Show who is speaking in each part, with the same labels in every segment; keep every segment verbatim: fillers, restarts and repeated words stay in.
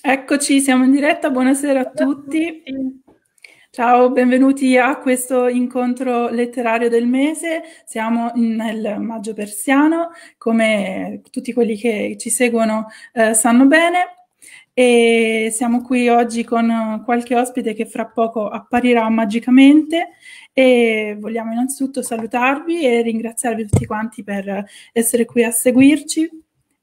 Speaker 1: Eccoci, siamo in diretta, buonasera a tutti. Ciao, benvenuti a questo incontro letterario del mese. Siamo nel Maggio Persiano, come tutti quelli che ci seguono eh, sanno bene, e siamo qui oggi con qualche ospite che fra poco apparirà magicamente e vogliamo innanzitutto salutarvi e ringraziarvi tutti quanti per essere qui a seguirci.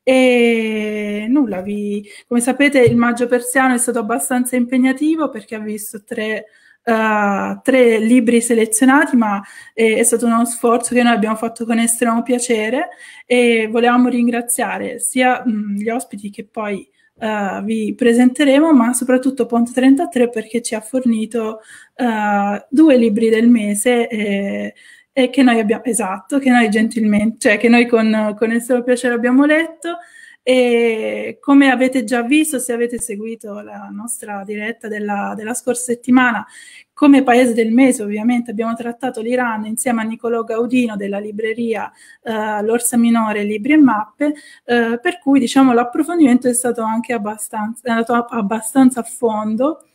Speaker 1: E nulla, vi, come sapete il Maggio Persiano è stato abbastanza impegnativo perché ha visto tre, uh, tre libri selezionati, ma è, è stato uno sforzo che noi abbiamo fatto con estremo piacere e volevamo ringraziare sia mh, gli ospiti che poi uh, vi presenteremo, ma soprattutto Ponte trentatré perché ci ha fornito uh, due libri del mese e, e che noi abbiamo, esatto, che noi gentilmente, cioè che noi con, con estremo piacere abbiamo letto. E come avete già visto, se avete seguito la nostra diretta della, della scorsa settimana, come paese del mese ovviamente abbiamo trattato l'Iran insieme a Niccolò Gaudino della libreria eh, L'Orsa Minore Libri e Mappe, eh, per cui diciamo l'approfondimento è stato anche abbastanza, è andato abbastanza a fondo.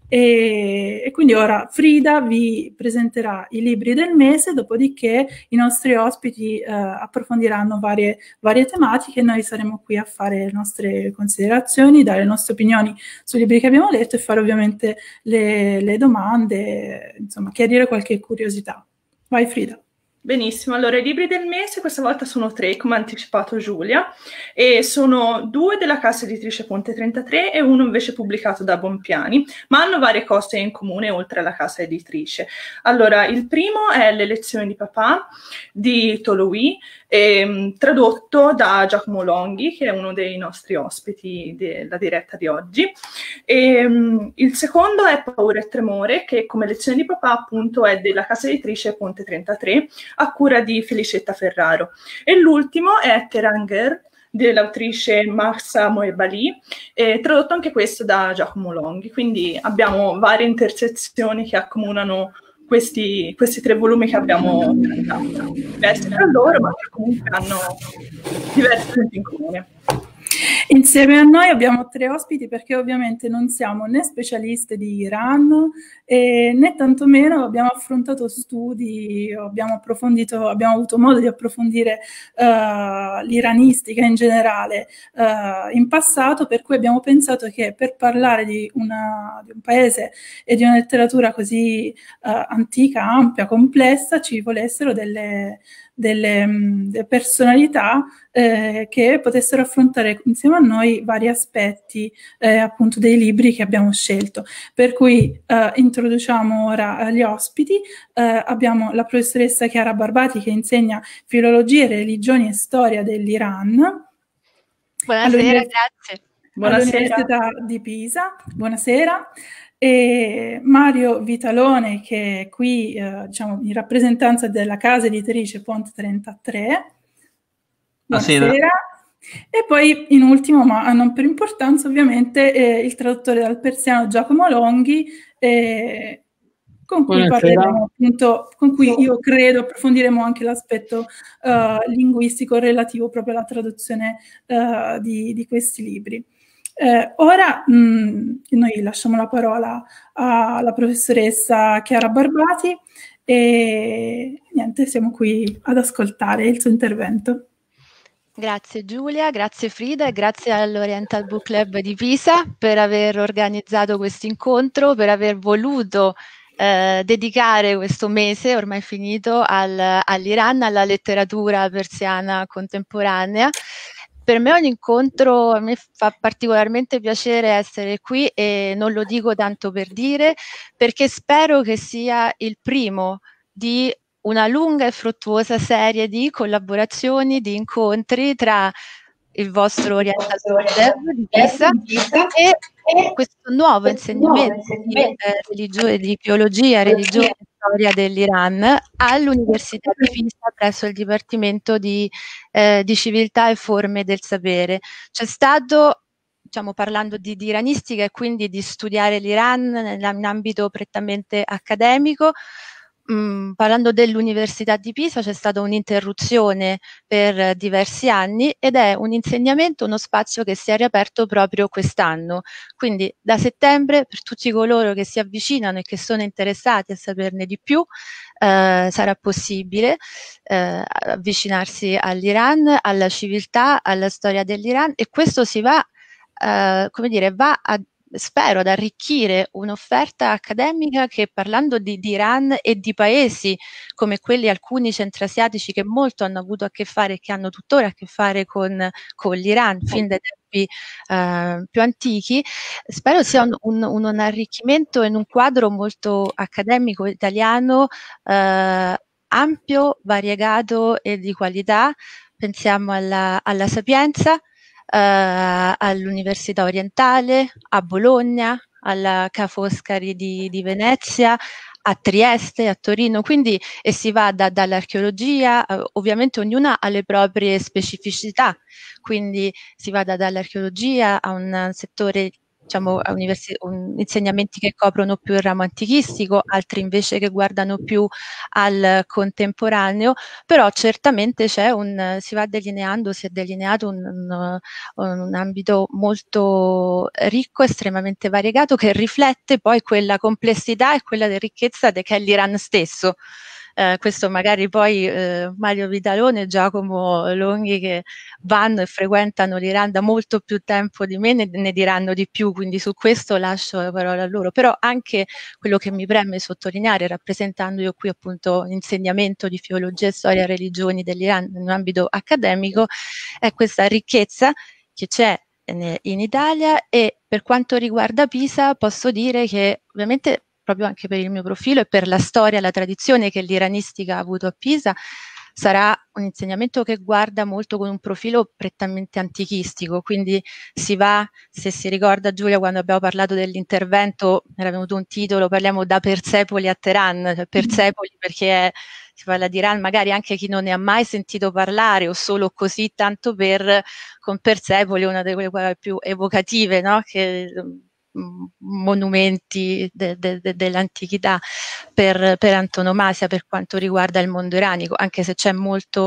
Speaker 1: E, e quindi ora Frida vi presenterà i libri del mese, dopodiché i nostri ospiti eh, approfondiranno varie, varie tematiche e noi saremo qui a fare le nostre considerazioni, dare le nostre opinioni sui libri che abbiamo letto e fare ovviamente le, le domande, insomma chiarire qualche curiosità. Vai Frida.
Speaker 2: Benissimo, allora i libri del mese questa volta sono tre, come ha anticipato Giulia, e sono due della casa editrice Ponte trentatré e uno invece pubblicato da Bompiani, ma hanno varie cose in comune oltre alla casa editrice. Allora, il primo è Le lezioni di papà di Toloi, ehm, tradotto da Giacomo Longhi, che è uno dei nostri ospiti della diretta di oggi. E, um, il secondo è Paura e Tremore, che come lezione di papà appunto è della casa editrice Ponte trentatré, a cura di Felicetta Ferraro. E l'ultimo è Teranger, dell'autrice Mahsa Moebali, eh, tradotto anche questo da Giacomo Longhi. Quindi abbiamo varie intersezioni che accomunano questi, questi tre volumi che abbiamo trattato, diversi tra loro, ma che comunque hanno diversi punti in comune.
Speaker 1: Insieme a noi abbiamo tre ospiti perché ovviamente non siamo né specialiste di Iran eh, né tantomeno abbiamo affrontato studi, abbiamo approfondito, abbiamo avuto modo di approfondire uh, l'iranistica in generale uh, in passato, per cui abbiamo pensato che per parlare di, una, di un paese e di una letteratura così uh, antica, ampia, complessa, ci volessero delle, delle, delle personalità eh, che potessero affrontare insieme a noi vari aspetti eh, appunto dei libri che abbiamo scelto. Per cui eh, introduciamo ora gli ospiti. Eh, abbiamo la professoressa Chiara Barbati che insegna filologia, religioni e storia dell'Iran.
Speaker 3: Buonasera, grazie.
Speaker 1: All'Università di Pisa. Buonasera. E Mario Vitalone che è qui eh, diciamo in rappresentanza della casa editrice Ponte trentatré. Buonasera. Buonasera. E poi in ultimo, ma non per importanza ovviamente, eh, il traduttore dal persiano Giacomo Longhi, eh, con cui Buonasera. parleremo appunto, con cui io credo approfondiremo anche l'aspetto uh, linguistico relativo proprio alla traduzione uh, di, di questi libri. Eh, ora mh, noi lasciamo la parola alla professoressa Chiara Barbati e niente, siamo qui ad ascoltare il suo intervento.
Speaker 3: Grazie Giulia, grazie Frida e grazie all'Oriental Book Club di Pisa per aver organizzato questo incontro, per aver voluto eh, dedicare questo mese ormai finito al, all'Iran, alla letteratura persiana contemporanea. Per me è un incontro, a me fa particolarmente piacere essere qui e non lo dico tanto per dire, perché spero che sia il primo di una lunga e fruttuosa serie di collaborazioni, di incontri tra il vostro Oriental Club di Pisa e questo nuovo insegnamento di eh, religione, di biologia, religione e storia dell'Iran all'Università di Pisa presso il Dipartimento di, eh, di Civiltà e Forme del Sapere. C'è stato, diciamo, parlando di, di iranistica e quindi di studiare l'Iran in ambito prettamente accademico, mh, parlando dell'Università di Pisa, c'è stata un'interruzione per diversi anni ed è un insegnamento, uno spazio che si è riaperto proprio quest'anno. Quindi da settembre, per tutti coloro che si avvicinano e che sono interessati a saperne di più, eh, sarà possibile eh, avvicinarsi all'Iran, alla civiltà, alla storia dell'Iran, e questo si va, eh, come dire, va a spero ad arricchire un'offerta accademica che, parlando di, di Iran e di paesi come quelli alcuni centrasiatici che molto hanno avuto a che fare e che hanno tuttora a che fare con, con l'Iran fin dai tempi eh, più antichi, spero sia un, un, un arricchimento in un quadro molto accademico italiano, eh, ampio, variegato e di qualità. Pensiamo alla, alla Sapienza, Uh, all'Università Orientale, a Bologna, alla Ca' Foscari di, di Venezia, a Trieste, a Torino, quindi e si va da, dall'archeologia, uh, ovviamente ognuna ha le proprie specificità, quindi si va da, dall'archeologia a un settore, diciamo, a universi- un, insegnamenti che coprono più il ramo antichistico, altri invece che guardano più al contemporaneo, però certamente c'è un, si va delineando, si è delineato un, un, un ambito molto ricco, estremamente variegato, che riflette poi quella complessità e quella ricchezza che è l'Iran stesso. Eh, questo magari poi eh, Mario Vitalone e Giacomo Longhi, che vanno e frequentano l'Iran da molto più tempo di me, ne, ne diranno di più, quindi su questo lascio la parola a loro. Però anche quello che mi preme sottolineare, rappresentando io qui appunto l'insegnamento di filologia e storia e religioni dell'Iran in un ambito accademico, è questa ricchezza che c'è in Italia. E per quanto riguarda Pisa posso dire che ovviamente, proprio anche per il mio profilo e per la storia, la tradizione che l'iranistica ha avuto a Pisa, sarà un insegnamento che guarda molto con un profilo prettamente antichistico, quindi si va, se si ricorda Giulia quando abbiamo parlato dell'intervento, era venuto un titolo, parliamo da Persepoli a Teheran, cioè Persepoli perché è, si parla di Iran, magari anche chi non ne ha mai sentito parlare o solo così tanto per, con Persepoli, una delle quelle più evocative, no? Che monumenti de, de, de, dell'antichità per, per antonomasia per quanto riguarda il mondo iranico, anche se c'è molto,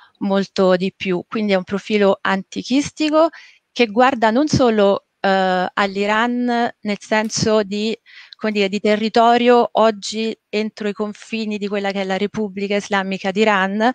Speaker 3: molto di più. Quindi è un profilo antichistico che guarda non solo eh, all'Iran nel senso di, come dire, di territorio oggi entro i confini di quella che è la Repubblica Islamica d'Iran,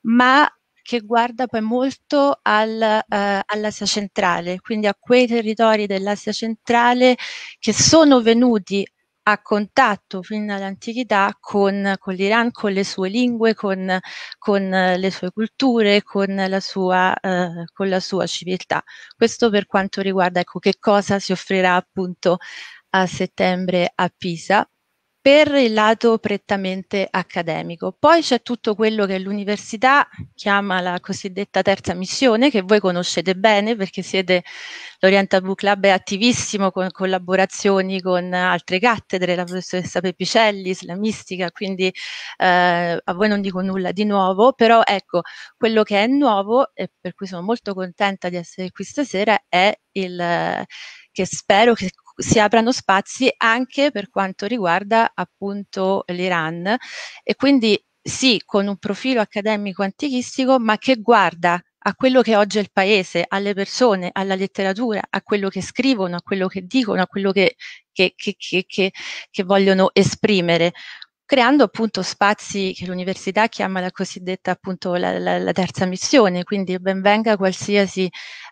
Speaker 3: ma che guarda poi molto al, eh, all'Asia centrale, quindi a quei territori dell'Asia centrale che sono venuti a contatto fin dall'antichità con, con l'Iran, con le sue lingue, con, con le sue culture, con la sua, eh, con la sua civiltà. Questo per quanto riguarda, ecco, che cosa si offrirà appunto a settembre a Pisa, per il lato prettamente accademico. Poi c'è tutto quello che l'università chiama la cosiddetta terza missione, che voi conoscete bene perché siete, l'Oriental Book Club è attivissimo con collaborazioni con altre cattedre, la professoressa Pepicelli, islamistica, quindi eh, a voi non dico nulla di nuovo, però ecco, quello che è nuovo e per cui sono molto contenta di essere qui stasera è il che spero che si aprano spazi anche per quanto riguarda appunto l'Iran, e quindi sì, con un profilo accademico antichistico, ma che guarda a quello che oggi è il paese, alle persone, alla letteratura, a quello che scrivono, a quello che dicono, a quello che, che, che, che, che, che vogliono esprimere, creando appunto spazi che l'università chiama la cosiddetta appunto la, la, la terza missione, quindi ben venga qualsiasi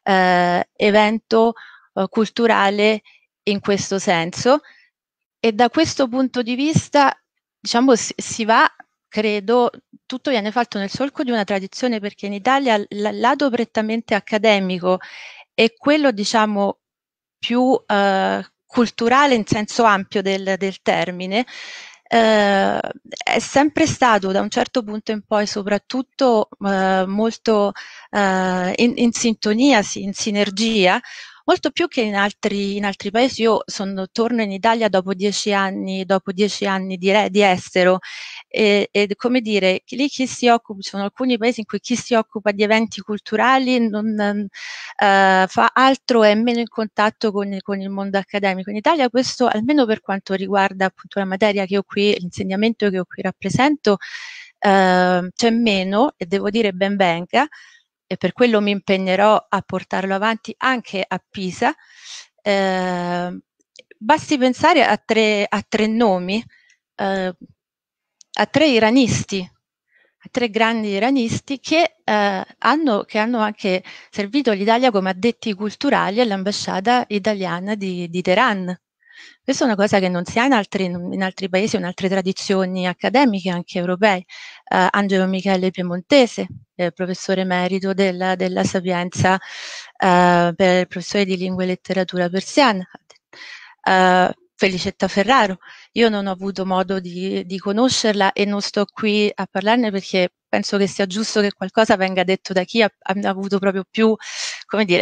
Speaker 3: eh, evento eh, culturale in questo senso. E da questo punto di vista, diciamo, si, si va, credo, tutto viene fatto nel solco di una tradizione, perché in Italia il lato prettamente accademico e quello, diciamo, più eh, culturale in senso ampio del, del termine, eh, è sempre stato da un certo punto in poi soprattutto eh, molto eh, in, in sintonia, in sinergia, molto più che in altri, in altri paesi. Io sono, torno in Italia dopo dieci anni, dopo dieci anni di, re, di estero, e, e come dire, lì chi si occupa, ci sono alcuni paesi in cui chi si occupa di eventi culturali non uh, fa altro, è meno in contatto con, con il mondo accademico. In Italia questo, almeno per quanto riguarda appunto la materia che ho qui, l'insegnamento che ho qui rappresento, uh, c'è meno, e devo dire ben venga, e per quello mi impegnerò a portarlo avanti anche a Pisa. Eh, basti pensare a tre, a tre nomi, eh, a tre iranisti, a tre grandi iranisti che, eh, hanno, che hanno anche servito l'Italia come addetti culturali all'ambasciata italiana di, di Teheran. Questa è una cosa che non si ha in altri, in altri paesi o in altre tradizioni accademiche, anche europee. Uh, Angelo Michele Piemontese, eh, professore emerito della, della Sapienza, uh, per professore di lingua e letteratura persiana. Uh, Felicetta Ferraro. Io non ho avuto modo di, di conoscerla e non sto qui a parlarne perché penso che sia giusto che qualcosa venga detto da chi ha, ha avuto proprio più, come dire,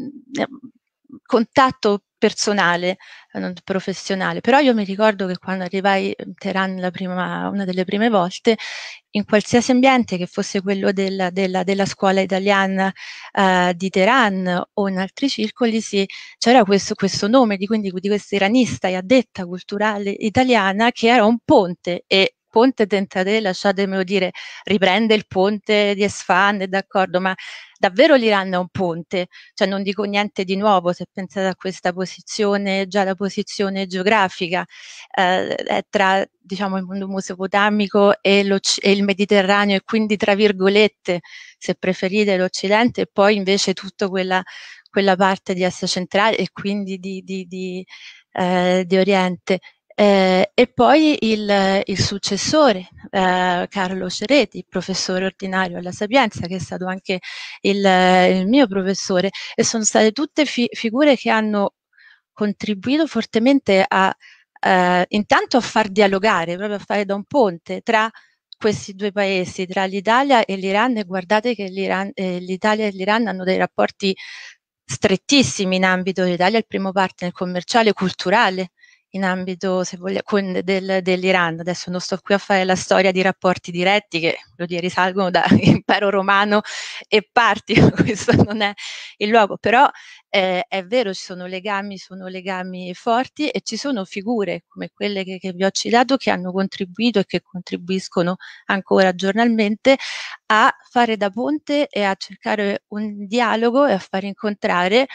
Speaker 3: contatto personale, non professionale. Però io mi ricordo che quando arrivai in Teheran la prima, una delle prime volte, in qualsiasi ambiente, che fosse quello della, della, della scuola italiana uh, di Teheran o in altri circoli, sì, c'era questo, questo nome di, quindi, di questa iranista e addetta culturale italiana che era un ponte, e ponte Tentadè, lasciatemelo dire, riprende il ponte di Esfand, d'accordo, ma davvero l'Iran è un ponte, cioè non dico niente di nuovo se pensate a questa posizione, già la posizione geografica, eh, è tra, diciamo, il mondo mesopotamico e, e il Mediterraneo, e quindi tra virgolette, se preferite, l'Occidente, e poi invece tutta quella, quella parte di Asia centrale e quindi di, di, di, eh, di Oriente. Eh, e poi il, il successore, eh, Carlo Cereti, professore ordinario alla Sapienza, che è stato anche il, il mio professore, e sono state tutte fi figure che hanno contribuito fortemente a, eh, intanto a far dialogare, proprio a fare da un ponte tra questi due paesi, tra l'Italia e l'Iran, e guardate che l'Italia eh, e l'Iran hanno dei rapporti strettissimi in ambito. L'Italia è il primo partner commerciale e culturale in ambito, se vogliamo, con, del, dell'Iran. Adesso non sto qui a fare la storia di rapporti diretti che, lo dire, risalgono da impero romano e parti, questo non è il luogo, però eh, è vero, ci sono legami, sono legami forti, e ci sono figure come quelle che, che vi ho citato che hanno contribuito e che contribuiscono ancora giornalmente a fare da ponte e a cercare un dialogo e a far incontrare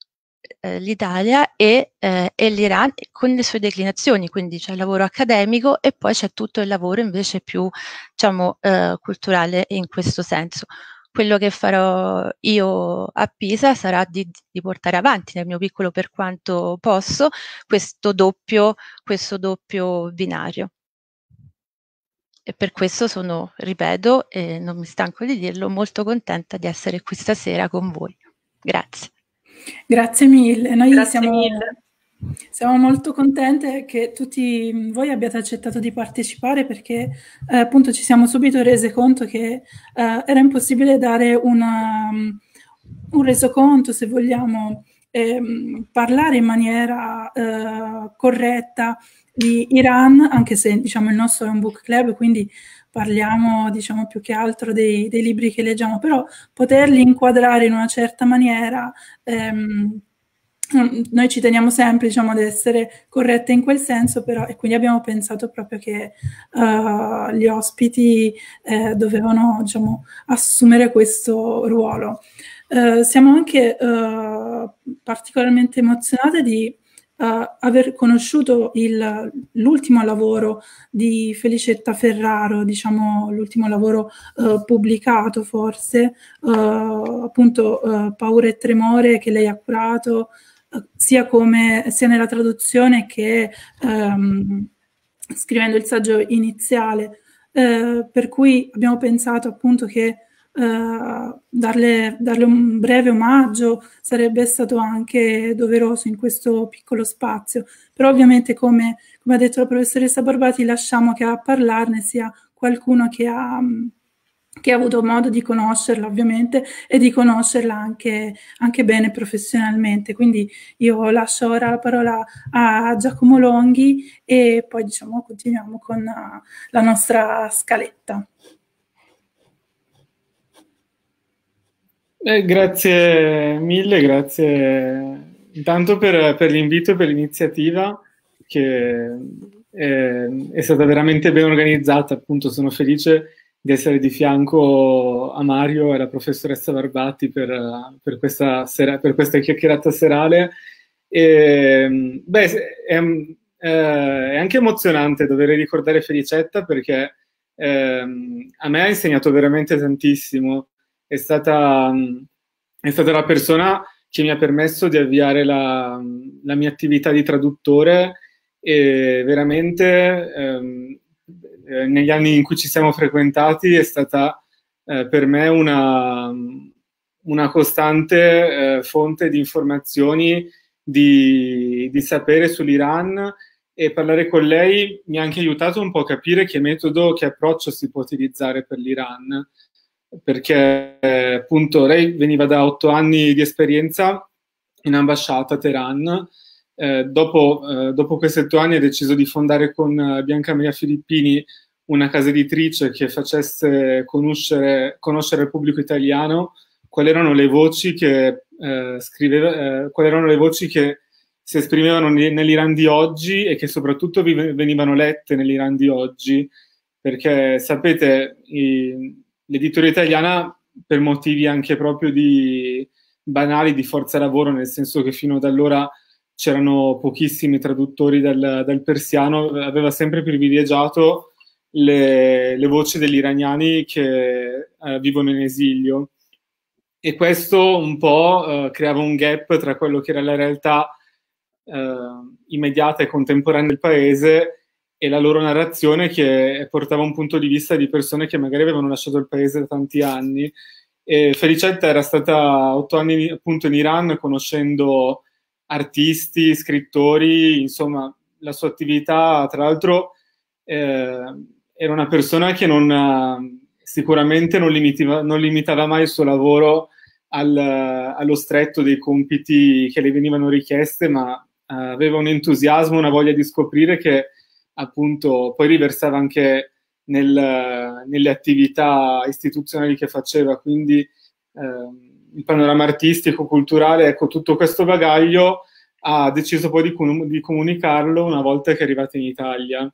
Speaker 3: l'Italia e, eh, e l'Iran con le sue declinazioni. Quindi c'è il lavoro accademico e poi c'è tutto il lavoro invece più, diciamo, eh, culturale in questo senso. Quello che farò io a Pisa sarà di, di portare avanti nel mio piccolo, per quanto posso, questo doppio, questo doppio binario. E per questo sono, ripeto, e non mi stanco di dirlo, molto contenta di essere qui stasera con voi. Grazie.
Speaker 1: Grazie mille. Noi
Speaker 2: Grazie
Speaker 1: siamo,
Speaker 2: mille.
Speaker 1: siamo molto contente che tutti voi abbiate accettato di partecipare, perché eh, appunto ci siamo subito rese conto che eh, era impossibile dare una, un resoconto, se vogliamo, ehm, parlare in maniera eh, corretta di Iran, anche se, diciamo, il nostro è un book club, quindi parliamo, diciamo, più che altro dei, dei libri che leggiamo, però poterli inquadrare in una certa maniera, ehm, noi ci teniamo sempre, diciamo, ad essere corrette in quel senso, però, e quindi abbiamo pensato proprio che uh, gli ospiti eh, dovevano, diciamo, assumere questo ruolo. Uh, siamo anche uh, particolarmente emozionate di Uh, aver conosciuto l'ultimo lavoro di Felicetta Ferraro, diciamo l'ultimo lavoro uh, pubblicato forse, uh, appunto uh, Paura e Tremore, che lei ha curato uh, sia, come, sia nella traduzione che um, scrivendo il saggio iniziale, uh, per cui abbiamo pensato appunto che Uh, darle, darle un breve omaggio sarebbe stato anche doveroso in questo piccolo spazio, però ovviamente, come, come ha detto la professoressa Barbati, lasciamo che a parlarne sia qualcuno che ha, che ha avuto modo di conoscerla ovviamente e di conoscerla anche, anche bene professionalmente. Quindi io lascio ora la parola a Giacomo Longhi e poi diciamo continuiamo con uh, la nostra scaletta.
Speaker 4: Eh, grazie mille, grazie intanto per, per l'invito e per l'iniziativa che è, è stata veramente ben organizzata. Appunto sono felice di essere di fianco a Mario e alla professoressa Barbatti per, per, questa, sera, per questa chiacchierata serale. E, beh, è, è anche emozionante dover ricordare Felicetta perché ehm, a me ha insegnato veramente tantissimo. È stata, è stata la persona che mi ha permesso di avviare la, la mia attività di traduttore e veramente ehm, negli anni in cui ci siamo frequentati è stata eh, per me una, una costante eh, fonte di informazioni, di, di sapere sull'Iran, e parlare con lei mi ha anche aiutato un po' a capire che metodo, che approccio si può utilizzare per l'Iran, perché eh, appunto lei veniva da otto anni di esperienza in ambasciata a Teheran. Eh, dopo, eh, dopo questi otto anni ha deciso di fondare con eh, Bianca Maria Filippini una casa editrice che facesse conoscere, conoscere al pubblico italiano quali erano le voci che eh, scriveva, eh, quali erano le voci che si esprimevano nell'Iran di oggi e che soprattutto venivano lette nell'Iran di oggi, perché sapete i, l'editoria italiana, per motivi anche proprio di banali di forza lavoro, nel senso che fino ad allora c'erano pochissimi traduttori dal, dal persiano, aveva sempre privilegiato le, le voci degli iraniani che eh, vivono in esilio, e questo un po' eh, creava un gap tra quello che era la realtà eh, immediata e contemporanea del paese e la loro narrazione, che portava un punto di vista di persone che magari avevano lasciato il paese da tanti anni. E Felicetta era stata otto anni appunto in Iran, conoscendo artisti, scrittori, insomma la sua attività, tra l'altro eh, era una persona che non, sicuramente non limitava, non limitava mai il suo lavoro al, allo stretto dei compiti che le venivano richieste, ma eh, aveva un entusiasmo, una voglia di scoprire che appunto poi riversava anche nel, nelle attività istituzionali che faceva. Quindi eh, il panorama artistico, culturale, ecco, tutto questo bagaglio ha deciso poi di, com- di comunicarlo una volta che è arrivata in Italia,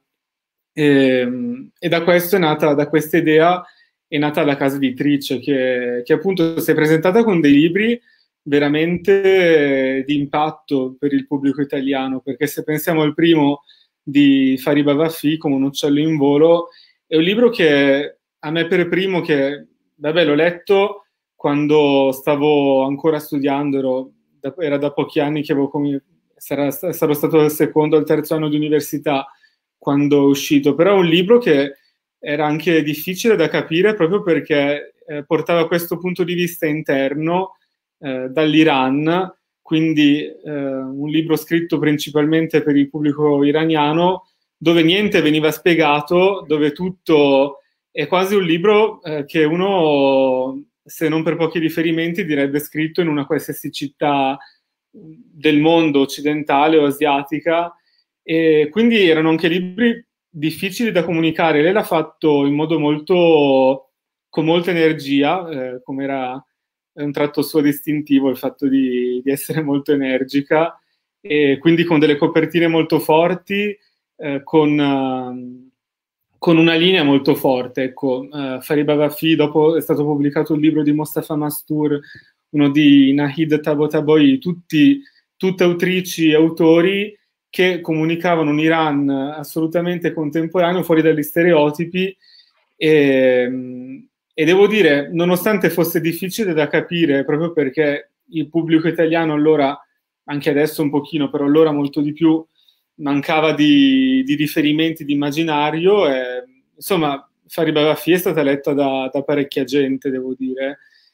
Speaker 4: e, e da questo è nata, da questa idea è nata la casa editrice, che, che appunto si è presentata con dei libri veramente di impatto per il pubblico italiano, perché se pensiamo al primo di Fariba Waffi, Come un uccello in volo, è un libro che a me per primo, che vabbè l'ho letto quando stavo ancora studiando, ero, da, era da pochi anni che avevo come, sarà, sarò stato al secondo o al terzo anno di università quando è uscito, però è un libro che era anche difficile da capire proprio perché eh, portava questo punto di vista interno eh, dall'Iran, quindi eh, un libro scritto principalmente per il pubblico iraniano, dove niente veniva spiegato, dove tutto è quasi un libro eh, che uno, se non per pochi riferimenti, direbbe scritto in una qualsiasi città del mondo occidentale o asiatica, e quindi erano anche libri difficili da comunicare. Lei l'ha fatto in modo molto, con molta energia, eh, come era un tratto suo distintivo il fatto di, di essere molto energica, e quindi con delle copertine molto forti, eh, con, uh, con una linea molto forte. Ecco, uh, Fariba Waffi, dopo è stato pubblicato un libro di Mostafa Mastur, uno di Nahid Tabatabai, tutti, tutte autrici e autori che comunicavano un Iran assolutamente contemporaneo, fuori dagli stereotipi, e, e devo dire, nonostante fosse difficile da capire, proprio perché il pubblico italiano allora, anche adesso un pochino, però allora molto di più, mancava di, di riferimenti, di immaginario, e, insomma, Fariba Waffi è stata letta da, da parecchia gente, devo dire.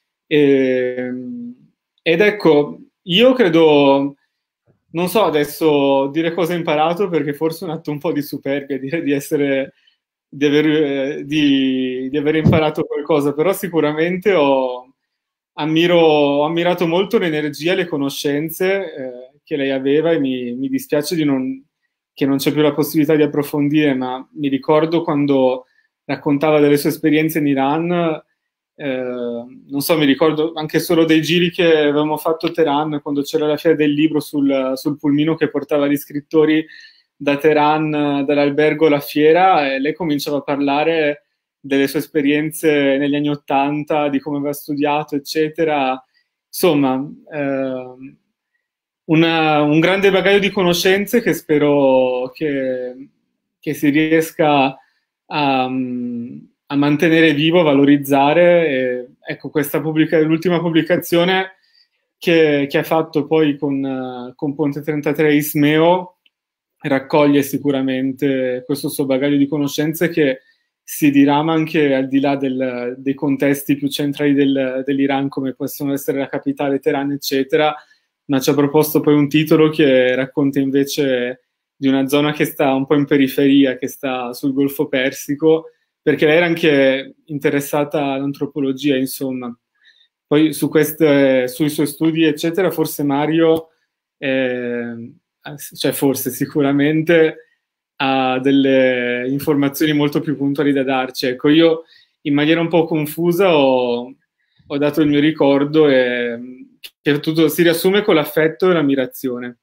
Speaker 4: E, ed ecco, io credo... Non so adesso dire cosa ho imparato, perché forse è un atto un po' di superbia dire di essere, di aver, eh, di, di aver imparato qualcosa, però sicuramente ho, ammiro, ho ammirato molto l'energia e le conoscenze eh, che lei aveva, e mi, mi dispiace di non, che non c'è più la possibilità di approfondire, ma mi ricordo quando raccontava delle sue esperienze in Iran. Eh, non so, mi ricordo anche solo dei giri che avevamo fatto a Teheran, quando c'era la fiera del libro sul, sul pulmino che portava gli scrittori da Teheran, dall'albergo alla fiera, e lei cominciava a parlare delle sue esperienze negli anni Ottanta, di come aveva studiato, eccetera. Insomma, eh, una, un grande bagaglio di conoscenze che spero che, che si riesca a, a mantenere vivo, a valorizzare. E, ecco, questa pubblica, l'ultima pubblicazione che, che ha fatto poi con, con Ponte trentatré Ismeo raccoglie sicuramente questo suo bagaglio di conoscenze, che si dirama anche al di là del, dei contesti più centrali del, dell'Iran, come possono essere la capitale Teheran, eccetera, ma ci ha proposto poi un titolo che racconta invece di una zona che sta un po' in periferia, che sta sul Golfo Persico, perché lei era anche interessata all'antropologia, insomma. Poi su queste, sui suoi studi, eccetera, forse Mario, eh, cioè forse sicuramente ha delle informazioni molto più puntuali da darci. Ecco, io in maniera un po' confusa ho, ho dato il mio ricordo, e che tutto si riassume con l'affetto e l'ammirazione.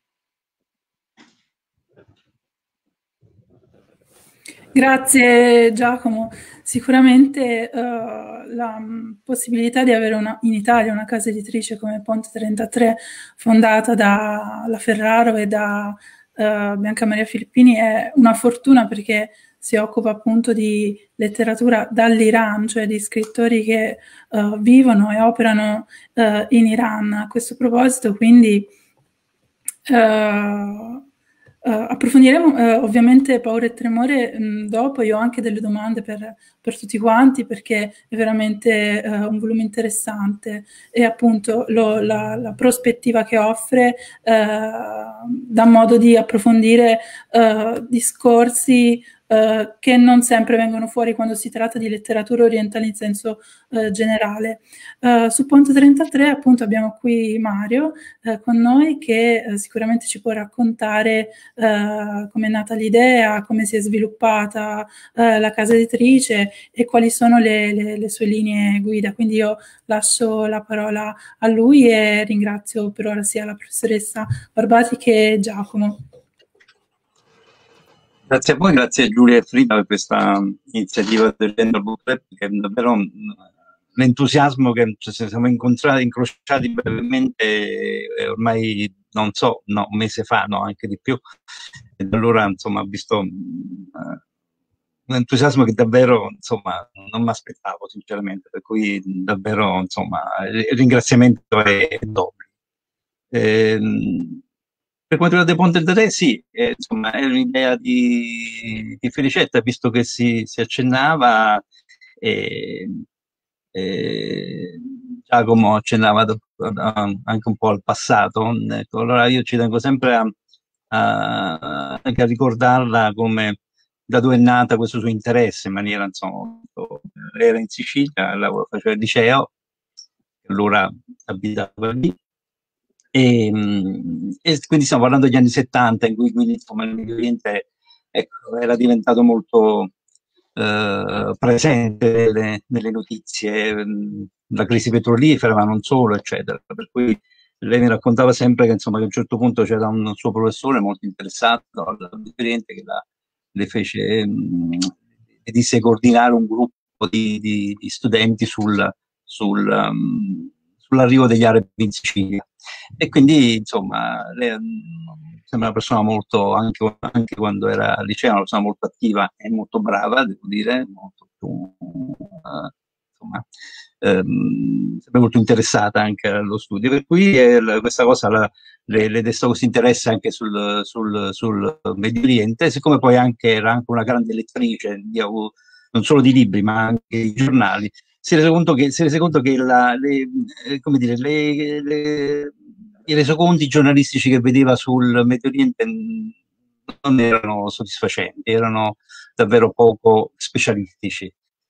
Speaker 1: Grazie Giacomo. Sicuramente uh, la um, possibilità di avere una, in Italia una casa editrice come Ponte trentatré, fondata da La Ferraro e da uh, Bianca Maria Filippini, è una fortuna, perché si occupa appunto di letteratura dall'Iran, cioè di scrittori che uh, vivono e operano uh, in Iran. A questo proposito, quindi uh, Uh, approfondiremo uh, ovviamente Paura e Tremore mh, dopo. Io ho anche delle domande per, per tutti quanti, perché è veramente uh, un volume interessante, e appunto lo, la, la prospettiva che offre uh, dà modo di approfondire uh, discorsi uh, che non sempre vengono fuori quando si tratta di letteratura orientale in senso uh, generale. Uh, su Ponte trentatré appunto abbiamo qui Mario uh, con noi, che uh, sicuramente ci può raccontare Uh, come è nata l'idea, come si è sviluppata uh, la casa editrice e quali sono le, le, le sue linee guida. Quindi io lascio la parola a lui e ringrazio per ora sia la professoressa Barbati che Giacomo.
Speaker 5: Grazie a voi, grazie a Giulia e Frida per questa iniziativa del Gender Book Club, che è davvero l'entusiasmo che ci siamo incontrati, incrociati brevemente ormai, non so, no, un mese fa, no, anche di più. E allora, insomma, ho visto uh, un entusiasmo che davvero, insomma, non mi aspettavo, sinceramente, per cui davvero, insomma, il ringraziamento è doppio. Eh, per quanto riguarda Ponte trentatré, sì, eh, insomma, è un'idea di, di Felicetta, visto che si, si accennava, e, e Giacomo accennava da, da, anche un po' al passato. Ecco, allora io ci tengo sempre a, a, anche a ricordarla come da dove è nata questo suo interesse, in maniera, insomma, era in Sicilia, faceva il liceo, allora abitava lì. E, e quindi stiamo parlando degli anni settanta, in cui quindi, insomma, il Medio Oriente, ecco, era diventato molto eh, presente nelle, nelle notizie, la crisi petrolifera, ma non solo, eccetera. Per cui lei mi raccontava sempre che, insomma, che a un certo punto c'era un suo professore molto interessato al Medio Oriente, che la, le fece, mh, le disse coordinare un gruppo di, di, di studenti sul, sul um, sull'arrivo degli arabi in Sicilia. E quindi, insomma, lei sembra una persona molto, anche, anche quando era al liceo, una persona molto attiva e molto brava, devo dire, molto più, uh, insomma, ehm, sempre molto interessata anche allo studio. Per cui eh, questa cosa la, le, le destò questo interesse anche sul, sul, sul Medio Oriente, siccome poi anche era anche una grande lettrice, di, non solo di libri, ma anche di giornali. Si è reso conto che, si è reso conto che la, le, eh, come dire, le, le, i resoconti giornalistici che vedeva sul Medio Oriente non non erano soddisfacenti, erano davvero poco specialistici.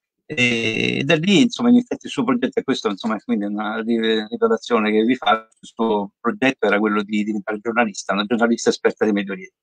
Speaker 5: E da lì, insomma, in effetti il suo progetto è questo, insomma, quindi una rivelazione che vi fa. Il suo progetto era quello di diventare giornalista, una giornalista esperta di Medio Oriente.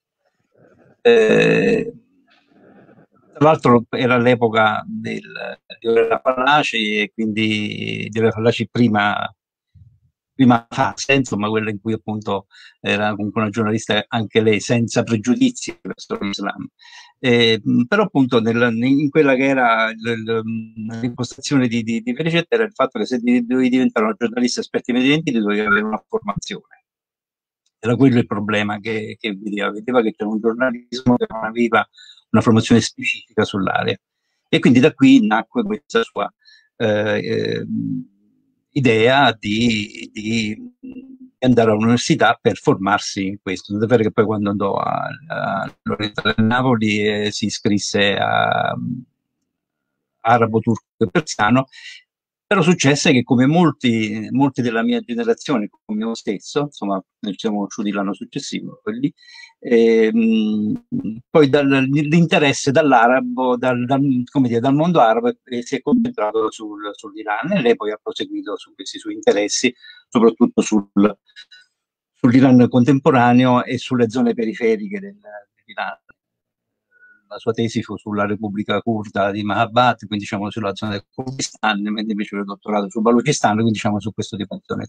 Speaker 5: Eh, tra l'altro era l'epoca del, di Orella Fallaci, e quindi di Orella Fallaci prima, prima fase, insomma, quella in cui appunto era comunque una giornalista anche lei senza pregiudizi verso l'Islam. Eh, però appunto nel, in quella che era l'impostazione di, di, di Felicetta era il fatto che se dovevi diventare una giornalista esperta in Medio Oriente dovevi avere una formazione. Era quello il problema che, che vedeva, vedeva che c'era un giornalismo che non aveva una formazione specifica sull'area. E quindi da qui nacque questa sua eh, eh, idea di, di andare all'università per formarsi in questo, tanto che poi quando andò all'Orientale a Napoli eh, si iscrisse a, a arabo, turco e persiano. Però successe che, come molti, molti della mia generazione, come io stesso, insomma, ci siamo conosciuti l'anno successivo, quelli, ehm, poi l'interesse dall'arabo, dal, dal, come dire, dal mondo arabo eh, si è concentrato sul, sull'Iran, e lei poi ha proseguito su questi suoi interessi, soprattutto sul, sull'Iran contemporaneo e sulle zone periferiche del, dell'Iran. La sua tesi fu sulla Repubblica Curda di Mahabad, quindi diciamo sulla zona del Kurdistan, mentre invece il dottorato sul Balochistan, quindi diciamo su questo tipo di zone.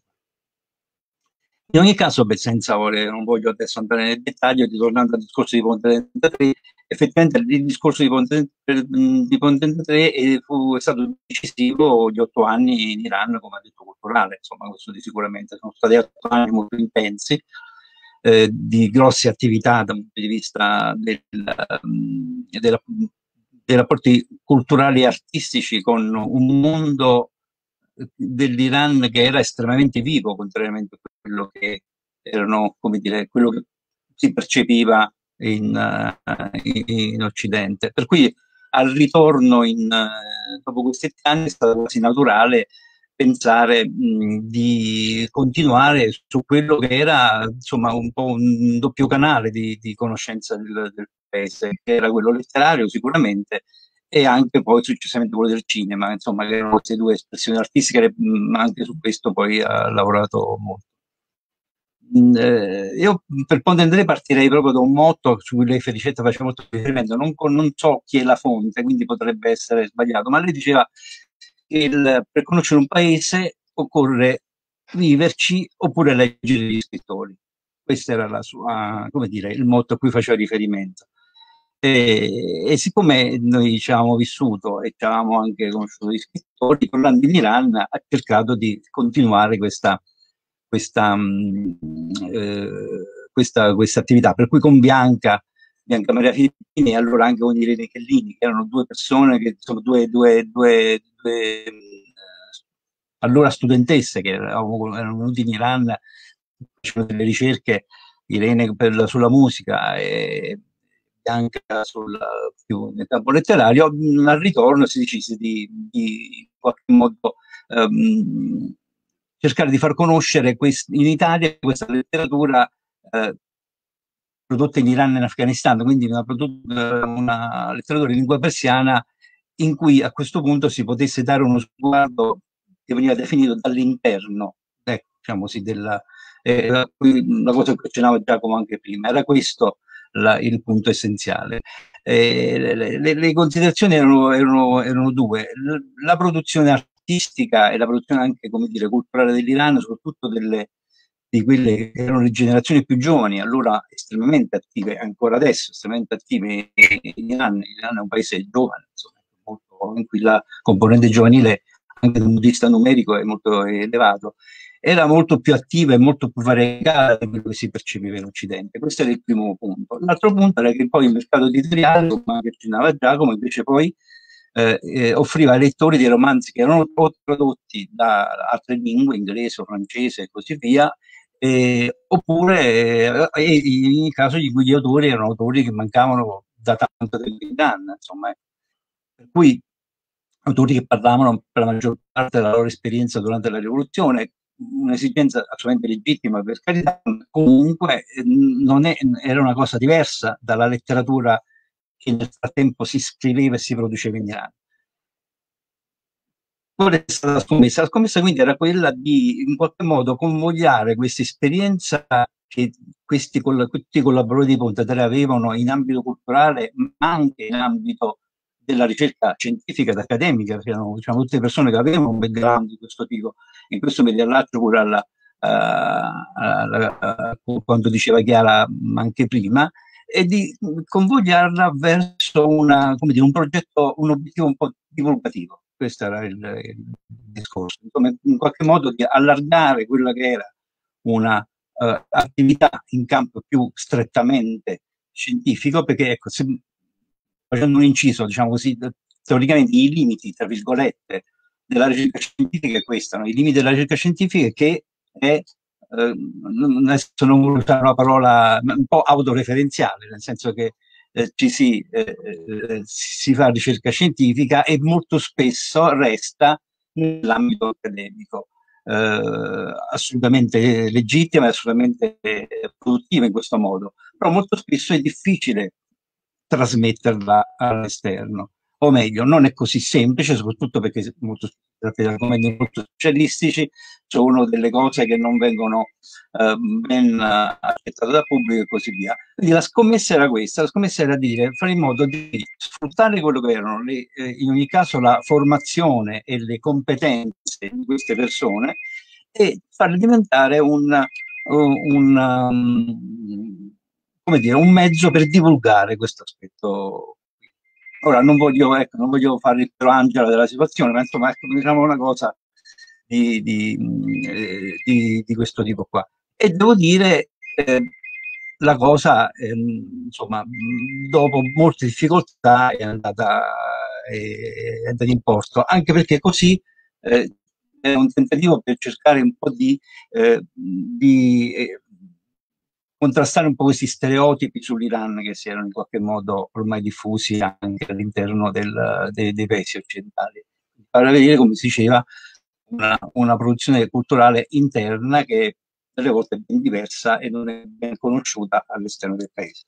Speaker 5: In ogni caso, beh, senza voler, non voglio adesso andare nel dettaglio, ritornando al discorso di Ponte trentatré, effettivamente il discorso di Ponte, di Ponte trentatré fu, è stato decisivo gli otto anni in Iran come addetto culturale, insomma, questo di sicuramente sono stati otto anni molto intensi, Eh, di grosse attività dal punto di vista del, um, della, dei rapporti culturali e artistici con un mondo dell'Iran che era estremamente vivo, contrariamente a quello che erano, come dire, quello che si percepiva in, uh, in, in Occidente. Per cui al ritorno in, uh, dopo questi anni è stato quasi naturale pensare mh, di continuare su quello che era, insomma, un po' un doppio canale di, di conoscenza del, del paese, che era quello letterario sicuramente, e anche poi successivamente quello del cinema, insomma, che erano queste due espressioni artistiche, ma anche su questo poi ha lavorato molto. Eh, io per Ponte trentatré partirei proprio da un motto su cui lei, Felicetta, faceva molto riferimento, non, non so chi è la fonte, quindi potrebbe essere sbagliato, ma lei diceva Il, per conoscere un paese occorre viverci oppure leggere gli scrittori. Questo era la sua, come dire, il motto a cui faceva riferimento. E, e siccome noi ci avevamo vissuto e ci avevamo anche conosciuto gli scrittori, tornando in Iran ha cercato di continuare questa, questa, mh, eh, questa, questa attività. Per cui con Bianca Bianca Maria Filippini e allora anche con Irene Chellini, che erano due persone che insomma due, due, due, due eh, allora studentesse che erano, erano venute in Iran, facevano delle ricerche, Irene per, sulla musica e Bianca sul, più nel campo letterario. Al ritorno si decise di, di in qualche modo um, cercare di far conoscere quest, in Italia questa letteratura eh, prodotta in Iran e in Afghanistan, quindi una, una letteratura in lingua persiana in cui a questo punto si potesse dare uno sguardo che veniva definito dall'interno, ecco, diciamo così, della, eh, la, la cosa che accennava Giacomo anche prima, era questo la, il punto essenziale. Eh, le, le, le considerazioni erano, erano, erano due, la produzione artistica e la produzione anche, come dire, culturale dell'Iran, soprattutto delle di quelle che erano le generazioni più giovani, allora estremamente attive, ancora adesso estremamente attive in Iran. L'Iran è un paese giovane, insomma, molto, in cui la componente giovanile, anche dal punto di vista numerico, è molto elevato. Era molto più attiva e molto più variegata di quello che si percepiva in Occidente. Questo era il primo punto. L'altro punto era che poi il mercato editoriale, come accennava Giacomo, invece poi Eh, eh, offriva ai lettori dei romanzi che erano tradotti da altre lingue, inglese o francese e così via, eh, oppure eh, in caso di cui gli autori erano autori che mancavano da tanto tempo in Iran, insomma. Per cui autori che parlavano per la maggior parte della loro esperienza durante la rivoluzione, un'esigenza assolutamente legittima, per carità, comunque eh, non è, era una cosa diversa dalla letteratura che nel frattempo si scriveva e si produceva in Iran. Qual è stata la scommessa? La scommessa quindi era quella di in qualche modo convogliare questa esperienza che questi, questi collaboratori di Ponte tre avevano in ambito culturale, ma anche in ambito della ricerca scientifica ed accademica, perché erano, diciamo, tutte persone che avevano un background di questo tipo. In questo mi riallaccio pure alla, alla, alla, quando diceva Chiara anche prima, e di convogliarla verso una, come dire, un progetto, un obiettivo un po' divulgativo. Questo era il, il discorso. Insomma, in qualche modo di allargare quella che era una uh, attività in campo più strettamente scientifico, perché ecco, se, facendo un inciso, diciamo così, teoricamente i limiti, tra virgolette, della ricerca scientifica è questo, no? I limiti della ricerca scientifica che è, eh, adesso non voglio usare una parola un po' autoreferenziale, nel senso che eh, ci si, eh, eh, si fa ricerca scientifica e molto spesso resta nell'ambito accademico, eh, assolutamente legittima e assolutamente produttiva in questo modo, però molto spesso è difficile trasmetterla all'esterno, o meglio, non è così semplice, soprattutto perché molto di argomenti molto specialistici, sono delle cose che non vengono eh, ben accettate dal pubblico e così via. Quindi la scommessa era questa, la scommessa era di dire, fare in modo di sfruttare quello che erano le, eh, in ogni caso la formazione e le competenze di queste persone e farle diventare un, un, um, come dire, un mezzo per divulgare questo aspetto. Ora non voglio, ecco, non voglio fare il Angela della situazione, ma insomma ecco, diciamo una cosa di, di, eh, di, di questo tipo qua. E devo dire, eh, la cosa, eh, insomma, dopo molte difficoltà è andata, eh, è andata in porto, anche perché così eh, è un tentativo per cercare un po' di, eh, di eh, contrastare un po' questi stereotipi sull'Iran che si erano in qualche modo ormai diffusi anche all'interno del, dei, dei paesi occidentali. Per vedere, come si diceva, una, una produzione culturale interna che delle volte è ben diversa e non è ben conosciuta all'esterno del paese.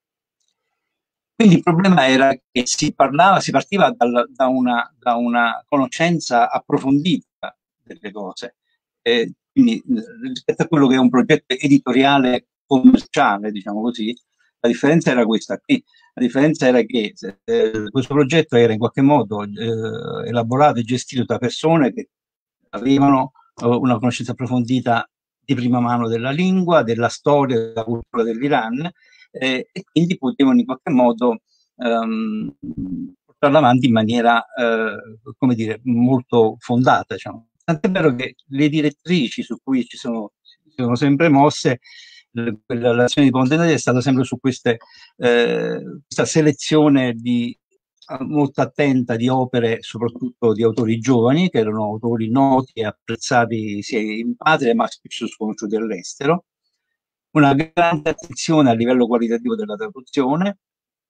Speaker 5: Quindi il problema era che si parlava, si partiva dal, da, una, da una conoscenza approfondita delle cose. Eh, quindi rispetto a quello che è un progetto editoriale commerciale, diciamo così, la differenza era questa qui. La differenza era che eh, questo progetto era in qualche modo eh, elaborato e gestito da persone che avevano eh, una conoscenza approfondita di prima mano della lingua, della storia, della cultura dell'Iran eh, e quindi potevano in qualche modo ehm, portarla avanti in maniera, eh, come dire, molto fondata, diciamo. Tant'è vero che le direttrici su cui ci sono, ci sono sempre mosse, l'azione di Ponte tre è stata sempre su queste, eh, questa selezione di, molto attenta di opere, soprattutto di autori giovani, che erano autori noti e apprezzati sia in patria ma spesso sconosciuti all'estero, una grande attenzione a livello qualitativo della traduzione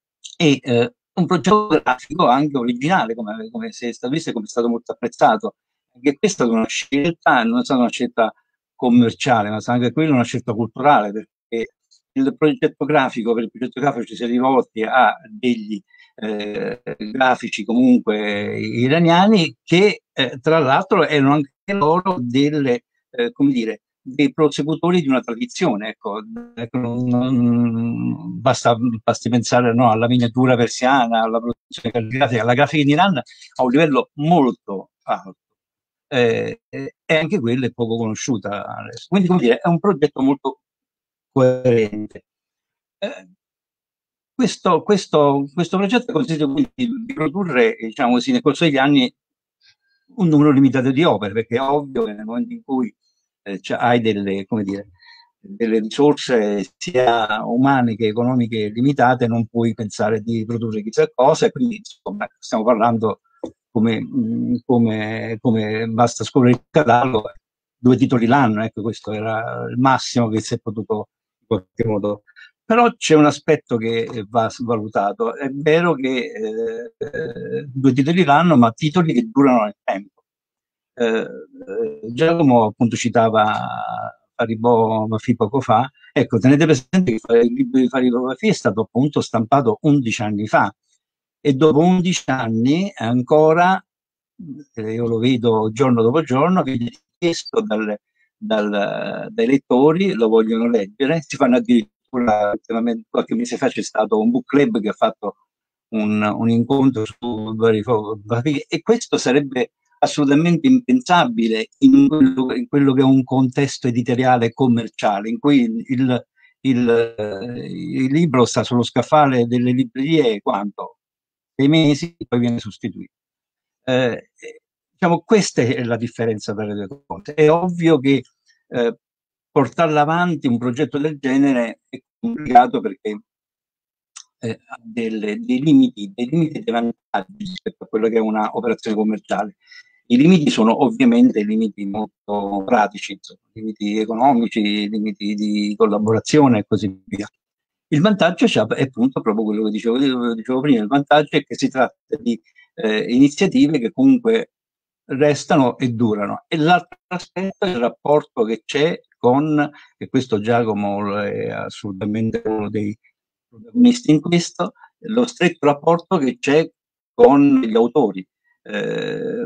Speaker 5: e eh, un progetto grafico anche originale, come, come si è stato visto e come è stato molto apprezzato. Anche questa è stata una scelta, non è stata una scelta commerciale, ma anche quella una scelta culturale, perché il progetto grafico, per il progetto grafico ci si è rivolti a degli eh, grafici comunque iraniani che eh, tra l'altro erano anche loro delle, eh, come dire, dei prosecutori di una tradizione. Ecco, ecco non, non, basta, basti pensare no, alla miniatura persiana, alla produzione calligrafica, la grafica in Iran a un livello molto alto. Eh, e anche quella è poco conosciuta adesso. Quindi, come dire, è un progetto molto coerente. Eh, questo, questo, questo progetto consiste quindi di produrre, diciamo così, nel corso degli anni un numero limitato di opere, perché è ovvio che nel momento in cui eh, hai delle, come dire, delle risorse sia umane che economiche limitate, non puoi pensare di produrre chissà cosa, e quindi insomma, stiamo parlando come, come, come basta scoprire il catalogo, due titoli l'anno, ecco, questo era il massimo che si è potuto in qualche modo. Però c'è un aspetto che va valutato. È vero che eh, due titoli l'anno, ma titoli che durano nel tempo. eh, Giacomo appunto citava Faribo Mafì poco fa. Ecco, tenete presente che il libro di Faribo Mafì è stato appunto stampato undici anni fa, e dopo undici anni ancora, eh, io lo vedo giorno dopo giorno, viene chiesto dal, dal, dai lettori, lo vogliono leggere, si fanno addirittura, qualche mese fa c'è stato un book club che ha fatto un, un incontro su Mafì, e questo sarebbe assolutamente impensabile in quello, in quello che è un contesto editoriale commerciale, in cui il, il, il, il libro sta sullo scaffale delle librerie quanto? Sei mesi, poi viene sostituito. Eh, diciamo, questa è la differenza tra le due cose. È ovvio che eh, portarla avanti un progetto del genere è complicato, perché eh, ha delle, dei limiti, dei limiti dei vantaggi rispetto a quello che è una operazione commerciale. I limiti sono ovviamente limiti molto pratici, insomma, limiti economici, limiti di collaborazione e così via. Il vantaggio è appunto proprio quello che dicevo, dicevo prima, il vantaggio è che si tratta di eh, iniziative che comunque restano e durano. E l'altro aspetto è il rapporto che c'è con, e questo Giacomo è assolutamente uno dei protagonisti in questo, lo stretto rapporto che c'è con gli autori. Eh,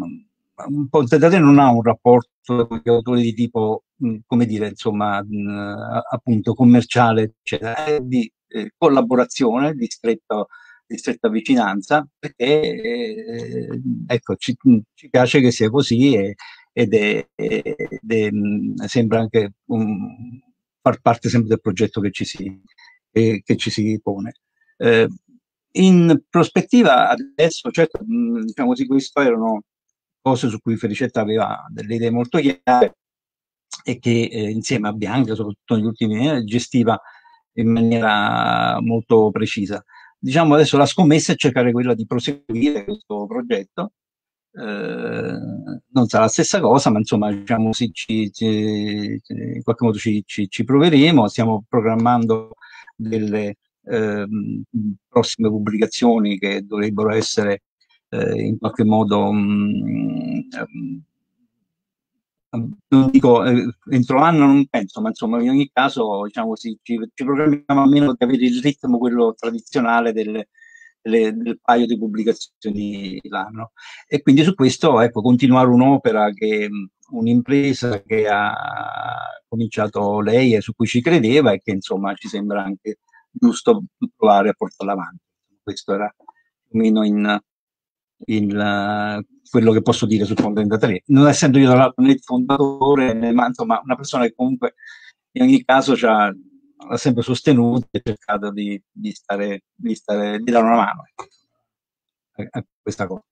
Speaker 5: Ponte da Tre non ha un rapporto con gli autori di tipo, mh, come dire, insomma, mh, appunto commerciale, eccetera, è di eh, collaborazione, di, stretto, di stretta vicinanza, perché eh, ecco, ci, ci piace che sia così, e, ed è, ed è mh, sembra anche um, far parte sempre del progetto che ci si, eh, che ci si pone. Eh, in prospettiva adesso, certo, mh, diciamo così, questo erano cose su cui Felicetta aveva delle idee molto chiare, e che eh, insieme a Bianca, soprattutto negli ultimi anni, gestiva in maniera molto precisa. Diciamo adesso la scommessa è cercare quella di proseguire questo progetto. Eh, non sarà la stessa cosa, ma insomma, diciamo, sì, ci, ci, in qualche modo ci, ci, ci proveremo. Stiamo programmando delle eh, prossime pubblicazioni che dovrebbero essere eh, in qualche modo mh, non dico eh, entro l'anno, non penso, ma insomma in ogni caso, diciamo, sì, ci, ci programmiamo almeno di avere il ritmo quello tradizionale del, del, del paio di pubblicazioni l'anno. E quindi su questo, ecco, continuare un'opera che un'impresa che ha cominciato lei e su cui ci credeva, e che insomma ci sembra anche giusto provare a portarla avanti. Questo era più o meno in Il, uh, quello che posso dire sul Ponte trentatré, non essendo io tra l'altro né il fondatore, né, ma insomma una persona che comunque in ogni caso ci ha, ha sempre sostenuto e cercato di, di, stare, di, stare, di dare una mano a, a questa cosa.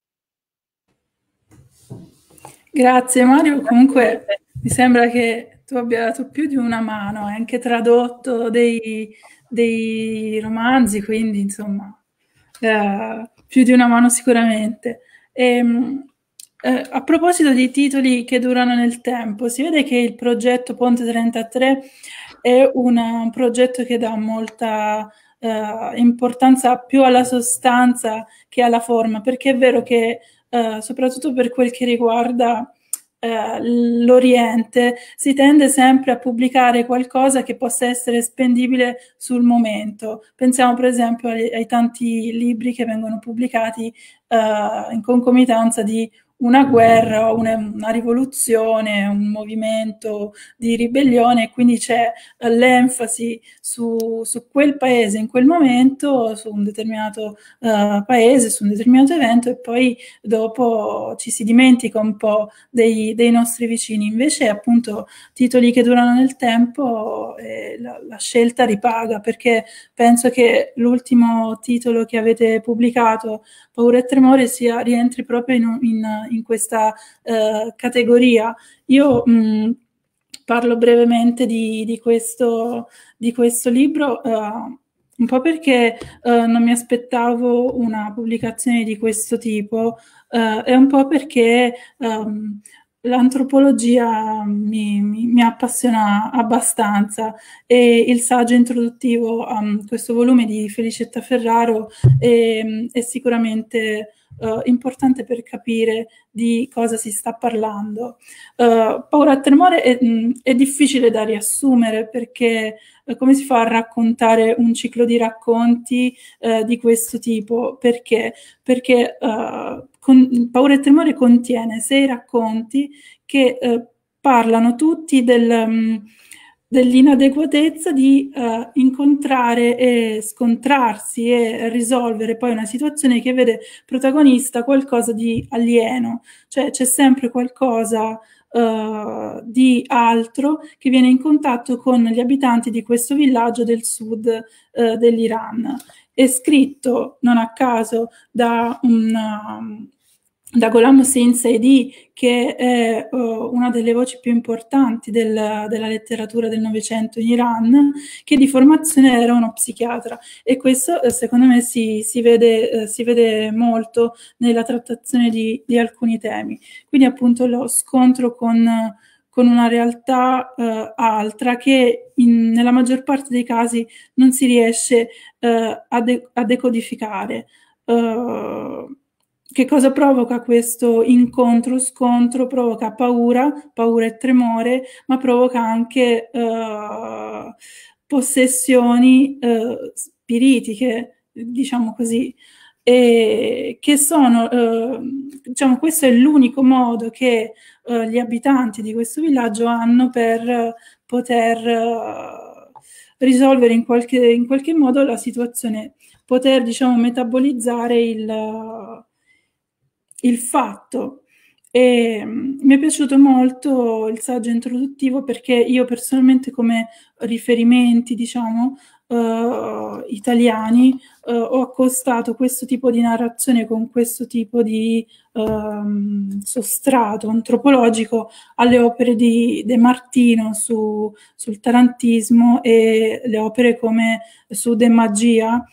Speaker 1: Grazie Mario, comunque mi sembra che tu abbia dato più di una mano, hai anche tradotto dei, dei romanzi, quindi insomma eh, più di una mano sicuramente. E, eh, a proposito di titoli che durano nel tempo, si vede che il progetto Ponte trentatré è una, un progetto che dà molta eh, importanza più alla sostanza che alla forma, perché è vero che eh, soprattutto per quel che riguarda eh, l'Oriente si tende sempre a pubblicare qualcosa che possa essere spendibile sul momento. Pensiamo per esempio ai, ai tanti libri che vengono pubblicati eh, in concomitanza di una guerra, una, una rivoluzione, un movimento di ribellione, e quindi c'è l'enfasi su, su quel paese in quel momento, su un determinato uh, paese, su un determinato evento, e poi dopo ci si dimentica un po' dei, dei nostri vicini. Invece appunto titoli che durano nel tempo, eh, la, la scelta ripaga, perché penso che l'ultimo titolo che avete pubblicato, Paura e Tremore, sia, rientri proprio in, in, in questa uh, categoria. Io mh, parlo brevemente di, di, questo, di questo libro, uh, un po' perché uh, non mi aspettavo una pubblicazione di questo tipo, uh, e un po' perché um, l'antropologia mi, mi, mi appassiona abbastanza, e il saggio introduttivo a um, questo volume di Felicetta Ferraro è, è sicuramente uh, importante per capire di cosa si sta parlando. Uh, Paura e tremore è, mh, è difficile da riassumere, perché uh, come si fa a raccontare un ciclo di racconti uh, di questo tipo? Perché? Perché uh, con, Paura e tremore contiene sei racconti che uh, parlano tutti del... Um, dell'inadeguatezza di uh, incontrare e scontrarsi e risolvere poi una situazione che vede protagonista qualcosa di alieno, cioè c'è sempre qualcosa uh, di altro che viene in contatto con gli abitanti di questo villaggio del sud uh, dell'Iran. È scritto non a caso da un... Um, da Gholam Hossein Saidi, che è uh, una delle voci più importanti del, della letteratura del Novecento in Iran, che di formazione era uno psichiatra, e questo eh, secondo me si, si, vede, eh, si vede molto nella trattazione di, di alcuni temi. Quindi appunto lo scontro con, con una realtà uh, altra che in, nella maggior parte dei casi non si riesce uh, a, de- a decodificare. Uh, Che cosa provoca questo incontro, scontro? Provoca paura, paura e tremore, ma provoca anche uh, possessioni uh, spiritiche, diciamo così, e che sono, uh, diciamo, questo è l'unico modo che uh, gli abitanti di questo villaggio hanno per uh, poter uh, risolvere in qualche, in qualche modo la situazione, poter, diciamo, metabolizzare il... Uh, il fatto. E um, mi è piaciuto molto il saggio introduttivo, perché io personalmente, come riferimenti, diciamo, uh, italiani, uh, ho accostato questo tipo di narrazione con questo tipo di um, sostrato antropologico alle opere di De Martino su, sul tarantismo e le opere come su De Magia.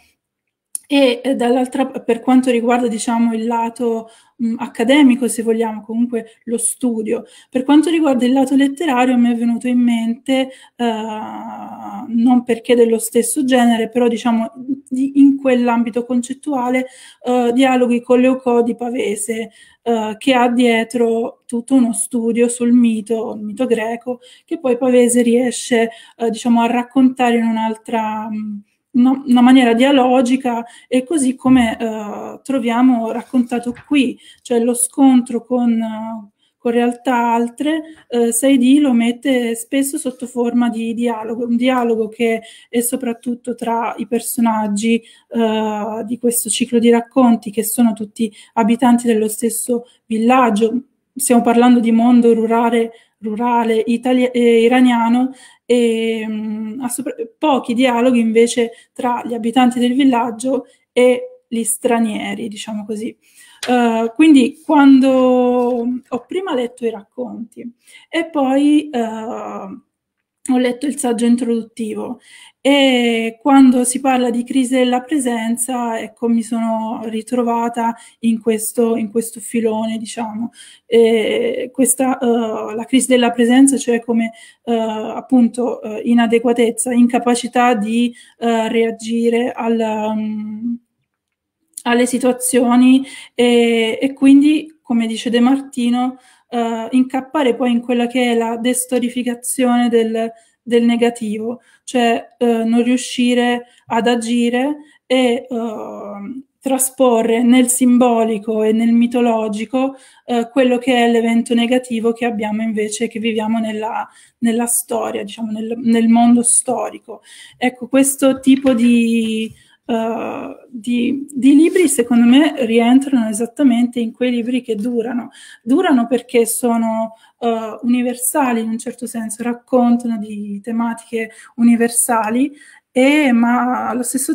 Speaker 1: E eh, dall'altra, per quanto riguarda, diciamo, il lato mh, accademico, se vogliamo, comunque lo studio, per quanto riguarda il lato letterario, mi è venuto in mente, eh, non perché dello stesso genere, però diciamo di, in quell'ambito concettuale, eh, Dialoghi con Leucò di Pavese, eh, che ha dietro tutto uno studio sul mito, il mito greco, che poi Pavese riesce, eh, diciamo, a raccontare in un'altra... Mh, Una, una maniera dialogica, e così come uh, troviamo raccontato qui, cioè lo scontro con, uh, con realtà altre. uh, Saidi lo mette spesso sotto forma di dialogo, un dialogo che è soprattutto tra i personaggi uh, di questo ciclo di racconti, che sono tutti abitanti dello stesso villaggio. Stiamo parlando di mondo rurale, rurale itali- eh, iraniano, e mh, sopra- pochi dialoghi invece tra gli abitanti del villaggio e gli stranieri, diciamo così. Uh, quindi quando ho prima letto i racconti e poi uh, ho letto il saggio introduttivo, e quando si parla di crisi della presenza, ecco, mi sono ritrovata in questo, in questo filone, diciamo. E questa, uh, la crisi della presenza, cioè come uh, appunto uh, inadeguatezza, incapacità di uh, reagire al, um, alle situazioni, e, e quindi, come dice De Martino, uh, incappare poi in quella che è la destorificazione del, del negativo, cioè uh, non riuscire ad agire e uh, trasporre nel simbolico e nel mitologico uh, quello che è l'evento negativo che abbiamo invece, che viviamo nella, nella storia, diciamo, nel, nel mondo storico. Ecco, questo tipo di... Uh, di, di libri, secondo me, rientrano esattamente in quei libri che durano. Durano perché sono uh, universali, in un certo senso, raccontano di tematiche universali, e, ma allo stesso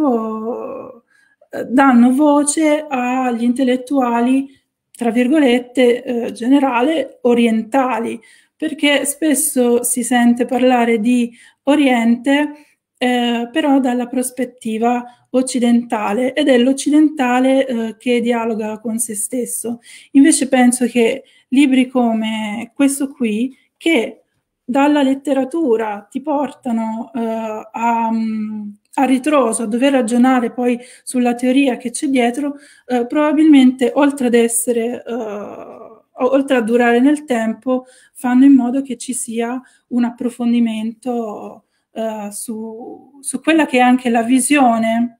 Speaker 1: tempo uh, danno voce agli intellettuali, tra virgolette, uh, generale, orientali, perché spesso si sente parlare di Oriente, Eh, però dalla prospettiva occidentale, ed è l'occidentale eh, che dialoga con se stesso. Invece penso che libri come questo qui, che dalla letteratura ti portano eh, a, a ritroso, a dover ragionare poi sulla teoria che c'è dietro, eh, probabilmente oltre ad essere, eh, oltre a durare nel tempo, fanno in modo che ci sia un approfondimento eh, su, su quella che è anche la visione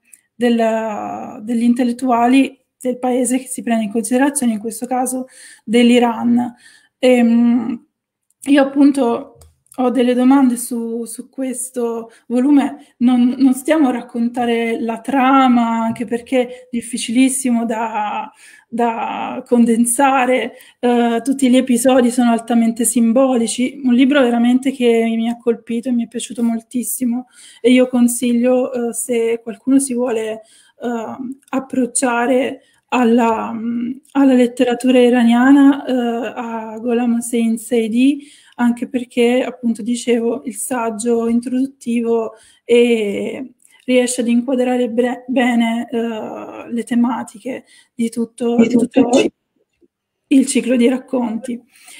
Speaker 1: del, degli intellettuali del paese che si prende in considerazione, in questo caso dell'Iran. E, io appunto ho delle domande su, su questo volume, non, non stiamo a raccontare la trama, anche perché è difficilissimo da, da condensare, uh, tutti gli episodi sono altamente simbolici, un libro veramente che mi ha colpito e mi è piaciuto moltissimo, e io consiglio, uh, se qualcuno si vuole uh, approcciare alla, um, alla letteratura iraniana, uh, a Gholam Hossein Saidi, anche perché, appunto, dicevo, il saggio introduttivo e riesce ad inquadrare bre- bene uh, le tematiche di tutto, di tutto il, ciclo, il ciclo di racconti.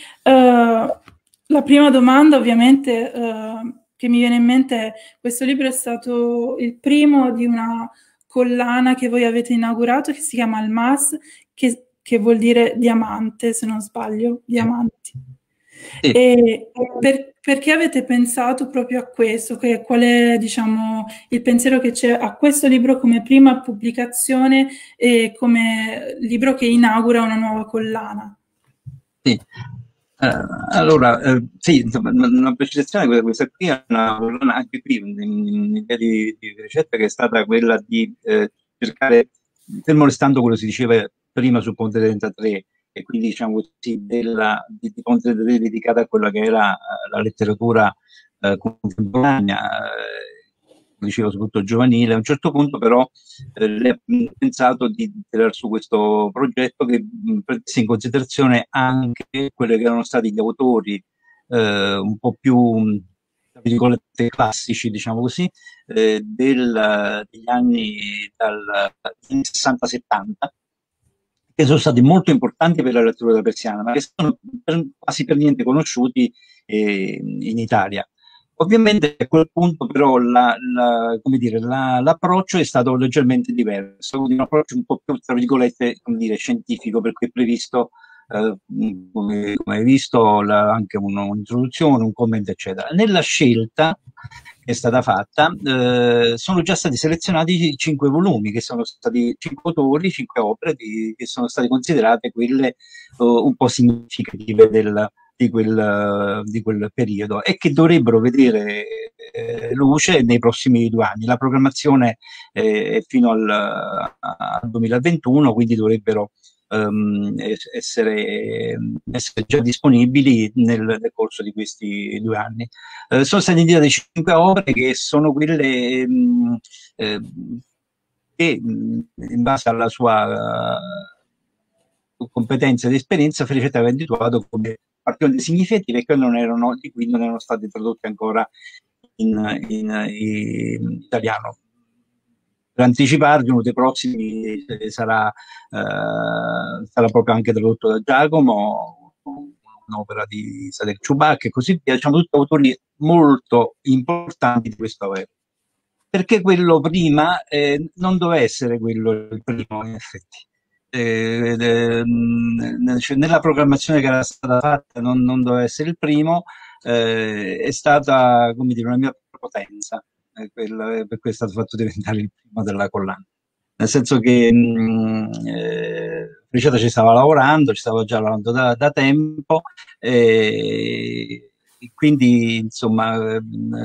Speaker 1: Uh, la prima domanda, ovviamente, uh, che mi viene in mente è: questo libro è stato il primo di una collana che voi avete inaugurato, che si chiama Almas, che, che vuol dire diamante, se non sbaglio, diamanti. Sì. E per, perché avete pensato proprio a questo? Che, qual è, diciamo, il pensiero che c'è a questo libro come prima pubblicazione e come libro che inaugura una nuova collana?
Speaker 5: Sì. Uh, allora, uh, sì, insomma, una precisazione, questa qui è una collana, anche qui un'idea di, di ricetta che è stata quella di eh, cercare, fermo restando quello che si diceva prima sul Ponte trentatré, e quindi, diciamo così, della, di, di Ponte trentatré dedicata a quella che era uh, la letteratura uh, contemporanea, uh, dicevo soprattutto giovanile. A un certo punto però eh, lei ha pensato di tirare su questo progetto che prendesse in considerazione anche quelli che erano stati gli autori eh, un po' più, tra virgolette, classici, diciamo così, eh, del, degli anni dal sessanta settanta, che sono stati molto importanti per la lettura persiana, ma che sono per, quasi per niente conosciuti eh, in Italia. Ovviamente a quel punto però la, la, come dire, la, l'approccio è stato leggermente diverso, quindi un approccio un po' più, tra virgolette, come dire, scientifico, perché è previsto, eh, come, come hai visto, la, anche un, un'introduzione, un commento, eccetera. Nella scelta che è stata fatta, eh, sono già stati selezionati cinque volumi, che sono stati cinque autori, cinque opere di, che sono state considerate quelle uh, un po' significative del Di quel, di quel periodo, e che dovrebbero vedere eh, luce nei prossimi due anni. La programmazione eh, è fino al, al duemilaventuno, quindi dovrebbero um, essere, essere già disponibili nel, nel corso di questi due anni. Eh, sono state indicate cinque opere che sono quelle um, eh, che in base alla sua uh, competenza ed esperienza Felicetta aveva individuato come particolari significative, che non erano, di cui non erano state tradotte ancora in, in, in italiano. Per anticiparvi, uno dei prossimi sarà, eh, sarà proprio anche tradotto da Giacomo, un'opera di Sadek Ciubak e così via. Diciamo tutti autori molto importanti di questa opera. Perché quello prima eh, non doveva essere quello il primo, in effetti. Eh, eh, nella programmazione che era stata fatta non, non doveva essere il primo, eh, è stata, come dire, una mia potenza, eh, quella, per cui è stato fatto diventare il primo della collana, nel senso che eh, Felicetta ci stava lavorando, ci stava già lavorando da, da tempo, eh, e quindi insomma eh,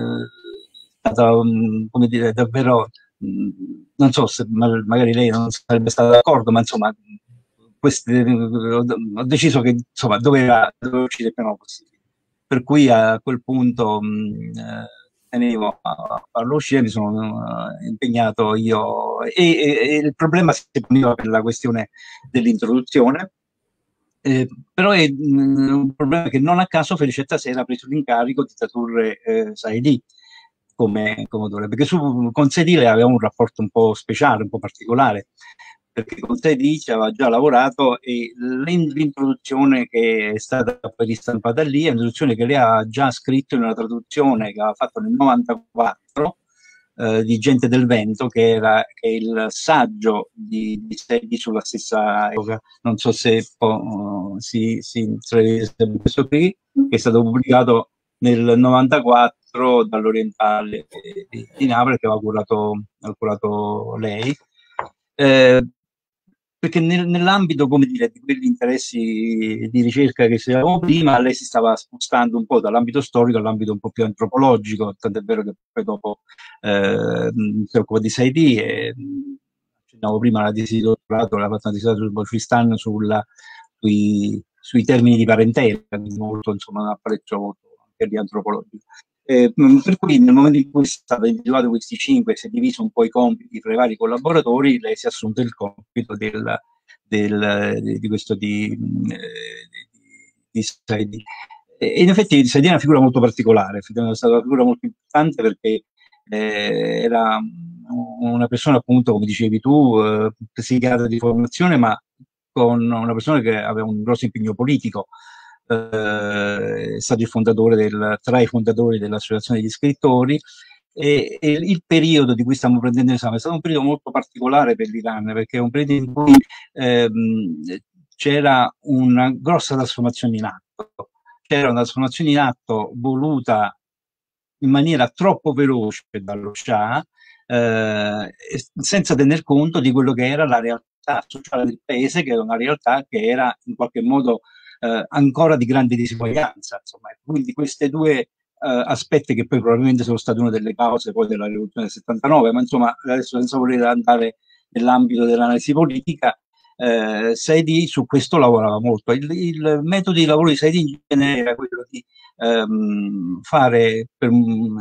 Speaker 5: è stata, come dire, davvero, non so se magari lei non sarebbe stata d'accordo, ma insomma queste, ho deciso che insomma doveva, doveva uscire il prima possibile, per cui a quel punto mh, tenevo a farlo uscire, mi sono uh, impegnato io e, e, e il problema si poneva per la questione dell'introduzione, eh, però è mh, un problema che non a caso Felicetta si era preso l'incarico di tradurre eh, Saidi come, come autore, perché su, con Saidi aveva un rapporto un po' speciale, un po' particolare, perché con Saidi ci aveva già lavorato e l'introduzione che è stata poi ristampata lì è un'introduzione che lei ha già scritto in una traduzione che aveva fatto nel novantaquattro eh, di Gente del Vento, che era che è il saggio di, di Sedi sulla stessa epoca. Non so se oh, si, si intravede questo qui, che è stato pubblicato nel novantaquattro dall'Orientale di, di Napoli, che aveva curato, ha curato lei. Eh, perché nel, nell'ambito, come dire, di quegli interessi di ricerca che si avevano prima, lei si stava spostando un po' dall'ambito storico all'ambito un po' più antropologico, tant'è vero che poi dopo eh, si occupa di sei D e accennavo prima la tesi di dottorato, la fatto una tesi di dottorato sul Balcistan sulla, sui, sui termini di parentela, quindi molto, insomma, un apparecchio molto anche di antropologico. Eh, per cui nel momento in cui è stato individuato questi cinque, si è diviso un po' i compiti fra i vari collaboratori, lei si è assunto il compito del, del, di questo di, di, di Saidi. E in effetti Saidi è una figura molto particolare, è stata una figura molto importante perché eh, era una persona, appunto, come dicevi tu, eh, psichiatra di formazione, ma con una persona che aveva un grosso impegno politico. Eh, è stato il fondatore del, tra i fondatori dell'Associazione degli Scrittori, e, e il periodo di cui stiamo prendendo esame è stato un periodo molto particolare per l'Iran, perché è un periodo in cui ehm, c'era una grossa trasformazione in atto, c'era una trasformazione in atto voluta in maniera troppo veloce dallo Shah, eh, senza tener conto di quello che era la realtà sociale del paese, che era una realtà che era in qualche modo Eh, ancora di grande disuguaglianza, insomma. Quindi questi due eh, aspetti, che poi probabilmente sono state una delle cause poi della rivoluzione del settantanove, ma insomma adesso, senza voler andare nell'ambito dell'analisi politica, eh, Saidi su questo lavorava molto. Il, il metodo di lavoro di Saidi in genere era quello di ehm, fare, per,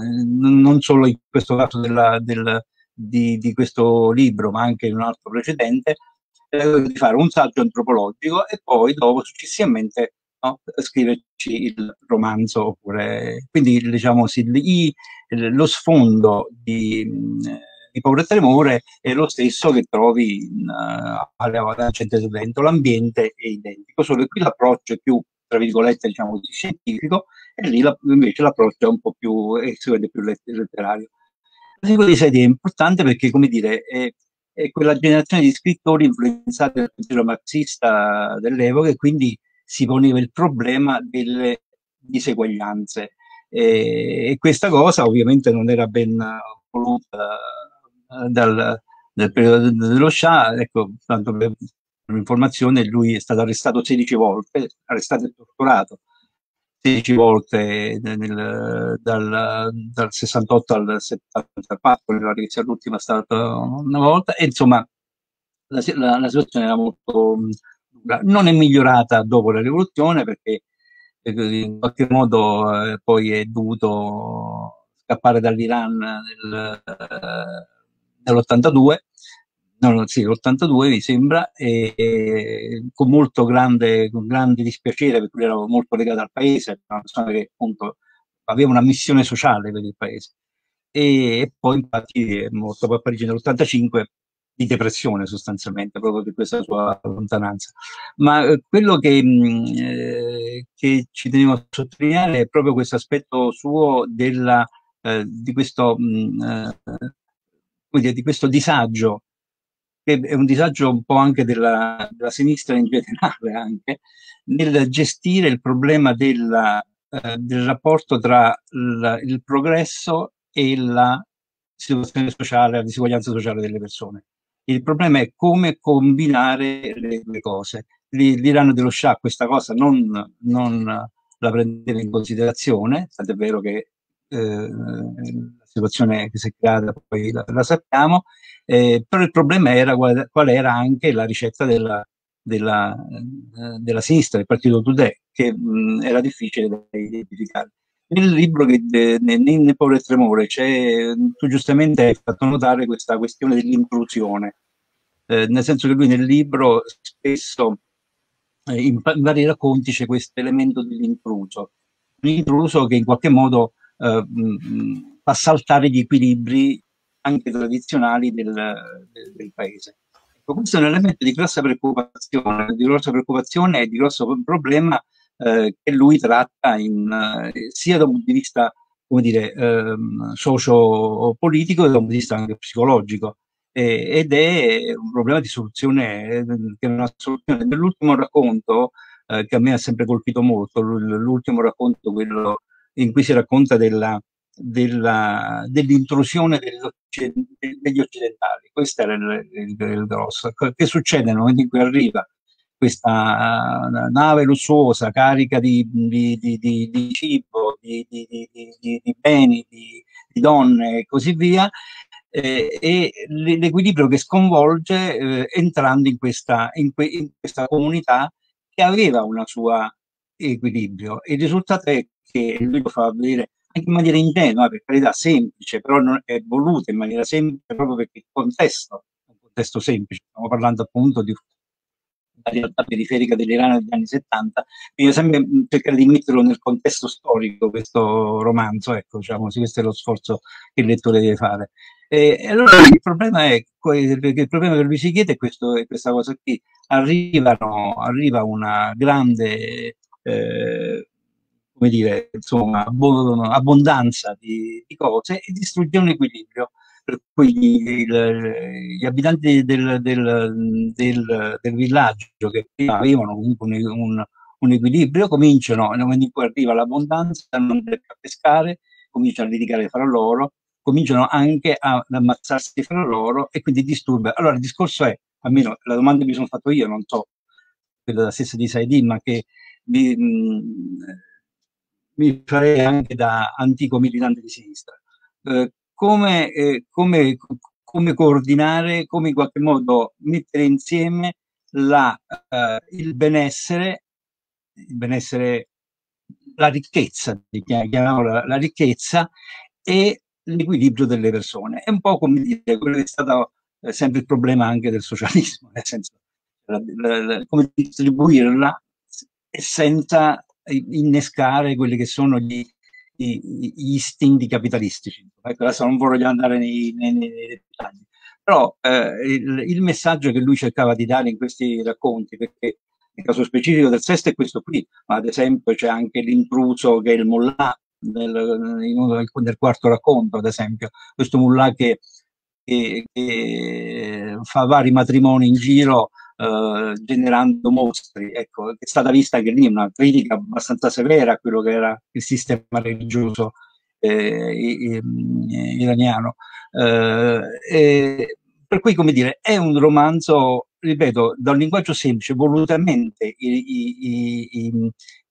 Speaker 5: non solo in questo caso della, del, di, di questo libro, ma anche in un altro precedente, di fare un saggio antropologico e poi dopo successivamente, no, scriverci il romanzo. Oppure, quindi diciamo sì, i, lo sfondo di, di Paura e Tremore è lo stesso che trovi in uh, Gente del Vento, l'ambiente è identico, solo che qui l'approccio è più, tra virgolette, diciamo, scientifico, e lì la, invece l'approccio è un po' più, eh, si vede più letterario. La figura di Saidi è importante perché, come dire, è e quella generazione di scrittori influenzati dal pensiero marxista dell'epoca, e quindi si poneva il problema delle diseguaglianze. E, e questa cosa ovviamente non era ben voluta dal, dal periodo dello Shah. Ecco, tanto per un'informazione, lui è stato arrestato sedici volte, arrestato e torturato sedici volte nel, dal, dal sessantotto al settantaquattro, mi pare che sia l'ultima stata una volta, e insomma la, la, la situazione era molto dura. Non è migliorata dopo la rivoluzione, perché in qualche modo eh, poi è dovuto scappare dall'Iran nel, nell'ottantadue, no, sì, l'ottantadue mi sembra, e, e con molto grande, con grande dispiacere, perché lui era molto legato al paese, una persona che appunto aveva una missione sociale per il paese. E, e poi infatti è morto a Parigi nell'ottantacinque di depressione, sostanzialmente, proprio per questa sua lontananza. Ma eh, quello che, mh, eh, che ci tenevo a sottolineare è proprio questo aspetto suo della, eh, di questo mh, eh, di questo disagio, che è un disagio un po' anche della, della sinistra in generale, anche nel gestire il problema della, eh, del rapporto tra il, il progresso e la situazione sociale, la disuguaglianza sociale delle persone. Il problema è come combinare le due cose. L'Iran dello Shah questa cosa non, non la prendeva in considerazione, tant'è vero che eh, la situazione che si è creata poi la, la sappiamo, eh, però il problema era qual, qual era anche la ricetta della, della, eh, della sinistra, del partito Tudeh, che mh, era difficile da identificare. Nel libro che in Paura e Tremore c'è, tu giustamente hai fatto notare questa questione dell'intrusione, eh, nel senso che lui nel libro spesso eh, in, in vari racconti c'è questo elemento dell'intruso, un intruso che in qualche modo eh, mh, fa saltare gli equilibri anche tradizionali del, del, del paese. Ecco, questo è un elemento di grossa preoccupazione, di grossa preoccupazione e di grosso problema eh, che lui tratta in, eh, sia da un punto di vista come dire, ehm, socio-politico e da un punto di vista anche psicologico. Eh, ed è un problema di soluzione, eh, che è una soluzione. Nell'ultimo racconto, eh, che a me ha sempre colpito molto, l'ultimo racconto, quello in cui si racconta della, della, dell'intrusione degli occidentali. Questo era il, il, il grosso. Che succede nel momento in cui arriva questa nave lussuosa carica di, di, di, di, di cibo, di, di, di, di, di beni, di, di donne e così via, eh, e l'equilibrio che sconvolge eh, entrando in questa, in, que, in questa comunità che aveva una sua equilibrio. Il risultato è che lui lo fa vedere anche in maniera ingenua, per carità semplice, però non è voluta in maniera semplice proprio perché il contesto è un contesto semplice. Stiamo parlando appunto di la realtà periferica dell'Iran degli anni settanta, bisogna sempre cercare di metterlo nel contesto storico, questo romanzo, ecco, diciamo così, questo è lo sforzo che il lettore deve fare. E allora il problema è, il problema che lui si chiede è, questo, è questa cosa qui, arrivano, arriva una grande, eh, come dire, insomma, abbondanza di, di cose e distrugge un equilibrio. Per cui gli, gli abitanti del, del, del, del villaggio, che prima avevano comunque un, un, un equilibrio, cominciano, nel momento in cui arriva l'abbondanza, a non riescono a pescare, cominciano a litigare fra loro, cominciano anche a, ad ammazzarsi fra loro e quindi disturba. Allora il discorso è, almeno la domanda che mi sono fatto io, non so, quella la stessa di Saidin, ma che mi, mh, mi farei anche da antico militante di sinistra. Eh, Come, eh, come, come coordinare, come in qualche modo mettere insieme la, eh, il benessere, il benessere, la ricchezza, chiamiamola la ricchezza, e l'equilibrio delle persone. È un po' come dire, quello che è stato eh, sempre il problema anche del socialismo, nel senso, la, la, la, come distribuirla e senza innescare quelli che sono gli gli istinti capitalistici. Ecco, adesso non voglio andare nei, nei, nei dettagli, però eh, il, il messaggio che lui cercava di dare in questi racconti, perché nel caso specifico del Sesto è questo qui, ma ad esempio c'è anche l'intruso che è il mullah nel, nel quarto racconto, ad esempio, questo mullah che, che, che fa vari matrimoni in giro, Uh, generando mostri, ecco, è stata vista anche lì una critica abbastanza severa a quello che era il sistema religioso eh, iraniano. Uh, e, per cui, come dire, è un romanzo, ripeto, da un linguaggio semplice, volutamente, i, i, i,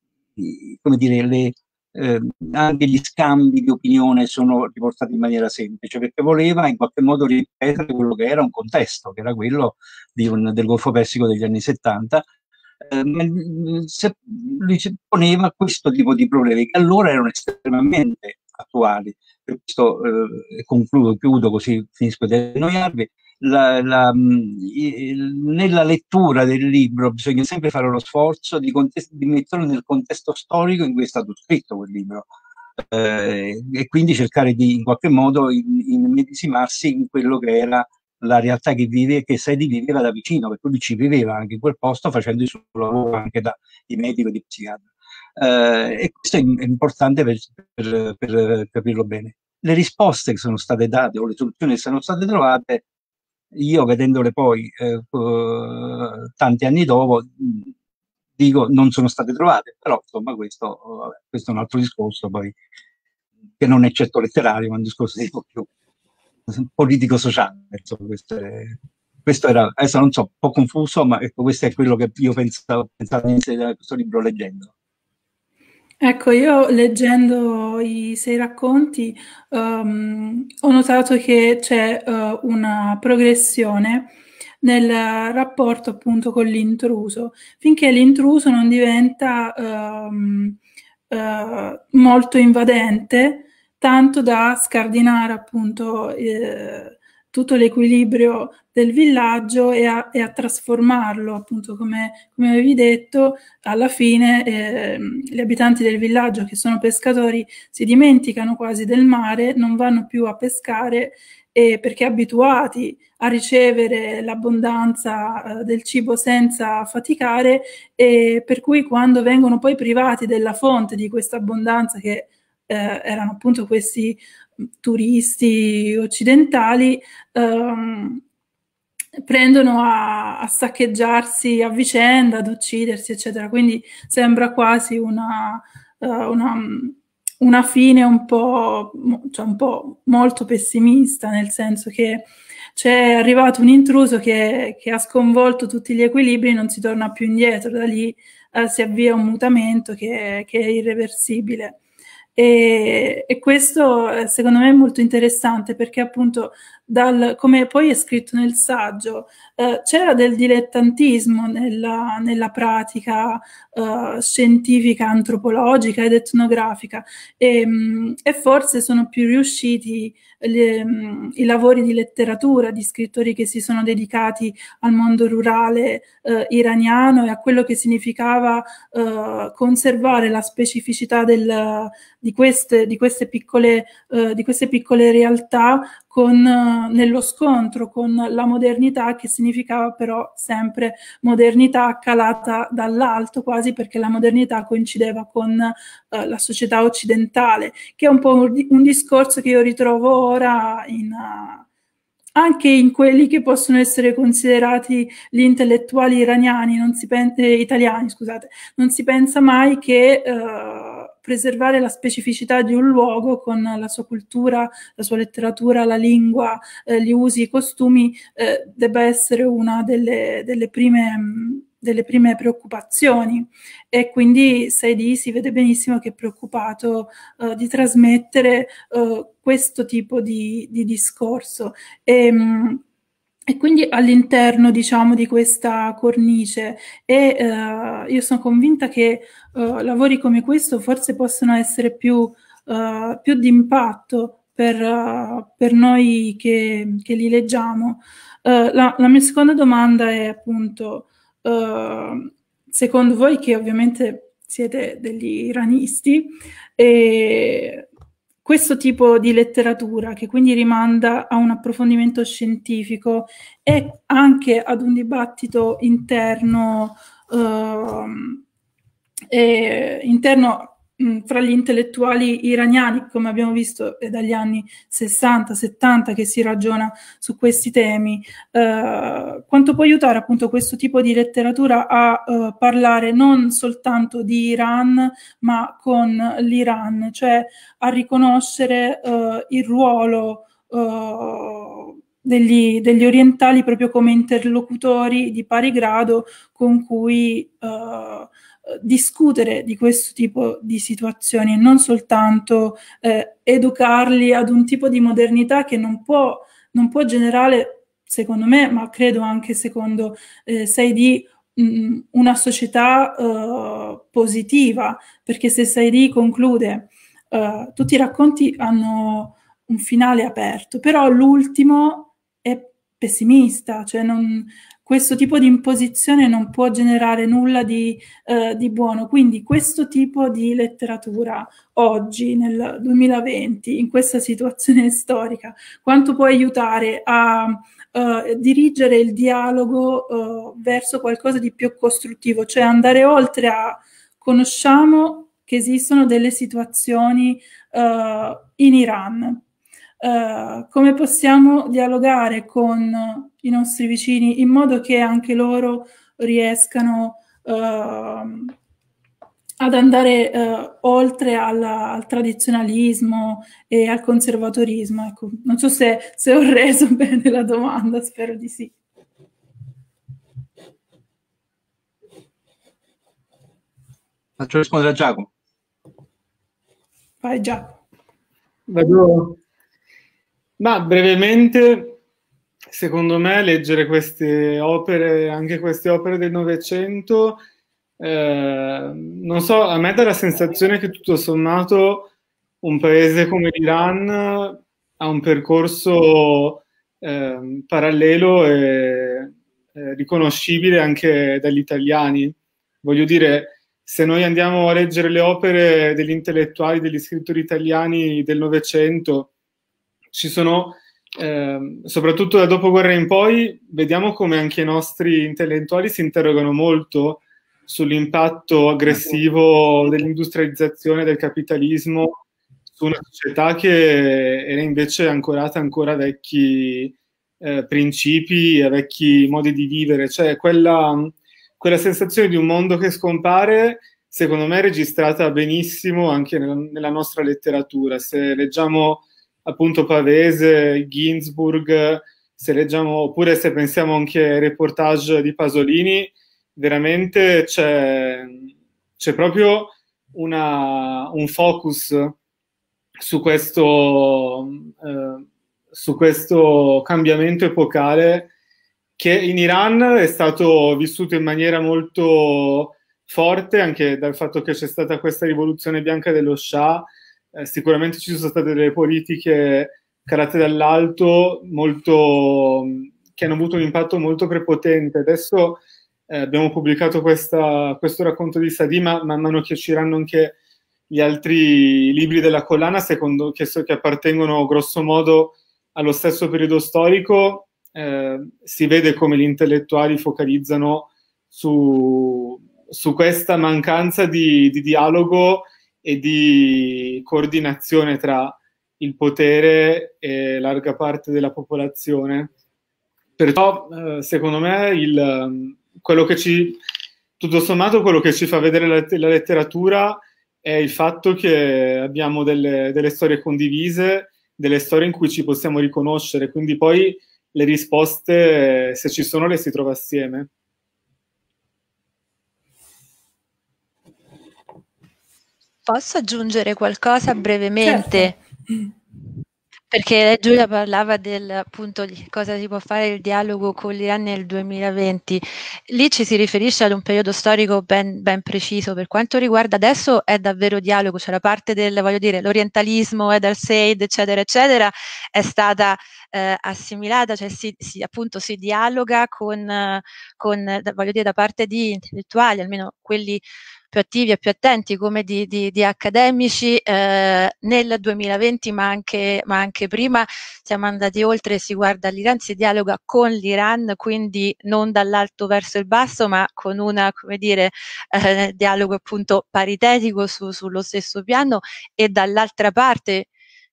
Speaker 5: i, come dire, le, eh, anche gli scambi di opinione sono riportati in maniera semplice, perché voleva in qualche modo ripetere quello che era un contesto, che era quello di un, del Golfo Persico degli anni settanta, eh, se, lui si poneva questo tipo di problemi che allora erano estremamente attuali. Per questo eh, concludo, chiudo così finisco di annoiarvi. La, la, il, nella lettura del libro bisogna sempre fare lo sforzo di, di metterlo nel contesto storico in cui è stato scritto quel libro, eh, e quindi cercare di in qualche modo immedesimarsi in, in quello che era la realtà che vive, che Saidi viveva da vicino, perché lui ci viveva anche in quel posto facendo il suo lavoro anche da di medico e di psichiatra. Eh, e questo è, è importante per, per, per capirlo bene. Le risposte che sono state date o le soluzioni che sono state trovate, io vedendole poi eh, uh, tanti anni dopo, dico non sono state trovate, però insomma questo, uh, questo è un altro discorso poi, che non è certo letterario, ma è un discorso di più politico-sociale. Insomma, questo, è, questo era, adesso non so, un po' confuso, ma ecco, questo è quello che io pensavo, pensavo iniziare questo libro leggendo.
Speaker 1: Ecco, io leggendo i sei racconti um, ho notato che c'è uh, una progressione nel rapporto appunto con l'intruso, finché l'intruso non diventa um, uh, molto invadente, tanto da scardinare appunto eh, tutto l'equilibrio del villaggio e a, e a trasformarlo, appunto come, come avevi detto, alla fine eh, gli abitanti del villaggio, che sono pescatori, si dimenticano quasi del mare, non vanno più a pescare eh, perché abituati a ricevere l'abbondanza eh, del cibo senza faticare, e per cui quando vengono poi privati della fonte di questa abbondanza che eh, erano appunto questi turisti occidentali, ehm, prendono a, a saccheggiarsi a vicenda, ad uccidersi, eccetera. Quindi sembra quasi una, uh, una, una fine un po', cioè un po' molto pessimista, nel senso che c'è arrivato un intruso che, che ha sconvolto tutti gli equilibri, non si torna più indietro, da lì uh, si avvia un mutamento che, che è irreversibile. E, e questo secondo me è molto interessante, perché appunto, dal, come poi è scritto nel saggio, eh, c'era del dilettantismo nella, nella pratica eh, scientifica, antropologica ed etnografica, e, e forse sono più riusciti le, i lavori di letteratura di scrittori che si sono dedicati al mondo rurale eh, iraniano e a quello che significava eh, conservare la specificità del Di queste, di queste piccole, eh, di queste piccole realtà con, eh, nello scontro con la modernità, che significava però sempre modernità calata dall'alto, quasi, perché la modernità coincideva con eh, la società occidentale, che è un po' un, un discorso che io ritrovo ora in, uh, anche in quelli che possono essere considerati gli intellettuali iraniani, non si pen- eh, italiani, scusate, non si pensa mai che uh, preservare la specificità di un luogo con la sua cultura, la sua letteratura, la lingua, eh, gli usi, i costumi, eh, debba essere una delle, delle, prime, delle prime preoccupazioni. E quindi Saidi si vede benissimo che è preoccupato eh, di trasmettere eh, questo tipo di, di discorso. E, E quindi all'interno, diciamo, di questa cornice, e uh, io sono convinta che uh, lavori come questo forse possono essere più, uh, più d'impatto per, uh, per noi che, che li leggiamo. Uh, la, la mia seconda domanda è appunto, uh, secondo voi, che ovviamente siete degli iranisti, e questo tipo di letteratura, che quindi rimanda a un approfondimento scientifico e anche ad un dibattito interno, eh, eh, interno mh, fra gli intellettuali iraniani, come abbiamo visto è dagli anni sessanta settanta che si ragiona su questi temi, eh, quanto può aiutare appunto questo tipo di letteratura a eh, parlare non soltanto di Iran, ma con l'Iran, cioè a riconoscere eh, il ruolo eh, degli, degli orientali proprio come interlocutori di pari grado con cui eh, discutere di questo tipo di situazioni, e non soltanto eh, educarli ad un tipo di modernità che non può, non può generare, secondo me, ma credo anche secondo eh, Saidi, mh, una società eh, positiva, perché se Saidi conclude Uh, tutti i racconti hanno un finale aperto, però l'ultimo è pessimista, cioè non, questo tipo di imposizione non può generare nulla di, uh, di buono. Quindi questo tipo di letteratura oggi, nel duemilaventi, in questa situazione storica, quanto può aiutare a uh, dirigere il dialogo uh, verso qualcosa di più costruttivo, cioè andare oltre a conosciamo che esistono delle situazioni uh, in Iran. Uh, come possiamo dialogare con i nostri vicini in modo che anche loro riescano uh, ad andare uh, oltre alla, al tradizionalismo e al conservatorismo. Ecco, non so se, se ho reso bene la domanda, spero di sì.
Speaker 5: Faccio rispondere a Giacomo.
Speaker 1: Vai Giacomo.
Speaker 4: Vado. Ma brevemente, secondo me, leggere queste opere, anche queste opere del Novecento, eh, non so, a me dà la sensazione che tutto sommato un paese come l'Iran ha un percorso eh, parallelo e eh, riconoscibile anche dagli italiani. Voglio dire, se noi andiamo a leggere le opere degli intellettuali, degli scrittori italiani del Novecento, ci sono, eh, soprattutto da dopoguerra in poi, vediamo come anche i nostri intellettuali si interrogano molto sull'impatto aggressivo dell'industrializzazione, del capitalismo su una società che era invece ancorata ancora a vecchi eh, principi, a vecchi modi di vivere, cioè quella, quella sensazione di un mondo che scompare, secondo me è registrata benissimo anche nella, nella nostra letteratura. Se leggiamo appunto Pavese, Ginsburg, se leggiamo, oppure se pensiamo anche ai reportage di Pasolini, veramente c'è, c'è proprio una, un focus su questo, eh, su questo cambiamento epocale che in Iran è stato vissuto in maniera molto forte, anche dal fatto che c'è stata questa rivoluzione bianca dello Shah. Eh, sicuramente ci sono state delle politiche calate dall'alto molto, che hanno avuto un impatto molto prepotente. Adesso eh, abbiamo pubblicato questa, questo racconto di Sadie, ma man mano che usciranno anche gli altri libri della collana, secondo che, che appartengono grosso modo allo stesso periodo storico, eh, si vede come gli intellettuali focalizzano su, su questa mancanza di, di dialogo e di coordinazione tra il potere e larga parte della popolazione. Perciò, eh, secondo me, il, quello che ci, tutto sommato, quello che ci fa vedere la, la letteratura è il fatto che abbiamo delle, delle storie condivise, delle storie in cui ci possiamo riconoscere, quindi poi le risposte, se ci sono, le si trova assieme.
Speaker 3: Posso aggiungere qualcosa brevemente?
Speaker 1: Certo.
Speaker 3: Perché Giulia parlava del appunto di cosa si può fare il dialogo con l'Iran nel duemilaventi. Lì ci si riferisce ad un periodo storico ben, ben preciso. Per quanto riguarda adesso è davvero dialogo, cioè la parte del, voglio dire, l'orientalismo, Ed al-Said, eccetera, eccetera, è stata eh, assimilata, cioè si, si, appunto si dialoga con, con, voglio dire, da parte di intellettuali, almeno quelli più attivi e più attenti come di, di, di accademici eh, nel duemilaventi, ma anche, ma anche prima siamo andati oltre, si guarda l'Iran, si dialoga con l'Iran, quindi non dall'alto verso il basso, ma con una, come dire, eh, dialogo appunto paritetico su, sullo stesso piano, e dall'altra parte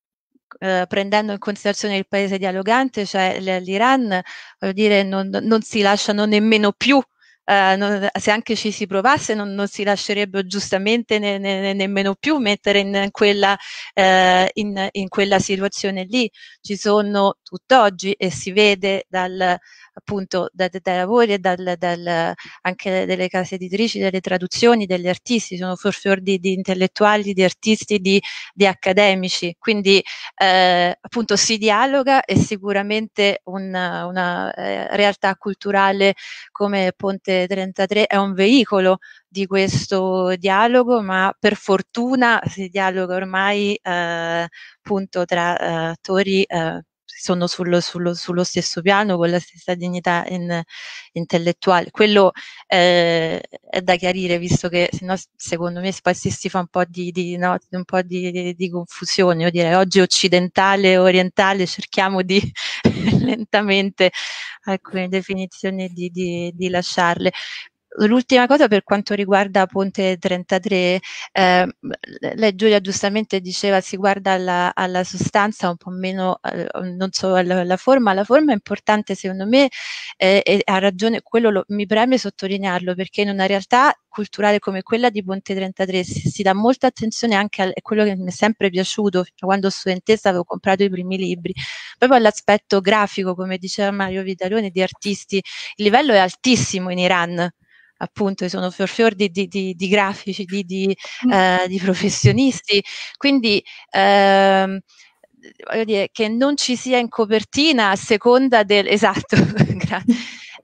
Speaker 3: Uh, prendendo in considerazione il paese dialogante, cioè l'Iran, voglio dire, non, non si lasciano nemmeno più, uh, non, se anche ci si provasse, non, non si lascerebbe giustamente ne, ne, nemmeno più mettere in quella, uh, in, in quella situazione lì. Ci sono tutt'oggi, e si vede dal appunto dai, dai lavori e dal, dal, anche delle case editrici, delle traduzioni, degli artisti, sono forfior di, di intellettuali, di artisti, di, di accademici, quindi eh, appunto si dialoga, e sicuramente una, una eh, realtà culturale come Ponte trentatré è un veicolo di questo dialogo, ma per fortuna si dialoga ormai eh, appunto tra eh, attori eh, sono sullo, sullo, sullo stesso piano, con la stessa dignità in, intellettuale. Quello eh, è da chiarire, visto che sennò secondo me poi si, si fa un po' di, di, no, un po' di, di, di confusione. Io direi oggi occidentale e orientale, cerchiamo di lentamente alcune definizioni di, di, di lasciarle. L'ultima cosa per quanto riguarda Ponte trentatré, eh, lei Giulia giustamente diceva si guarda alla, alla sostanza, un po' meno eh, non solo alla, alla forma. La forma è importante secondo me eh, e ha ragione, quello lo, mi preme sottolinearlo, perché in una realtà culturale come quella di Ponte trentatré si, si dà molta attenzione anche a quello che mi è sempre piaciuto quando studentessa avevo comprato i primi libri, proprio all'aspetto grafico, come diceva Mario Vitalone, di artisti. Il livello è altissimo in Iran, appunto, sono fior fior di, di, di, di grafici, di, di, eh, di professionisti, quindi ehm, voglio dire che non ci sia in copertina a seconda del, esatto, grazie,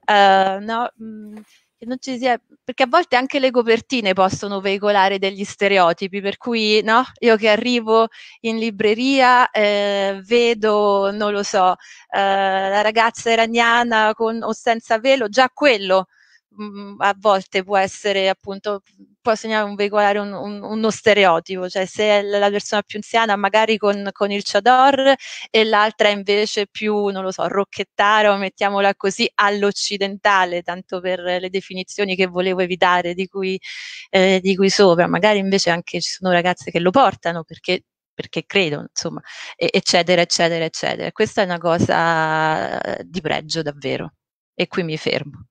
Speaker 3: uh, no, mh, che non ci sia, perché a volte anche le copertine possono veicolare degli stereotipi, per cui no, io che arrivo in libreria eh, vedo, non lo so, eh, la ragazza iraniana con o senza velo, già quello a volte può essere appunto, può segnare un veicolare un, un, uno stereotipo, cioè se è la persona più anziana magari con, con il chador e l'altra invece più, non lo so, rocchettara, o mettiamola così, all'occidentale, tanto per le definizioni che volevo evitare di cui, eh, di cui sopra. Magari invece anche ci sono ragazze che lo portano perché perché credo, insomma, eccetera, eccetera, eccetera. Questa è una cosa di pregio davvero, e qui mi fermo.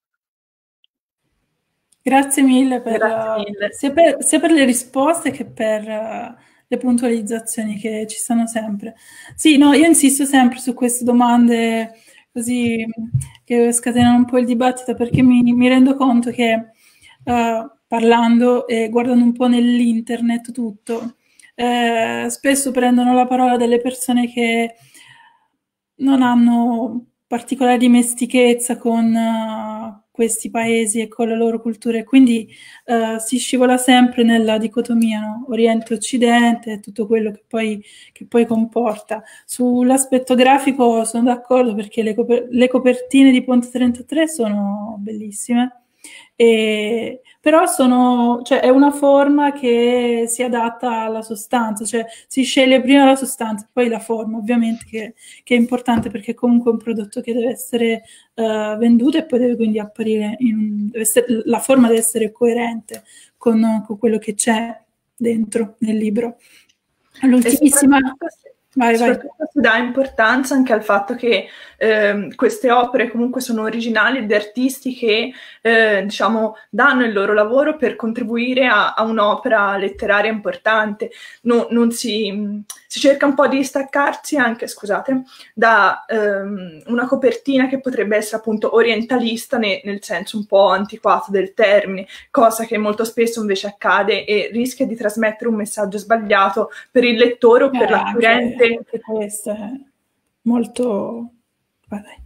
Speaker 1: Grazie mille, per,
Speaker 2: Grazie mille.
Speaker 1: Sia, per, sia per le risposte che per uh, le puntualizzazioni che ci sono sempre. Sì, no, io insisto sempre su queste domande così che scatenano un po' il dibattito, perché mi, mi rendo conto che uh, parlando e guardando un po' nell'internet tutto, eh, spesso prendono la parola delle persone che non hanno particolare dimestichezza con uh, questi paesi e con la loro cultura, e quindi uh, si scivola sempre nella dicotomia, no? Oriente-Occidente e tutto quello che poi, che poi comporta. Sull'aspetto grafico sono d'accordo, perché le, coper- le copertine di Ponte trentatré sono bellissime. E, però sono, cioè, è una forma che si adatta alla sostanza, cioè si sceglie prima la sostanza, poi la forma, ovviamente, che, che è importante, perché comunque è un prodotto che deve essere uh, venduto, e poi deve quindi apparire in, deve essere, la forma deve essere coerente con, con quello che c'è dentro nel libro. L'ultimissima... Vai, vai.
Speaker 2: Soprattutto si dà importanza anche al fatto che eh, queste opere comunque sono originali di artisti che eh, diciamo danno il loro lavoro per contribuire a, a un'opera letteraria importante. No, non si, si cerca un po' di distaccarsi anche, scusate, da ehm, una copertina che potrebbe essere appunto orientalista ne, nel senso un po' antiquato del termine, cosa che molto spesso invece accade e rischia di trasmettere un messaggio sbagliato per il lettore o per
Speaker 1: eh,
Speaker 2: l'acquirente.
Speaker 1: Anche questo è molto... Vabbè.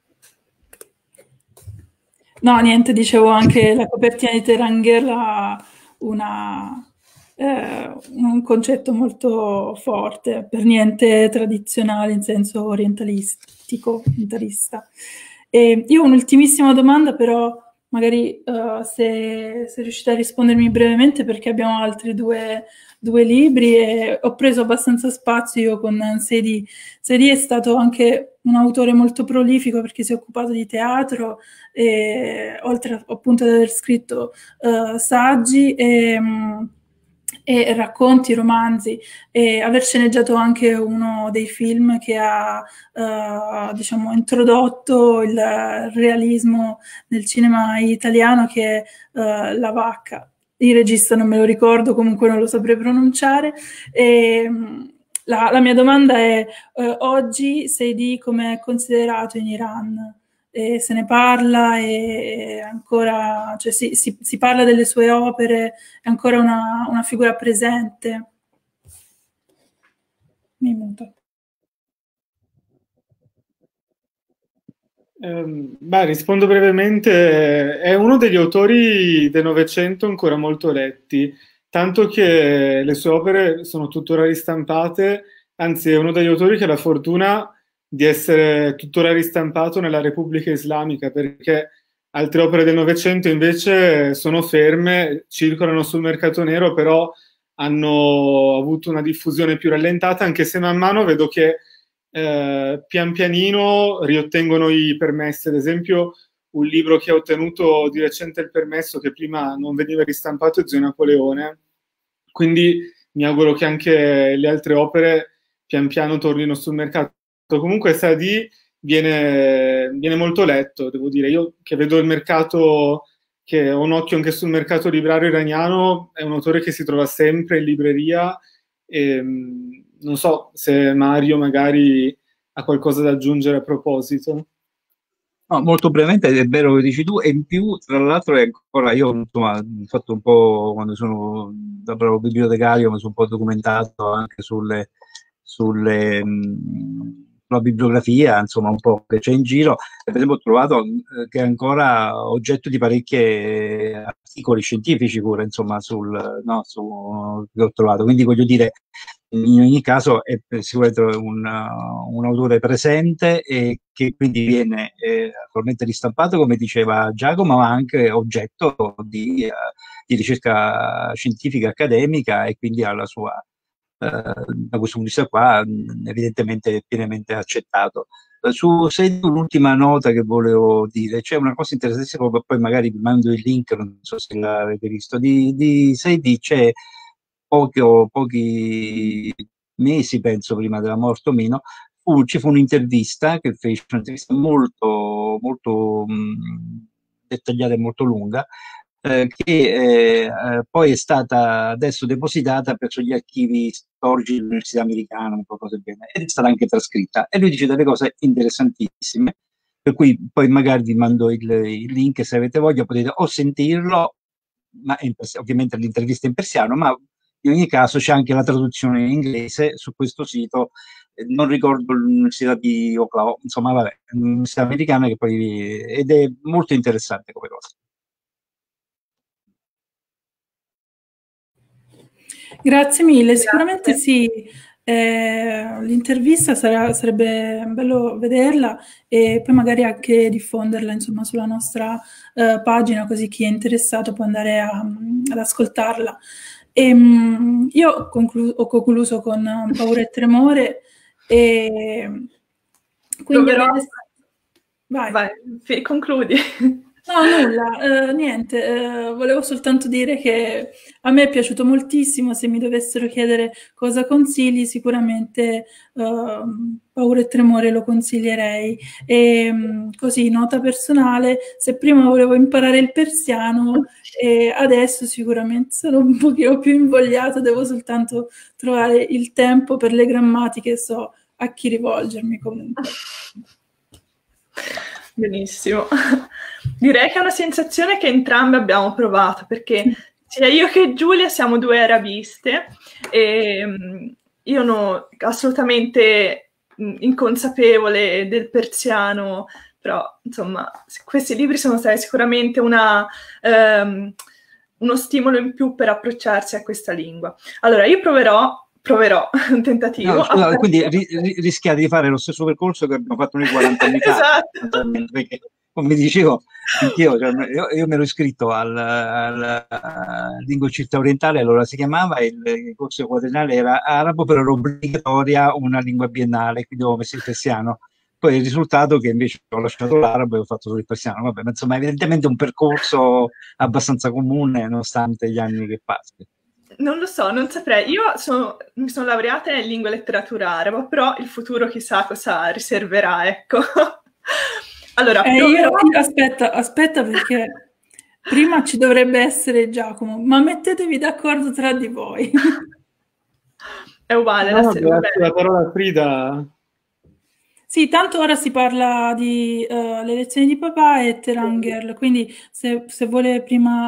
Speaker 1: No, niente, dicevo, anche la copertina di Terangel ha una, eh, un concetto molto forte, per niente tradizionale in senso orientalistico, orientalista. E io ho un'ultimissima domanda, però magari uh, se, se riuscite a rispondermi brevemente, perché abbiamo altri due, due libri e ho preso abbastanza spazio. Io con Sedi, Sedi è stato anche un autore molto prolifico, perché si è occupato di teatro, e, oltre appunto ad aver scritto uh, saggi e, um, e racconti, romanzi, e aver sceneggiato anche uno dei film che ha uh, diciamo introdotto il realismo nel cinema italiano, che è uh, La Vacca. Il regista non me lo ricordo, comunque non lo saprei pronunciare. E, la, la mia domanda è uh, oggi Sedi come è considerato in Iran? E se ne parla, e ancora, cioè si, si, si parla delle sue opere, è ancora una, una figura presente? Minuto.
Speaker 4: Eh, beh, rispondo brevemente. È uno degli autori del Novecento ancora molto letti, tanto che le sue opere sono tuttora ristampate, anzi è uno degli autori che ha la fortuna di essere tuttora ristampato nella Repubblica Islamica, perché altre opere del Novecento invece sono ferme, circolano sul mercato nero, però hanno avuto una diffusione più rallentata, anche se man mano vedo che eh, pian pianino riottengono i permessi. Ad esempio, un libro che ha ottenuto di recente il permesso, che prima non veniva ristampato, è Zio Napoleone. Quindi mi auguro che anche le altre opere pian piano tornino sul mercato. Comunque Sadi viene, viene molto letto, devo dire. Io che vedo il mercato, che ho un occhio anche sul mercato librario iraniano, è un autore che si trova sempre in libreria, e non so se Mario magari ha qualcosa da aggiungere a proposito.
Speaker 5: No, molto brevemente, è vero che dici tu, e in più, tra l'altro, è ancora io, insomma, ho fatto un po', quando sono da bravo bibliotecario, mi sono un po' documentato anche sulle, sulle mh, sulla bibliografia, insomma, un po' che c'è in giro, e per esempio ho trovato eh, che è ancora oggetto di parecchi articoli scientifici pure, insomma, sul, no, su, che ho trovato, quindi voglio dire, in ogni caso è sicuramente un, un autore presente e che quindi viene eh, attualmente ristampato, come diceva Giacomo, ma anche oggetto di, uh, di ricerca scientifica accademica, e quindi alla sua, uh, da questo punto di vista qua, evidentemente pienamente accettato. Su Sedi, un'ultima nota che volevo dire, c'è una cosa interessantissima, poi magari vi mando il link, non so se l'avete visto, di, di Sedi c'è Pochi, pochi mesi, penso, prima della morte o meno, fu, ci fu un'intervista che fece, un'intervista molto, molto mh, dettagliata e molto lunga, eh, che eh, poi è stata adesso depositata presso gli archivi storici dell'Università Americana, non so cosa bene, ed è stata anche trascritta. E lui dice delle cose interessantissime, per cui poi magari vi mando il, il link, se avete voglia potete o sentirlo, ma in, ovviamente l'intervista in persiano, ma in ogni caso c'è anche la traduzione in inglese su questo sito, eh, non ricordo l'università di Oklahoma, insomma vabbè, l'università americana, che poi, ed è molto interessante come cosa.
Speaker 1: Grazie mille, Grazie. Sicuramente sì, eh, l'intervista sarà, sarebbe bello vederla e poi magari anche diffonderla, insomma, sulla nostra eh, pagina, così chi è interessato può andare a, ad ascoltarla. E, mh, io ho, conclu- ho concluso con Paura e Tremore e quindi
Speaker 2: Proverò...
Speaker 1: avete... Vai.
Speaker 2: Vai, concludi.
Speaker 1: No, nulla, eh, niente, eh, volevo soltanto dire che a me è piaciuto moltissimo, se mi dovessero chiedere cosa consigli, sicuramente eh, Paura e Tremore lo consiglierei. E così, nota personale, se prima volevo imparare il persiano, e adesso sicuramente sono un pochino più invogliata, devo soltanto trovare il tempo per le grammatiche, so a chi rivolgermi comunque.
Speaker 2: Benissimo. Direi che è una sensazione che entrambe abbiamo provato, perché sia io che Giulia siamo due arabiste e io no, assolutamente inconsapevole del persiano, però insomma questi libri sono stati sicuramente una, um, uno stimolo in più per approcciarsi a questa lingua. Allora io proverò proverò un tentativo.
Speaker 5: No, scusa, quindi ri, ri, rischiate di fare lo stesso percorso che abbiamo fatto noi quaranta anni fa.
Speaker 2: Esatto.
Speaker 5: Perché, come dicevo, anch'io, cioè, io, io mi ero iscritto al, al, al Lingua Città Orientale, allora si chiamava, il, il corso quadriennale era arabo, però era obbligatoria una lingua biennale, quindi avevo messo il persiano. Poi il risultato che invece ho lasciato l'arabo e ho fatto solo il persiano. Vabbè, ma insomma, evidentemente è un percorso abbastanza comune, nonostante gli anni che passano.
Speaker 2: Non lo so, non saprei. Io sono, mi sono laureata in lingua e letteratura araba, però il futuro chissà cosa riserverà, ecco. Allora,
Speaker 1: eh, io, aspetta, aspetta perché prima ci dovrebbe essere Giacomo, ma mettetevi d'accordo tra di voi.
Speaker 2: È uguale.
Speaker 4: No,
Speaker 2: la,
Speaker 4: grazie, la parola Frida.
Speaker 1: Sì, tanto ora si parla di uh, le lezioni di papà e Tehran Girl, quindi se, se vuole prima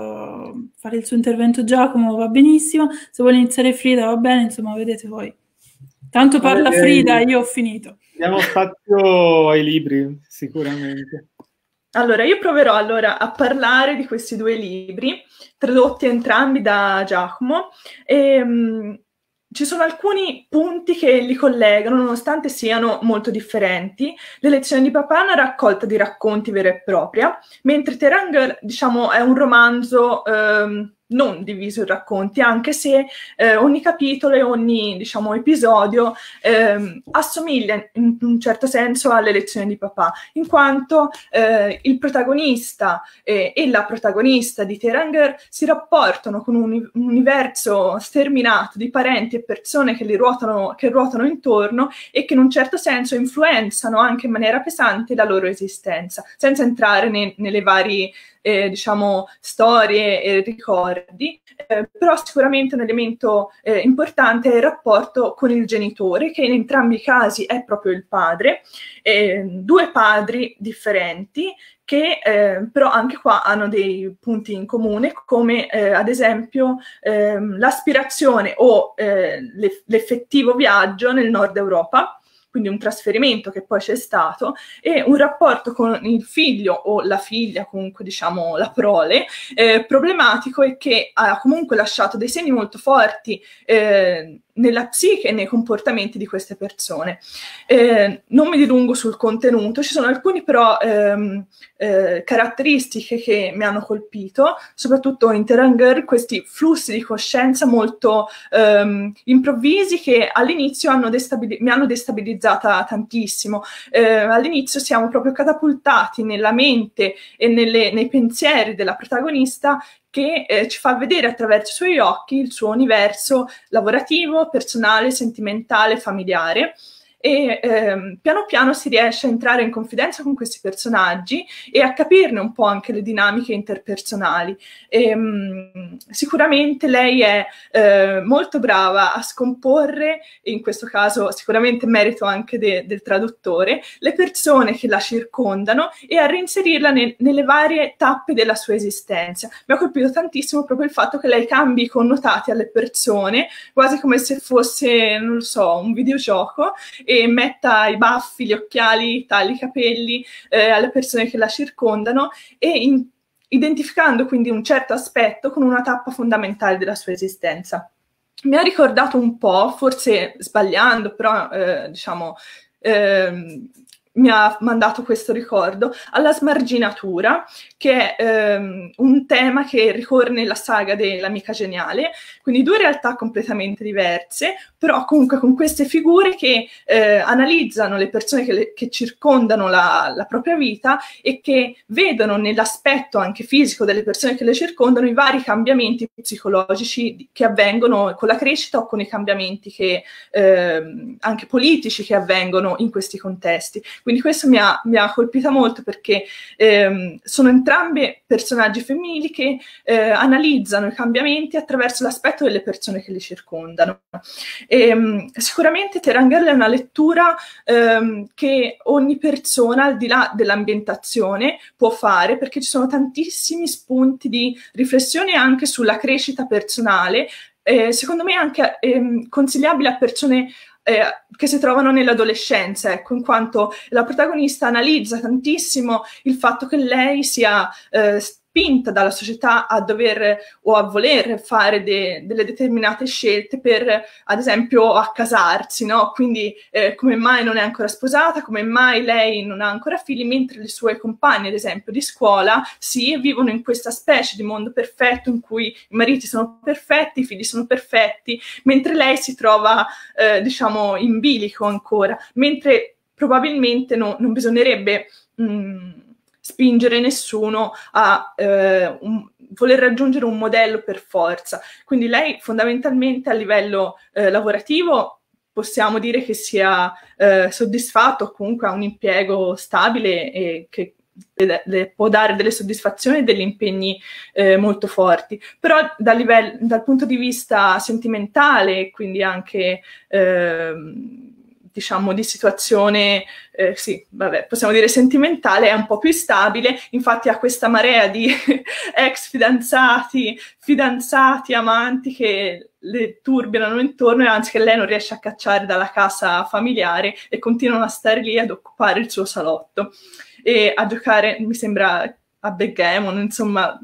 Speaker 1: uh, fare il suo intervento Giacomo va benissimo, se vuole iniziare Frida va bene, insomma vedete voi. Tanto parla
Speaker 4: eh,
Speaker 1: Frida, io ho finito.
Speaker 4: Diamo spazio ai libri, sicuramente.
Speaker 2: Allora, io proverò allora a parlare di questi due libri, tradotti entrambi da Giacomo, e... Um, ci sono alcuni punti che li collegano, nonostante siano molto differenti. Le lezioni di papà è una raccolta di racconti vera e propria, mentre Tehran Girl, diciamo, è un romanzo ehm, non diviso in racconti, anche se eh, ogni capitolo e ogni, diciamo, episodio ehm, assomiglia in un certo senso alle lezioni di papà, in quanto eh, il protagonista eh, e la protagonista di Tehran Girl si rapportano con un, un universo sterminato di parenti e persone che li ruotano, che ruotano intorno e che in un certo senso influenzano anche in maniera pesante la loro esistenza, senza entrare ne, nelle varie Eh, diciamo, storie e ricordi, eh, però sicuramente un elemento eh, importante è il rapporto con il genitore, che in entrambi i casi è proprio il padre, eh, due padri differenti che eh, però anche qua hanno dei punti in comune, come eh, ad esempio ehm, l'aspirazione o eh, l'effettivo viaggio nel nord Europa, quindi un trasferimento che poi c'è stato, e un rapporto con il figlio o la figlia, comunque diciamo la prole, eh, problematico e che ha comunque lasciato dei segni molto forti eh, nella psiche e nei comportamenti di queste persone. Eh, non mi dilungo sul contenuto, ci sono alcuni però ehm, eh, caratteristiche che mi hanno colpito, soprattutto in Tehran Girl, questi flussi di coscienza molto ehm, improvvisi che all'inizio hanno destabili- mi hanno destabilizzata tantissimo. Eh, all'inizio siamo proprio catapultati nella mente e nelle, nei pensieri della protagonista, che eh, ci fa vedere attraverso i suoi occhi il suo universo lavorativo, personale, sentimentale, familiare. E ehm, piano piano si riesce a entrare in confidenza con questi personaggi e a capirne un po' anche le dinamiche interpersonali. E, mh, sicuramente lei è eh, molto brava a scomporre, e in questo caso sicuramente merito anche de- del traduttore, le persone che la circondano e a reinserirla ne- nelle varie tappe della sua esistenza. Mi ha colpito tantissimo proprio il fatto che lei cambi i connotati alle persone, quasi come se fosse, non lo so, un videogioco, e metta i baffi, gli occhiali, tagli i capelli eh, alle persone che la circondano, e in, identificando quindi un certo aspetto con una tappa fondamentale della sua esistenza. Mi ha ricordato un po', forse sbagliando, però eh, diciamo eh, mi ha mandato questo ricordo, alla smarginatura, che è ehm, un tema che ricorre nella saga dell'Amica Geniale, quindi due realtà completamente diverse, però comunque con queste figure che eh, analizzano le persone che, le, che circondano la, la propria vita e che vedono nell'aspetto anche fisico delle persone che le circondano i vari cambiamenti psicologici che avvengono con la crescita o con i cambiamenti che, eh, anche politici che avvengono in questi contesti. Quindi questo mi ha, mi ha colpita molto, perché ehm, sono entrambi personaggi femminili che eh, analizzano i cambiamenti attraverso l'aspetto delle persone che li circondano. E, um, sicuramente Terangel è una lettura um, che ogni persona, al di là dell'ambientazione, può fare, perché ci sono tantissimi spunti di riflessione anche sulla crescita personale, eh, secondo me anche eh, consigliabile a persone Eh, che si trovano nell'adolescenza, ecco, in quanto la protagonista analizza tantissimo il fatto che lei sia eh, spinta dalla società a dover o a voler fare de- delle determinate scelte per, ad esempio, accasarsi, no? Quindi eh, come mai non è ancora sposata, come mai lei non ha ancora figli, mentre le sue compagne, ad esempio, di scuola, sì, vivono in questa specie di mondo perfetto in cui i mariti sono perfetti, i figli sono perfetti, mentre lei si trova, eh, diciamo, in bilico ancora, mentre probabilmente no, non bisognerebbe mh, spingere nessuno a eh, un, voler raggiungere un modello per forza. Quindi lei fondamentalmente a livello eh, lavorativo possiamo dire che sia eh, soddisfatto, comunque ha un impiego stabile e che le, le può dare delle soddisfazioni e degli impegni eh, molto forti, però da livello, dal punto di vista sentimentale, quindi anche eh, diciamo di situazione, eh, sì, vabbè, possiamo dire sentimentale, è un po' più stabile, infatti ha questa marea di ex fidanzati, fidanzati, amanti che le turbinano intorno, e anzi che lei non riesce a cacciare dalla casa familiare, e continuano a stare lì ad occupare il suo salotto e a giocare, mi sembra, a backgammon, insomma.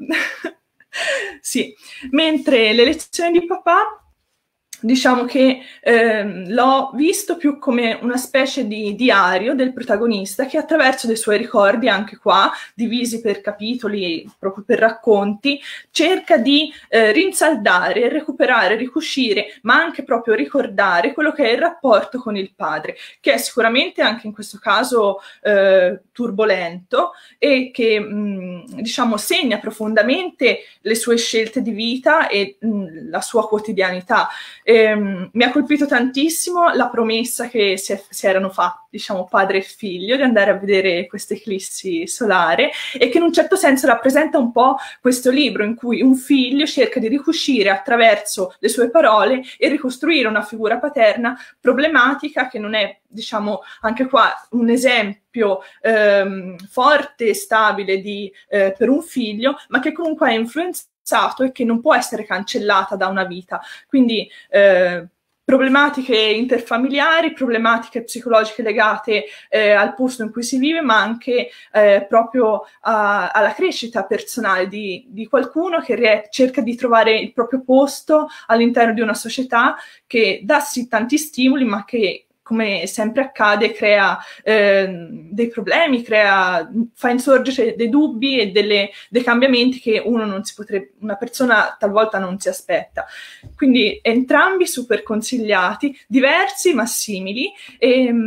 Speaker 2: Sì, mentre le lezioni di papà, diciamo che eh, l'ho visto più come una specie di diario del protagonista, che attraverso dei suoi ricordi, anche qua divisi per capitoli, proprio per racconti, cerca di eh, rinsaldare, recuperare, ricucire, ma anche proprio ricordare quello che è il rapporto con il padre, che è sicuramente anche in questo caso eh, turbolento e che mh, diciamo segna profondamente le sue scelte di vita e mh, la sua quotidianità. Eh, mi ha colpito tantissimo la promessa che si, è, si erano fatti, diciamo, padre e figlio, di andare a vedere questa eclissi solare, e che in un certo senso rappresenta un po' questo libro in cui un figlio cerca di ricucire attraverso le sue parole e ricostruire una figura paterna problematica, che non è, diciamo, anche qua un esempio ehm, forte e stabile di, eh, per un figlio, ma che comunque è influenzato e che non può essere cancellata da una vita. Quindi eh, problematiche interfamiliari, problematiche psicologiche legate eh, al posto in cui si vive, ma anche eh, proprio a, alla crescita personale di, di qualcuno che rie- cerca di trovare il proprio posto all'interno di una società che dà sì tanti stimoli, ma che, come sempre accade, crea eh, dei problemi, crea, fa insorgere dei dubbi e delle, dei cambiamenti che uno non si potrebbe, una persona talvolta non si aspetta. Quindi entrambi super consigliati, diversi ma simili, e,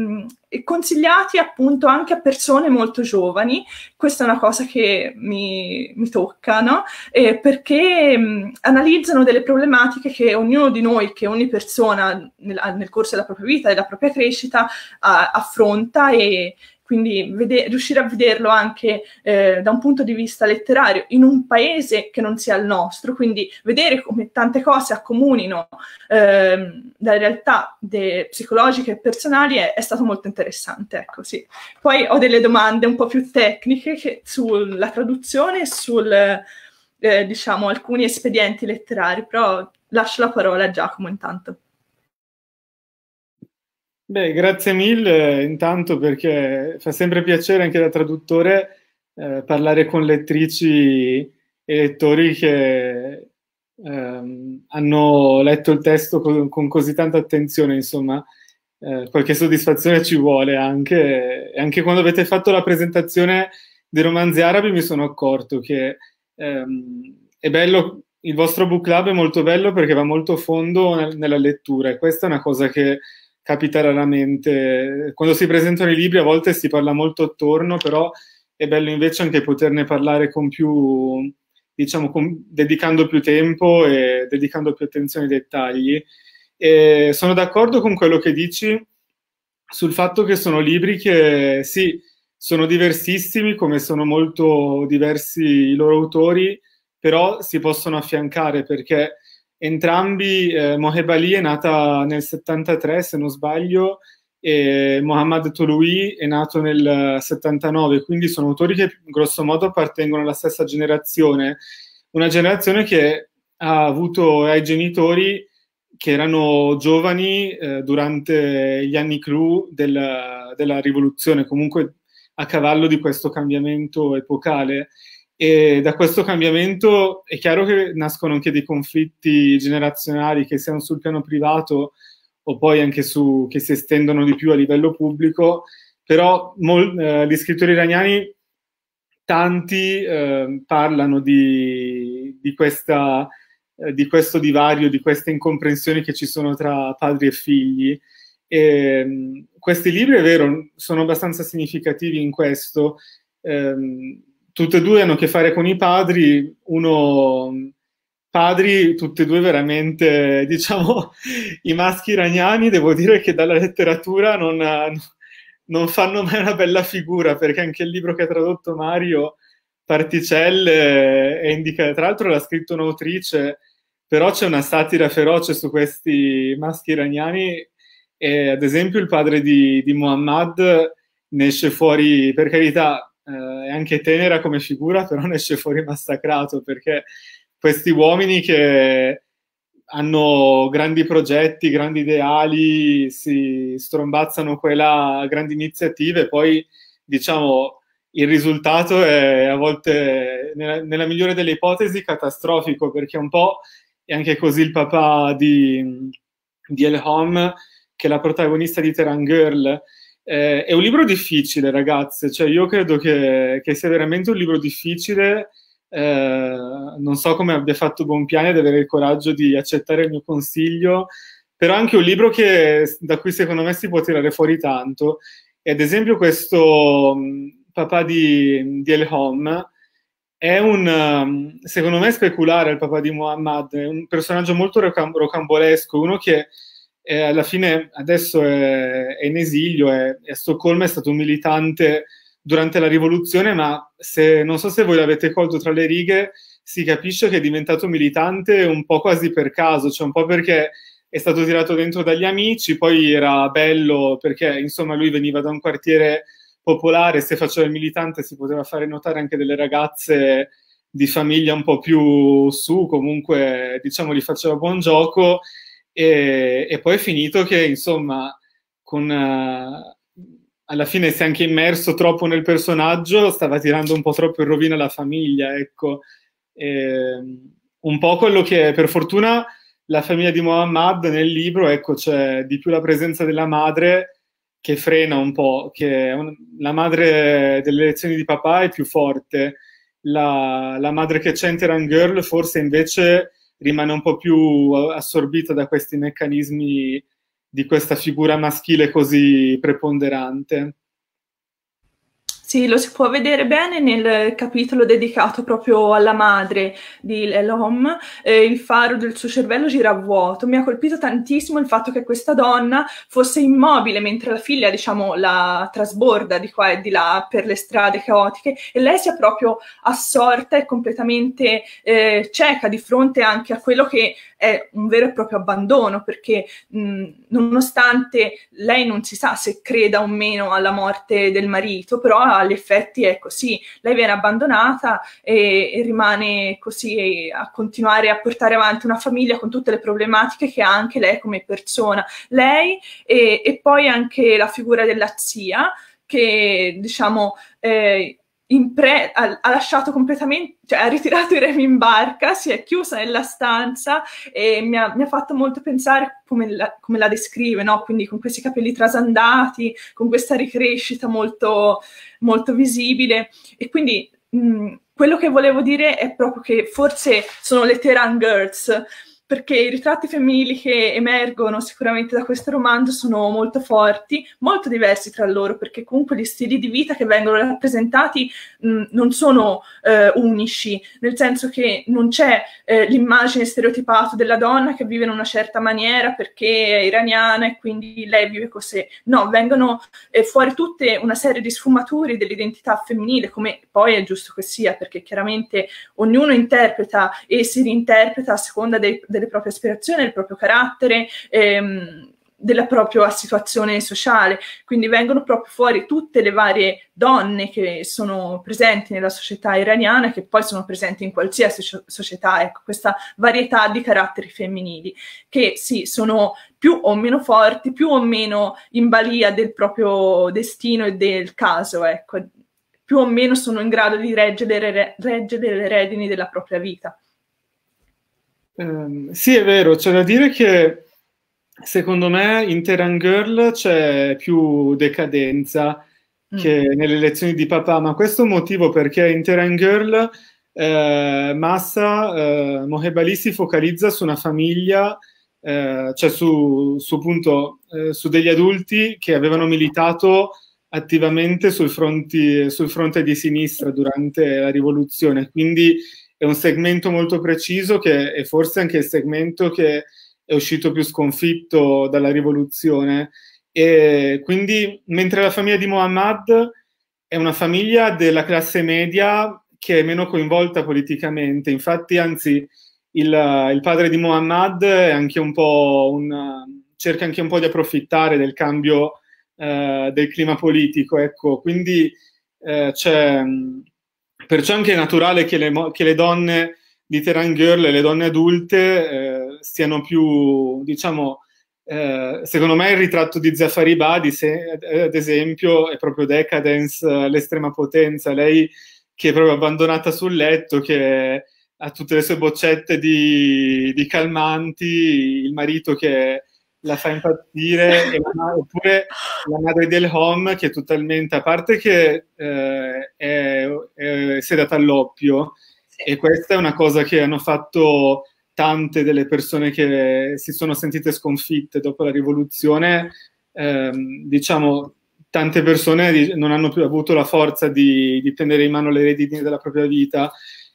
Speaker 2: consigliati appunto anche a persone molto giovani. Questa è una cosa che mi, mi tocca, no? Eh, perché mh, analizzano delle problematiche che ognuno di noi, che ogni persona nel, nel corso della propria vita, della propria crescita, a, affronta, e quindi vede- riuscire a vederlo anche eh, da un punto di vista letterario in un paese che non sia il nostro, quindi vedere come tante cose accomunino eh, dalle realtà de- psicologiche e personali è, è stato molto interessante. Ecco, sì. Poi ho delle domande un po' più tecniche che, sulla traduzione e sul, eh, diciamo, alcuni espedienti letterari, però lascio la parola a Giacomo intanto.
Speaker 4: Beh, grazie mille intanto, perché fa sempre piacere anche da traduttore eh, parlare con lettrici e lettori che ehm, hanno letto il testo con, con così tanta attenzione, insomma, eh, qualche soddisfazione ci vuole anche. E anche quando avete fatto la presentazione dei romanzi arabi mi sono accorto che ehm, è bello, il vostro book club è molto bello perché va molto a fondo nel, nella lettura, e questa è una cosa che capita raramente. Quando si presentano i libri a volte si parla molto attorno, però è bello invece anche poterne parlare con più, diciamo, con, dedicando più tempo e dedicando più attenzione ai dettagli. E sono d'accordo con quello che dici sul fatto che sono libri che, sì, sono diversissimi, come sono molto diversi i loro autori, però si possono affiancare, perché entrambi, eh, Moheb Ali è nata nel settantatré, se non sbaglio, e Mohammad Toloui è nato nel settantanove, quindi sono autori che grosso modo appartengono alla stessa generazione, una generazione che ha avuto ai genitori che erano giovani eh, durante gli anni clou della, della rivoluzione, comunque a cavallo di questo cambiamento epocale. E da questo cambiamento è chiaro che nascono anche dei conflitti generazionali, che siano sul piano privato o poi anche su, che si estendono di più a livello pubblico, però mol, eh, gli scrittori iraniani, tanti eh, parlano di, di, questa, eh, di questo divario, di queste incomprensioni che ci sono tra padri e figli. E, mh, questi libri, è vero, sono abbastanza significativi in questo. Ehm, tutte e due hanno a che fare con i padri, uno padri, tutti e due veramente, diciamo, i maschi iraniani, devo dire che dalla letteratura non, non fanno mai una bella figura, perché anche il libro che ha tradotto Mario, Particelle, è indica, tra l'altro l'ha scritto un'autrice, però c'è una satira feroce su questi maschi iraniani, e ad esempio il padre di, di Muhammad ne esce fuori, per carità, eh, è anche tenera come figura, però ne esce fuori massacrato, perché questi uomini che hanno grandi progetti, grandi ideali, si strombazzano qua e là a grandi iniziative, poi diciamo il risultato è a volte, nella, nella migliore delle ipotesi, catastrofico, perché un po' è anche così il papà di, di Elham, che è la protagonista di Tehran Girl. Eh, è un libro difficile, ragazze, cioè io credo che, che sia veramente un libro difficile. Eh, non so come abbia fatto Bompiani ad avere il coraggio di accettare il mio consiglio, però è anche un libro che, da cui secondo me si può tirare fuori tanto. E ad esempio questo um, papà di, di Elham è un, um, secondo me, speculare, il papà di Muhammad, è un personaggio molto rocam- rocambolesco, uno che eh, alla fine adesso è, è in esilio, è, è a Stoccolma, è stato un militante durante la rivoluzione, ma se, non so se voi l'avete colto tra le righe, si capisce che è diventato militante un po' quasi per caso, cioè un po' perché è stato tirato dentro dagli amici, poi era bello perché insomma lui veniva da un quartiere popolare, se faceva il militante si poteva fare notare anche delle ragazze di famiglia un po' più su, comunque diciamo gli faceva buon gioco, e, e poi è finito che insomma con... Uh, alla fine si è anche immerso troppo nel personaggio, stava tirando un po' troppo in rovina la famiglia, ecco. E, un po' quello che, per fortuna, la famiglia di Muhammad nel libro, ecco, c'è di più la presenza della madre che frena un po', che un, la madre delle lezioni di papà è più forte, la, la madre che c'è in Tehran Girl forse invece rimane un po' più assorbita da questi meccanismi di questa figura maschile così preponderante.
Speaker 2: Sì, lo si può vedere bene nel capitolo dedicato proprio alla madre di Lelom, eh, il faro del suo cervello gira a vuoto. Mi ha colpito tantissimo il fatto che questa donna fosse immobile mentre la figlia, diciamo, la trasborda di qua e di là per le strade caotiche, e lei sia proprio assorta e completamente eh, cieca di fronte anche a quello che è un vero e proprio abbandono, perché mh, nonostante lei non si sa se creda o meno alla morte del marito, però agli effetti è così, lei viene abbandonata e, e rimane così a continuare a portare avanti una famiglia con tutte le problematiche che ha anche lei come persona, lei e, e poi anche la figura della zia che, diciamo, eh, Pre, ha, ha lasciato completamente, cioè ha ritirato i remi in barca, si è chiusa nella stanza e mi ha, mi ha fatto molto pensare come la, come la descrive, no? Quindi con questi capelli trasandati, con questa ricrescita molto, molto visibile. E quindi mh, quello che volevo dire è proprio che forse sono le Tehran Girls, perché i ritratti femminili che emergono sicuramente da questo romanzo sono molto forti, molto diversi tra loro, perché comunque gli stili di vita che vengono rappresentati mh, non sono eh, unici, nel senso che non c'è eh, l'immagine stereotipata della donna che vive in una certa maniera perché è iraniana e quindi lei vive così. No, vengono eh, fuori tutte una serie di sfumature dell'identità femminile, come poi è giusto che sia, perché chiaramente ognuno interpreta e si reinterpreta a seconda dei delle proprie aspirazioni, del proprio carattere, ehm, della propria situazione sociale. Quindi vengono proprio fuori tutte le varie donne che sono presenti nella società iraniana e che poi sono presenti in qualsiasi società. Ecco, questa varietà di caratteri femminili che sì, sono più o meno forti, più o meno in balia del proprio destino e del caso, ecco. Più o meno sono in grado di reggere, reggere le redini della propria vita.
Speaker 4: Um, sì, è vero, c'è da dire che secondo me in Tehran Girl c'è più decadenza mm. che nelle lezioni di papà, ma questo è un motivo perché in Tehran Girl eh, Mahsa eh, Mohebali si focalizza su una famiglia, eh, cioè su, su, appunto, eh, su degli adulti che avevano militato attivamente sul, fronti, sul fronte di sinistra durante la rivoluzione, quindi è un segmento molto preciso che è forse anche il segmento che è uscito più sconfitto dalla rivoluzione. E quindi, mentre la famiglia di Muhammad è una famiglia della classe media che è meno coinvolta politicamente, infatti, anzi, il, il padre di Muhammad è anche un po' un, cerca anche un po' di approfittare del cambio eh, del clima politico, ecco, quindi eh, c'è... Perciò anche è naturale che le, che le donne di Tehran Girl e le donne adulte eh, stiano più, diciamo, eh, secondo me il ritratto di Zafaribadi, se, ad esempio, è proprio decadence all'estrema potenza. Lei che è proprio abbandonata sul letto, che ha tutte le sue boccette di, di calmanti, il marito che la fa impazzire, e la, oppure la madre del home che è totalmente, a parte che eh, è, è sedata all'oppio, sì. E questa è una cosa che hanno fatto tante delle persone che si sono sentite sconfitte dopo la rivoluzione, ehm, diciamo, tante persone non hanno più avuto la forza di, di tenere in mano le redini della propria vita,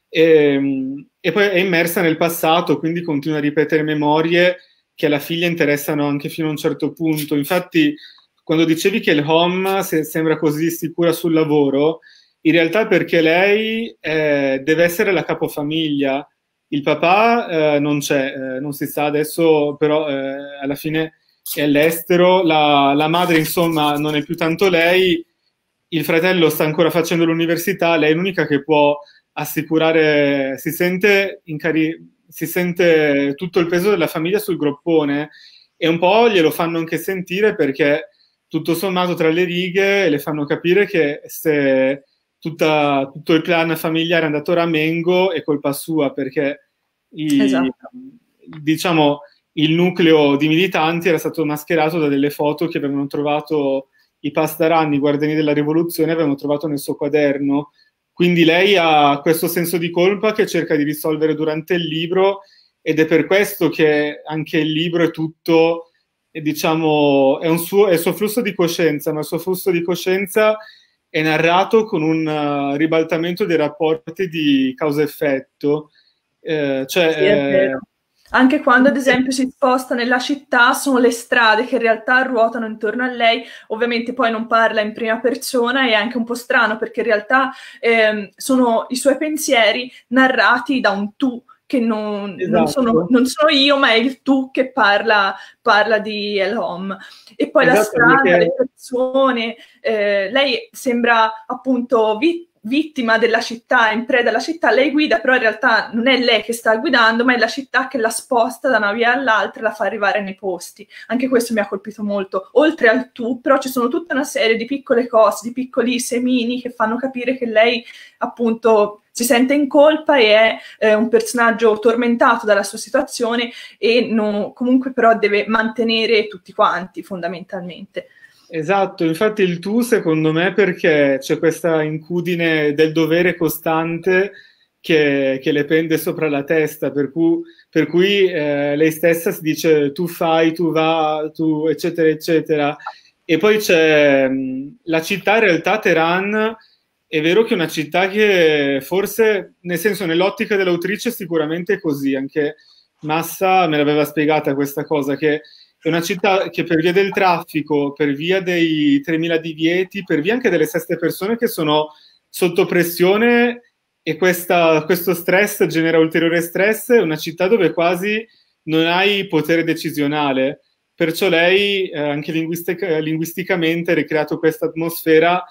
Speaker 4: e, e poi è immersa nel passato, quindi continua a ripetere memorie che alla figlia interessano anche fino a un certo punto. Infatti, quando dicevi che il home se, sembra così sicura sul lavoro, in realtà perché lei eh, deve essere la capofamiglia. Il papà eh, non c'è, eh, non si sa adesso, però eh, alla fine è all'estero. La, la madre, insomma, non è più tanto lei. Il fratello sta ancora facendo l'università, lei è l'unica che può assicurare, si sente incari- si sente tutto il peso della famiglia sul groppone, e un po' glielo fanno anche sentire, perché tutto sommato tra le righe le fanno capire che se tutta, tutto il clan familiare è andato a ramengo è colpa sua, perché i, esatto. diciamo il nucleo di militanti era stato mascherato da delle foto che avevano trovato i Pasdaran, i guardiani della rivoluzione, avevano trovato nel suo quaderno. Quindi lei ha questo senso di colpa che cerca di risolvere durante il libro, ed è per questo che anche il libro è tutto è, diciamo, è, un suo, è il suo flusso di coscienza, ma il suo flusso di coscienza è narrato con un uh, ribaltamento dei rapporti di causa-effetto. Eh, cioè,
Speaker 2: sì, è vero. Anche quando, ad esempio, si sposta nella città, sono le strade che in realtà ruotano intorno a lei. Ovviamente poi non parla in prima persona, è anche un po' strano, perché in realtà ehm, sono i suoi pensieri narrati da un tu, che non, esatto. non, sono, non sono io, ma è il tu che parla, parla di El-Hom. E poi esatto, la strada, perché... le persone, eh, lei sembra appunto vittima, vittima della città, in preda alla città, lei guida, però in realtà non è lei che sta guidando, ma è la città che la sposta da una via all'altra e la fa arrivare nei posti. Anche questo mi ha colpito molto. Oltre al tu, però ci sono tutta una serie di piccole cose, di piccoli semini che fanno capire che lei appunto si sente in colpa e è eh, un personaggio tormentato dalla sua situazione e non, comunque però deve mantenere tutti quanti fondamentalmente.
Speaker 4: Esatto, infatti il tu secondo me perché c'è questa incudine del dovere costante che, che le pende sopra la testa, per cui, per cui eh, lei stessa si dice tu fai, tu va, tu eccetera eccetera. E poi c'è mh, la città, in realtà Teheran è vero che è una città che forse, nel senso nell'ottica dell'autrice sicuramente è così, anche Massa me l'aveva spiegata questa cosa, che è una città che per via del traffico, per via dei tremila divieti, per via anche delle seste persone che sono sotto pressione e questa, questo stress genera ulteriore stress, è una città dove quasi non hai potere decisionale. Perciò lei, eh, anche linguistic- linguisticamente, ha ricreato questa atmosfera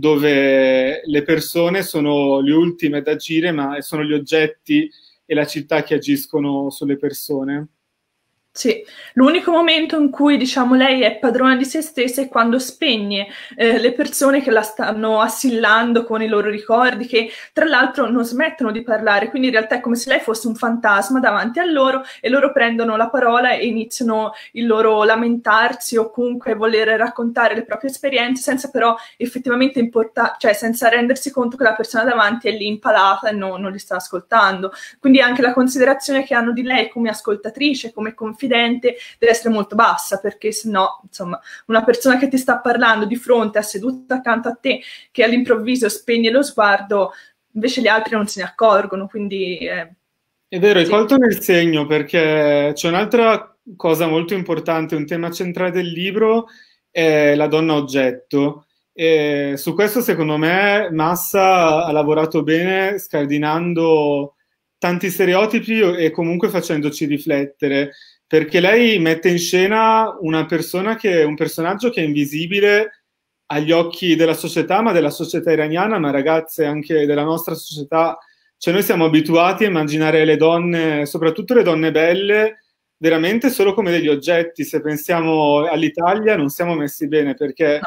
Speaker 4: dove le persone sono le ultime ad agire, ma sono gli oggetti e la città che agiscono sulle persone.
Speaker 2: Sì, l'unico momento in cui, diciamo, lei è padrona di se stessa è quando spegne eh, le persone che la stanno assillando con i loro ricordi, che tra l'altro non smettono di parlare, quindi in realtà è come se lei fosse un fantasma davanti a loro e loro prendono la parola e iniziano il loro lamentarsi o comunque voler raccontare le proprie esperienze senza però effettivamente importare, cioè senza rendersi conto che la persona davanti è lì impalata e no, non li sta ascoltando. Quindi anche la considerazione che hanno di lei come ascoltatrice, come confidente, deve essere molto bassa, perché sennò, insomma, una persona che ti sta parlando di fronte, è seduta accanto a te, che all'improvviso spegne lo sguardo, invece gli altri non se ne accorgono, quindi... Eh,
Speaker 4: è vero, hai
Speaker 2: sì.
Speaker 4: colto nel segno, perché c'è un'altra cosa molto importante, un tema centrale del libro, è la donna oggetto. E su questo, secondo me, Massa ha lavorato bene, scardinando tanti stereotipi e comunque facendoci riflettere, perché lei mette in scena una persona che è un personaggio che è invisibile agli occhi della società, ma della società iraniana, ma ragazze anche della nostra società. Cioè noi siamo abituati a immaginare le donne, soprattutto le donne belle, veramente solo come degli oggetti. Se pensiamo all'Italia non siamo messi bene, perché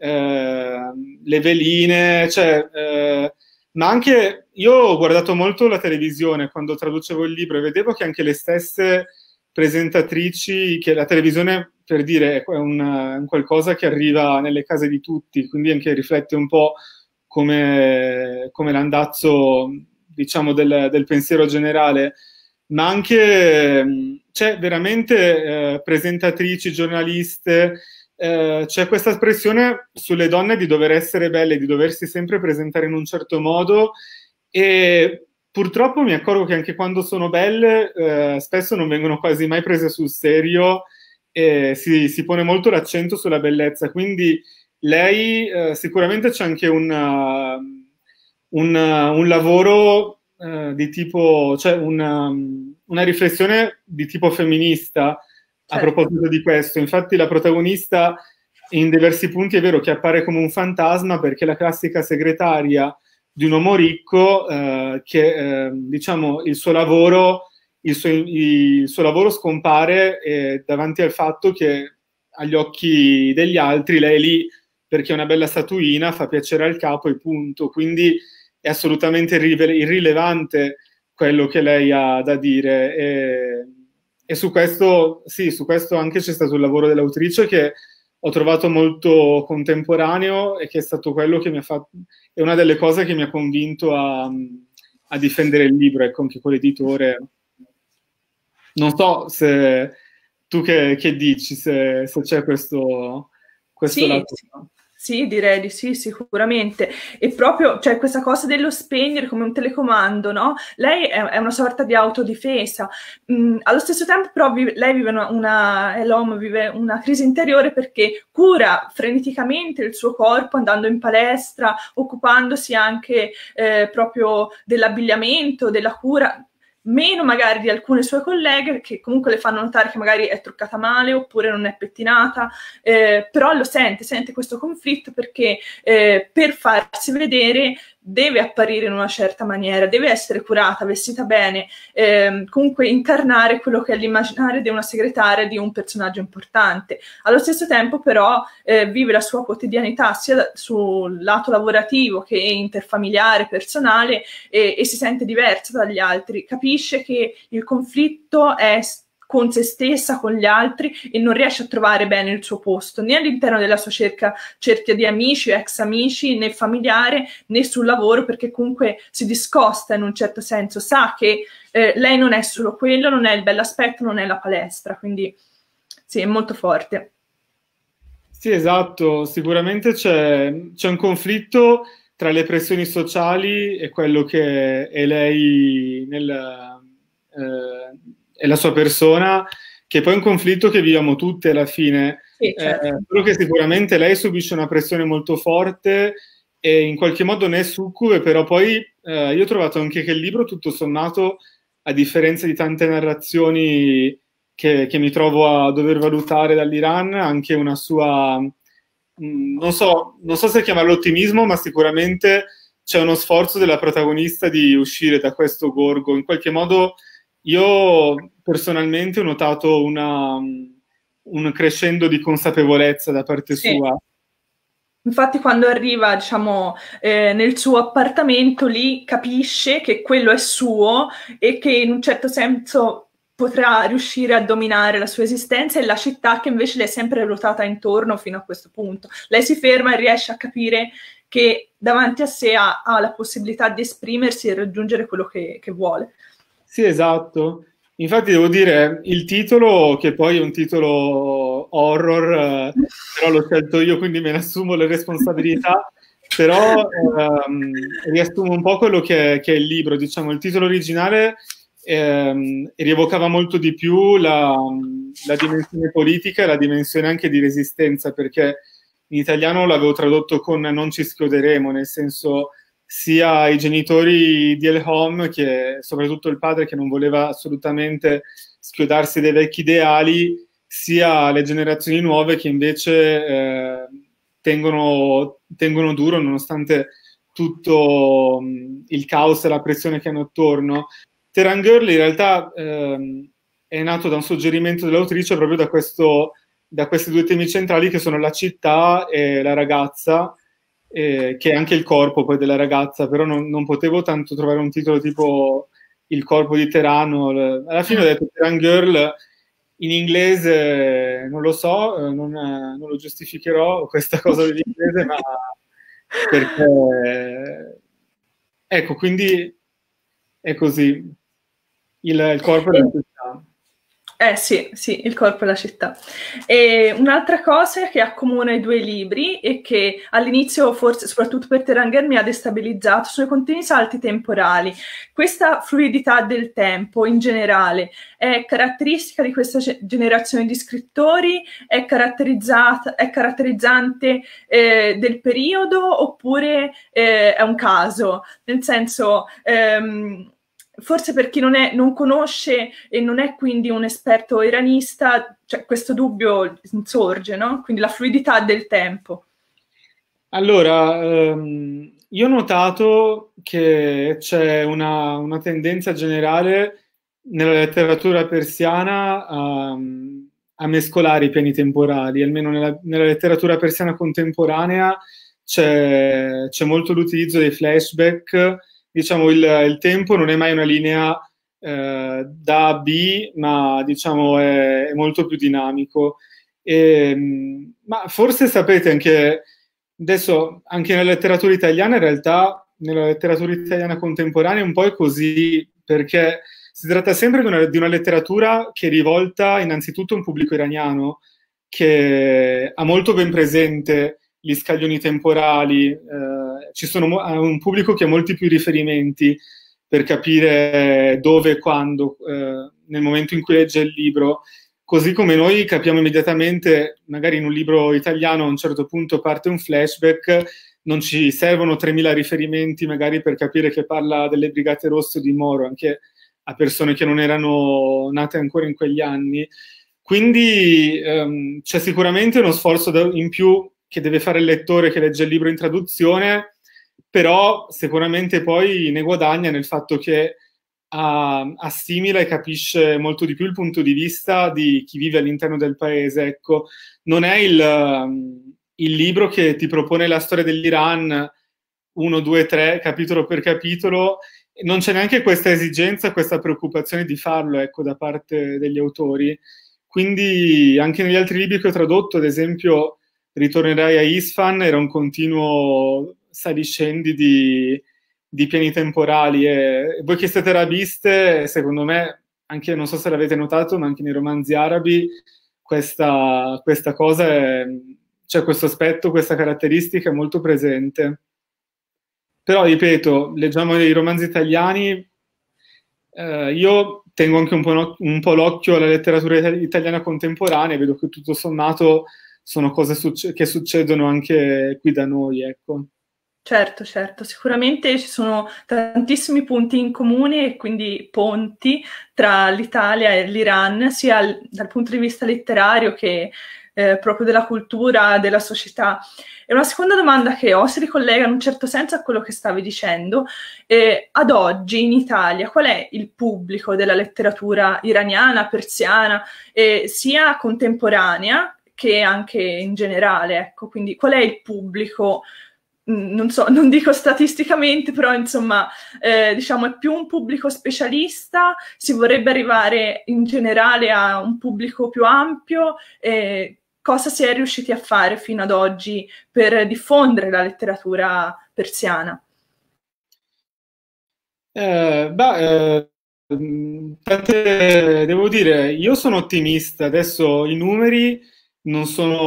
Speaker 4: eh, le veline, cioè... Eh, ma anche io ho guardato molto la televisione quando traducevo il libro e vedevo che anche le stesse presentatrici, che la televisione, per dire, è un, un qualcosa che arriva nelle case di tutti, quindi anche riflette un po' come, come l'andazzo, diciamo, del, del pensiero generale, ma anche c'è veramente eh, presentatrici, giornaliste, eh, c'è questa espressione sulle donne di dover essere belle, di doversi sempre presentare in un certo modo, e purtroppo mi accorgo che anche quando sono belle eh, spesso non vengono quasi mai prese sul serio e si, si pone molto l'accento sulla bellezza, quindi lei eh, sicuramente c'è anche una, una, un lavoro eh, di tipo, cioè una, una riflessione di tipo femminista. Certo. A proposito di questo, infatti la protagonista in diversi punti è vero che appare come un fantasma, perché è la classica segretaria di un uomo ricco eh, che eh, diciamo il suo lavoro il suo, il suo lavoro scompare eh, davanti al fatto che agli occhi degli altri lei è lì perché è una bella statuina, fa piacere al capo e punto, quindi è assolutamente irrile- irrilevante quello che lei ha da dire e, e su questo sì, su questo anche c'è stato il lavoro dell'autrice che ho trovato molto contemporaneo e che è stato quello che mi ha fatto, è una delle cose che mi ha convinto a, a difendere il libro, ecco, anche con l'editore. Non so se tu che, che dici se, se c'è questo, questo
Speaker 2: sì,
Speaker 4: lato?
Speaker 2: Sì. Sì, direi di sì, sicuramente. E proprio, cioè, questa cosa dello spegnere come un telecomando, no? Lei è, è una sorta di autodifesa. Mm, allo stesso tempo, però, vive, lei vive una, una, Elom vive una crisi interiore perché cura freneticamente il suo corpo andando in palestra, occupandosi anche eh, proprio dell'abbigliamento, della cura, meno magari di alcune sue colleghe che comunque le fanno notare che magari è truccata male oppure non è pettinata, eh, però lo sente, sente questo conflitto perché eh, per farsi vedere deve apparire in una certa maniera, deve essere curata, vestita bene, eh, comunque incarnare quello che è l'immaginario di una segretaria, di un personaggio importante. Allo stesso tempo però eh, vive la sua quotidianità sia da, sul lato lavorativo che interfamiliare, personale, e, e si sente diversa dagli altri, capisce che il conflitto è con se stessa, con gli altri, e non riesce a trovare bene il suo posto né all'interno della sua cerca, cerchia di amici, ex amici, né familiare, né sul lavoro, perché comunque si discosta in un certo senso, sa che eh, lei non è solo quello, non è il bell'aspetto, non è la palestra, quindi sì, è molto forte.
Speaker 4: Sì, esatto, sicuramente c'è un conflitto tra le pressioni sociali e quello che è lei nel, eh, e la sua persona, che poi è un conflitto che viviamo tutte alla fine. Sì, certo. eh, quello che sicuramente lei subisce una pressione molto forte e in qualche modo ne è succube, però poi eh, io ho trovato anche che il libro, tutto sommato, a differenza di tante narrazioni che, che mi trovo a dover valutare dall'Iran, anche una sua, mh, non so, non so se chiamarlo ottimismo, ma sicuramente c'è uno sforzo della protagonista di uscire da questo gorgo. In qualche modo io personalmente ho notato una, un crescendo di consapevolezza da parte sì. sua.
Speaker 2: Infatti quando arriva, diciamo, eh, nel suo appartamento, lì capisce che quello è suo e che in un certo senso potrà riuscire a dominare la sua esistenza e la città che invece le è sempre ruotata intorno fino a questo punto. Lei si ferma e riesce a capire che davanti a sé ha, ha la possibilità di esprimersi e raggiungere quello che, che vuole.
Speaker 4: Sì, esatto. Infatti devo dire, il titolo, che poi è un titolo horror, eh, però l'ho scelto io, quindi me ne assumo le responsabilità, però ehm, riassumo un po' quello che è, che è il libro. Diciamo, il titolo originale ehm, rievocava molto di più la, la dimensione politica e la dimensione anche di resistenza, perché in italiano l'avevo tradotto con "non ci schioderemo", nel senso sia i genitori di Elhom, che soprattutto il padre che non voleva assolutamente schiodarsi dai vecchi ideali, sia le generazioni nuove che invece eh, tengono, tengono duro nonostante tutto mh, il caos e la pressione che hanno attorno. Tehran Girl in realtà ehm, è nato da un suggerimento dell'autrice proprio da, questo, da questi due temi centrali che sono la città e la ragazza, Eh, che è anche il corpo poi della ragazza, però non, non potevo tanto trovare un titolo tipo Il corpo di Terano. Alla fine ho detto Tehran Girl, in inglese non lo so, non, non lo giustificherò questa cosa dell'inglese, ma perché ecco, quindi è così, il, il corpo della città.
Speaker 2: Eh sì, sì, il corpo e la città. E un'altra cosa che accomuna i due libri e che all'inizio, forse soprattutto per Tehran Girl, mi ha destabilizzato sono i continui salti temporali. Questa fluidità del tempo in generale è caratteristica di questa generazione di scrittori? È caratterizzata, è caratterizzante eh, del periodo oppure eh, è un caso? Nel senso... Ehm, forse per chi non, è, non conosce e non è quindi un esperto iranista, cioè questo dubbio insorge, no? Quindi la fluidità del tempo.
Speaker 4: Allora, ehm, io ho notato che c'è una, una tendenza generale nella letteratura persiana a, a mescolare i piani temporali, almeno nella, nella letteratura persiana contemporanea c'è, c'è molto l'utilizzo dei flashback. Diciamo, il, il tempo non è mai una linea eh, da a B, ma diciamo è, è molto più dinamico. E, ma forse sapete anche, adesso anche nella letteratura italiana, in realtà nella letteratura italiana contemporanea un po' è così, perché si tratta sempre di una, di una letteratura che è rivolta innanzitutto a un pubblico iraniano, che ha molto ben presente gli scaglioni temporali, eh, ci sono un pubblico che ha molti più riferimenti per capire dove e quando, eh, nel momento in cui legge il libro, così come noi capiamo immediatamente, magari in un libro italiano a un certo punto parte un flashback, non ci servono tremila riferimenti magari per capire che parla delle Brigate Rosse di Moro, anche a persone che non erano nate ancora in quegli anni. Quindi ehm, c'è sicuramente uno sforzo in più che deve fare il lettore che legge il libro in traduzione, però sicuramente poi ne guadagna nel fatto che uh, assimila e capisce molto di più il punto di vista di chi vive all'interno del paese. Ecco, non è il, um, il libro che ti propone la storia dell'Iran uno, due, tre, capitolo per capitolo. Non c'è neanche questa esigenza, questa preoccupazione di farlo, ecco, da parte degli autori. Quindi anche negli altri libri che ho tradotto, ad esempio Ritornerai a Isfahan, era un continuo saliscendi di, di piani temporali, e voi che siete arabiste, secondo me, anche, non so se l'avete notato, ma anche nei romanzi arabi questa, questa cosa è, c'è questo aspetto, questa caratteristica è molto presente. Però, ripeto, leggiamo i romanzi italiani, eh, io tengo anche un po', un po' l'occhio alla letteratura italiana contemporanea e vedo che tutto sommato sono cose succe- che succedono anche qui da noi, ecco.
Speaker 2: Certo, certo, sicuramente ci sono tantissimi punti in comune e quindi ponti tra l'Italia e l'Iran, sia al, dal punto di vista letterario che eh, proprio della cultura, della società. E una seconda domanda che ho si ricollega in un certo senso a quello che stavi dicendo. Eh, ad oggi in Italia qual è il pubblico della letteratura iraniana, persiana, eh, sia contemporanea che anche in generale? Ecco, quindi qual è il pubblico? Non so, non dico statisticamente, però insomma, eh, diciamo è più un pubblico specialista, si vorrebbe arrivare in generale a un pubblico più ampio. Eh, cosa si è riusciti a fare fino ad oggi per diffondere la letteratura persiana?
Speaker 4: Eh, beh, eh, devo dire, io sono ottimista, adesso i numeri non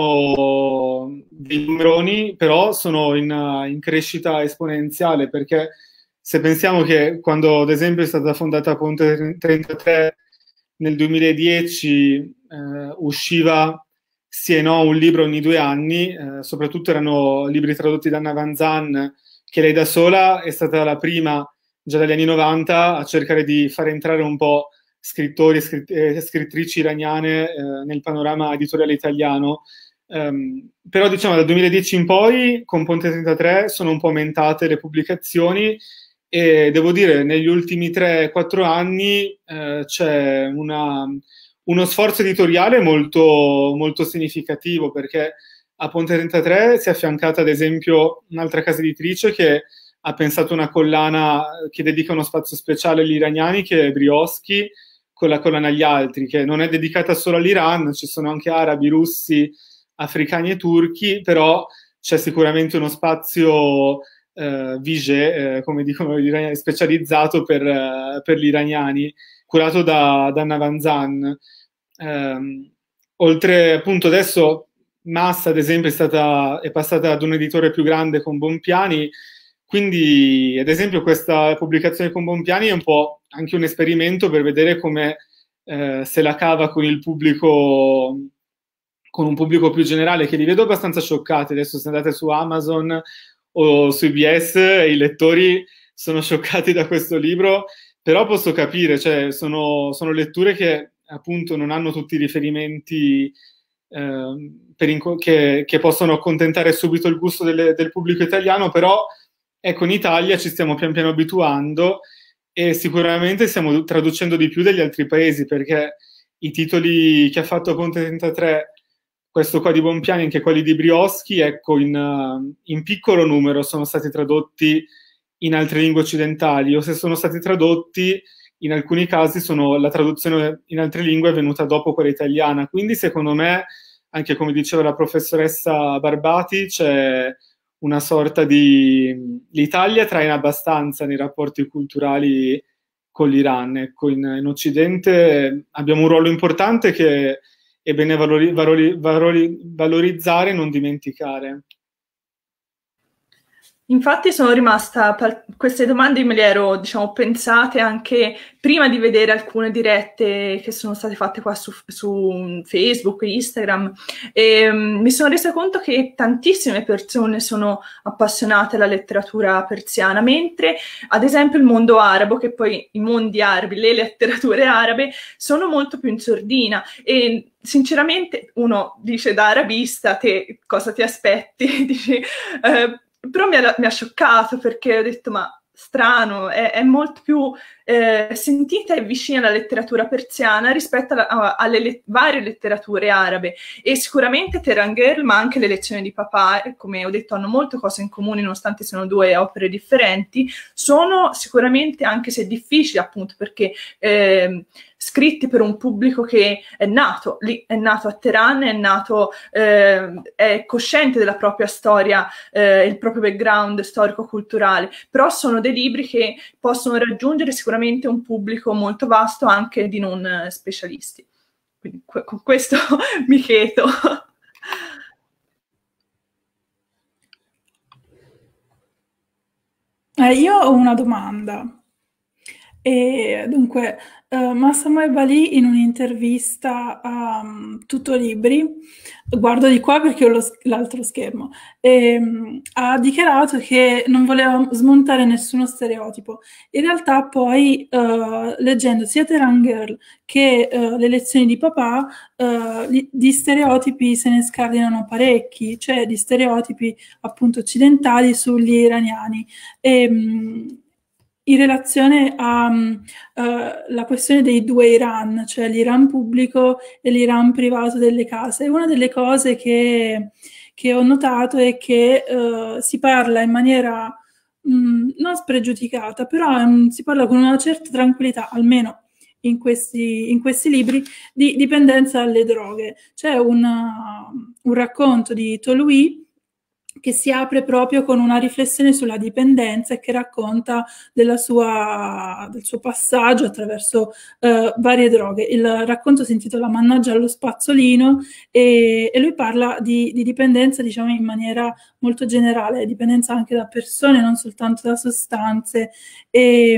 Speaker 4: sono dei numeroni, però sono in, in crescita esponenziale, perché se pensiamo che quando ad esempio è stata fondata Ponte trentatré nel duemiladieci, eh, usciva sì e no un libro ogni due anni, eh, soprattutto erano libri tradotti da Anna Van Zan, che lei da sola è stata la prima già dagli anni novanta a cercare di far entrare un po' scrittori e scritt- eh, scrittrici iraniane eh, nel panorama editoriale italiano. Um, però diciamo dal duemiladieci in poi con Ponte trentatré sono un po' aumentate le pubblicazioni e devo dire negli ultimi tre quattro anni eh, c'è una, uno sforzo editoriale molto, molto significativo, perché a Ponte trentatré si è affiancata ad esempio un'altra casa editrice che ha pensato una collana che dedica uno spazio speciale agli iraniani, che è Brioschi, con la collana agli altri, che non è dedicata solo all'Iran, ci sono anche arabi, russi, africani e turchi, però c'è sicuramente uno spazio eh, vigé, eh, come dicono gli iraniani, specializzato per, eh, per gli iraniani, curato da, da Anna Van Zan. Eh, oltre, appunto, adesso Massa, ad esempio, è, stata, è passata ad un editore più grande con Bompiani, quindi, ad esempio, questa pubblicazione con Bompiani è un po' anche un esperimento per vedere come eh, se la cava con il pubblico, con un pubblico più generale, che li vedo abbastanza scioccati. Adesso se andate su Amazon o su I B S, i lettori sono scioccati da questo libro, però posso capire, cioè sono, sono letture che appunto non hanno tutti i riferimenti eh, per inco- che, che possono accontentare subito il gusto delle, del pubblico italiano, però ecco, in Italia ci stiamo pian piano abituando e sicuramente stiamo traducendo di più degli altri paesi, perché i titoli che ha fatto Ponte trentatré, questo qua di Bompiani, anche quelli di Brioschi, ecco, in, in piccolo numero sono stati tradotti in altre lingue occidentali, o se sono stati tradotti, in alcuni casi sono, la traduzione in altre lingue è venuta dopo quella italiana. Quindi secondo me, anche come diceva la professoressa Barbati, c'è una sorta di... l'Italia traina abbastanza nei rapporti culturali con l'Iran. Ecco, in, in Occidente abbiamo un ruolo importante che è bene valori, valori, valori, valorizzare e non dimenticare.
Speaker 2: Infatti sono rimasta, queste domande me le ero, diciamo, pensate anche prima di vedere alcune dirette che sono state fatte qua su, su Facebook, Instagram, e um, mi sono resa conto che tantissime persone sono appassionate alla letteratura persiana, mentre ad esempio il mondo arabo, che poi i mondi arabi, le letterature arabe, sono molto più in sordina, e sinceramente uno dice da arabista, te cosa ti aspetti? Dici... Eh, però mi ha, mi ha scioccato, perché ho detto ma strano, è, è molto più eh, sentita e vicina alla letteratura persiana rispetto alla, a, alle le, varie letterature arabe, e sicuramente Tehran Girl, ma anche Le lezioni di papà, come ho detto, hanno molte cose in comune nonostante siano due opere differenti. Sono sicuramente, anche se difficili appunto perché eh, scritti per un pubblico che è nato lì, è nato a Teheran, è nato, eh, è cosciente della propria storia, eh, il proprio background storico-culturale, però sono dei libri che possono raggiungere sicuramente un pubblico molto vasto anche di non specialisti. Quindi con questo mi chiedo.
Speaker 1: Eh, io ho una domanda. E dunque, uh, Massimo Ebali in un'intervista a um, Tutto Libri, guardo di qua perché ho lo, l'altro schermo, e, um, ha dichiarato che non voleva smontare nessuno stereotipo. In realtà poi, uh, leggendo sia Tehran Girl che uh, Le lezioni di papà, uh, di, di stereotipi se ne scardinano parecchi, cioè di stereotipi appunto occidentali sugli iraniani. E, um, in relazione alla uh, questione dei due Iran, cioè l'Iran pubblico e l'Iran privato delle case. Una delle cose che, che ho notato è che uh, si parla in maniera mh, non spregiudicata, però um, si parla con una certa tranquillità, almeno in questi, in questi libri, di dipendenza dalle droghe. C'è una, un racconto di Tolui che si apre proprio con una riflessione sulla dipendenza e che racconta della sua, del suo passaggio attraverso eh, varie droghe. Il racconto si intitola Mannaggia allo spazzolino e, e lui parla di, di dipendenza, diciamo, in maniera molto generale, dipendenza anche da persone, non soltanto da sostanze, e,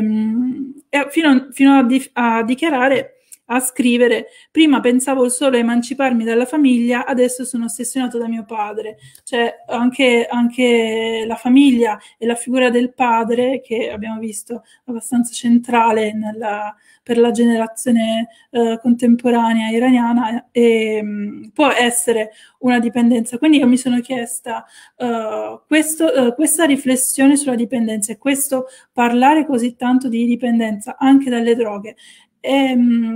Speaker 1: e fino, fino a, di, a dichiarare, a scrivere: prima pensavo solo a emanciparmi dalla famiglia, adesso sono ossessionato da mio padre. Cioè anche, anche la famiglia e la figura del padre, che abbiamo visto abbastanza centrale nella, per la generazione eh, contemporanea iraniana, e, mh, può essere una dipendenza. Quindi io mi sono chiesta uh, questo, uh, questa riflessione sulla dipendenza e questo parlare così tanto di dipendenza anche dalle droghe È,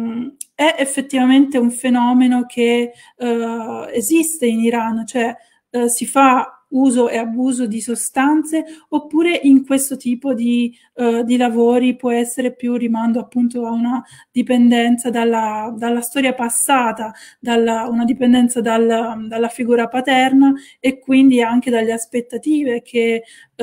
Speaker 1: è effettivamente un fenomeno che uh, esiste in Iran, cioè uh, si fa uso e abuso di sostanze, oppure in questo tipo di, uh, di lavori può essere più rimando appunto a una dipendenza dalla, dalla storia passata, dalla, una dipendenza dalla, dalla figura paterna e quindi anche dalle aspettative che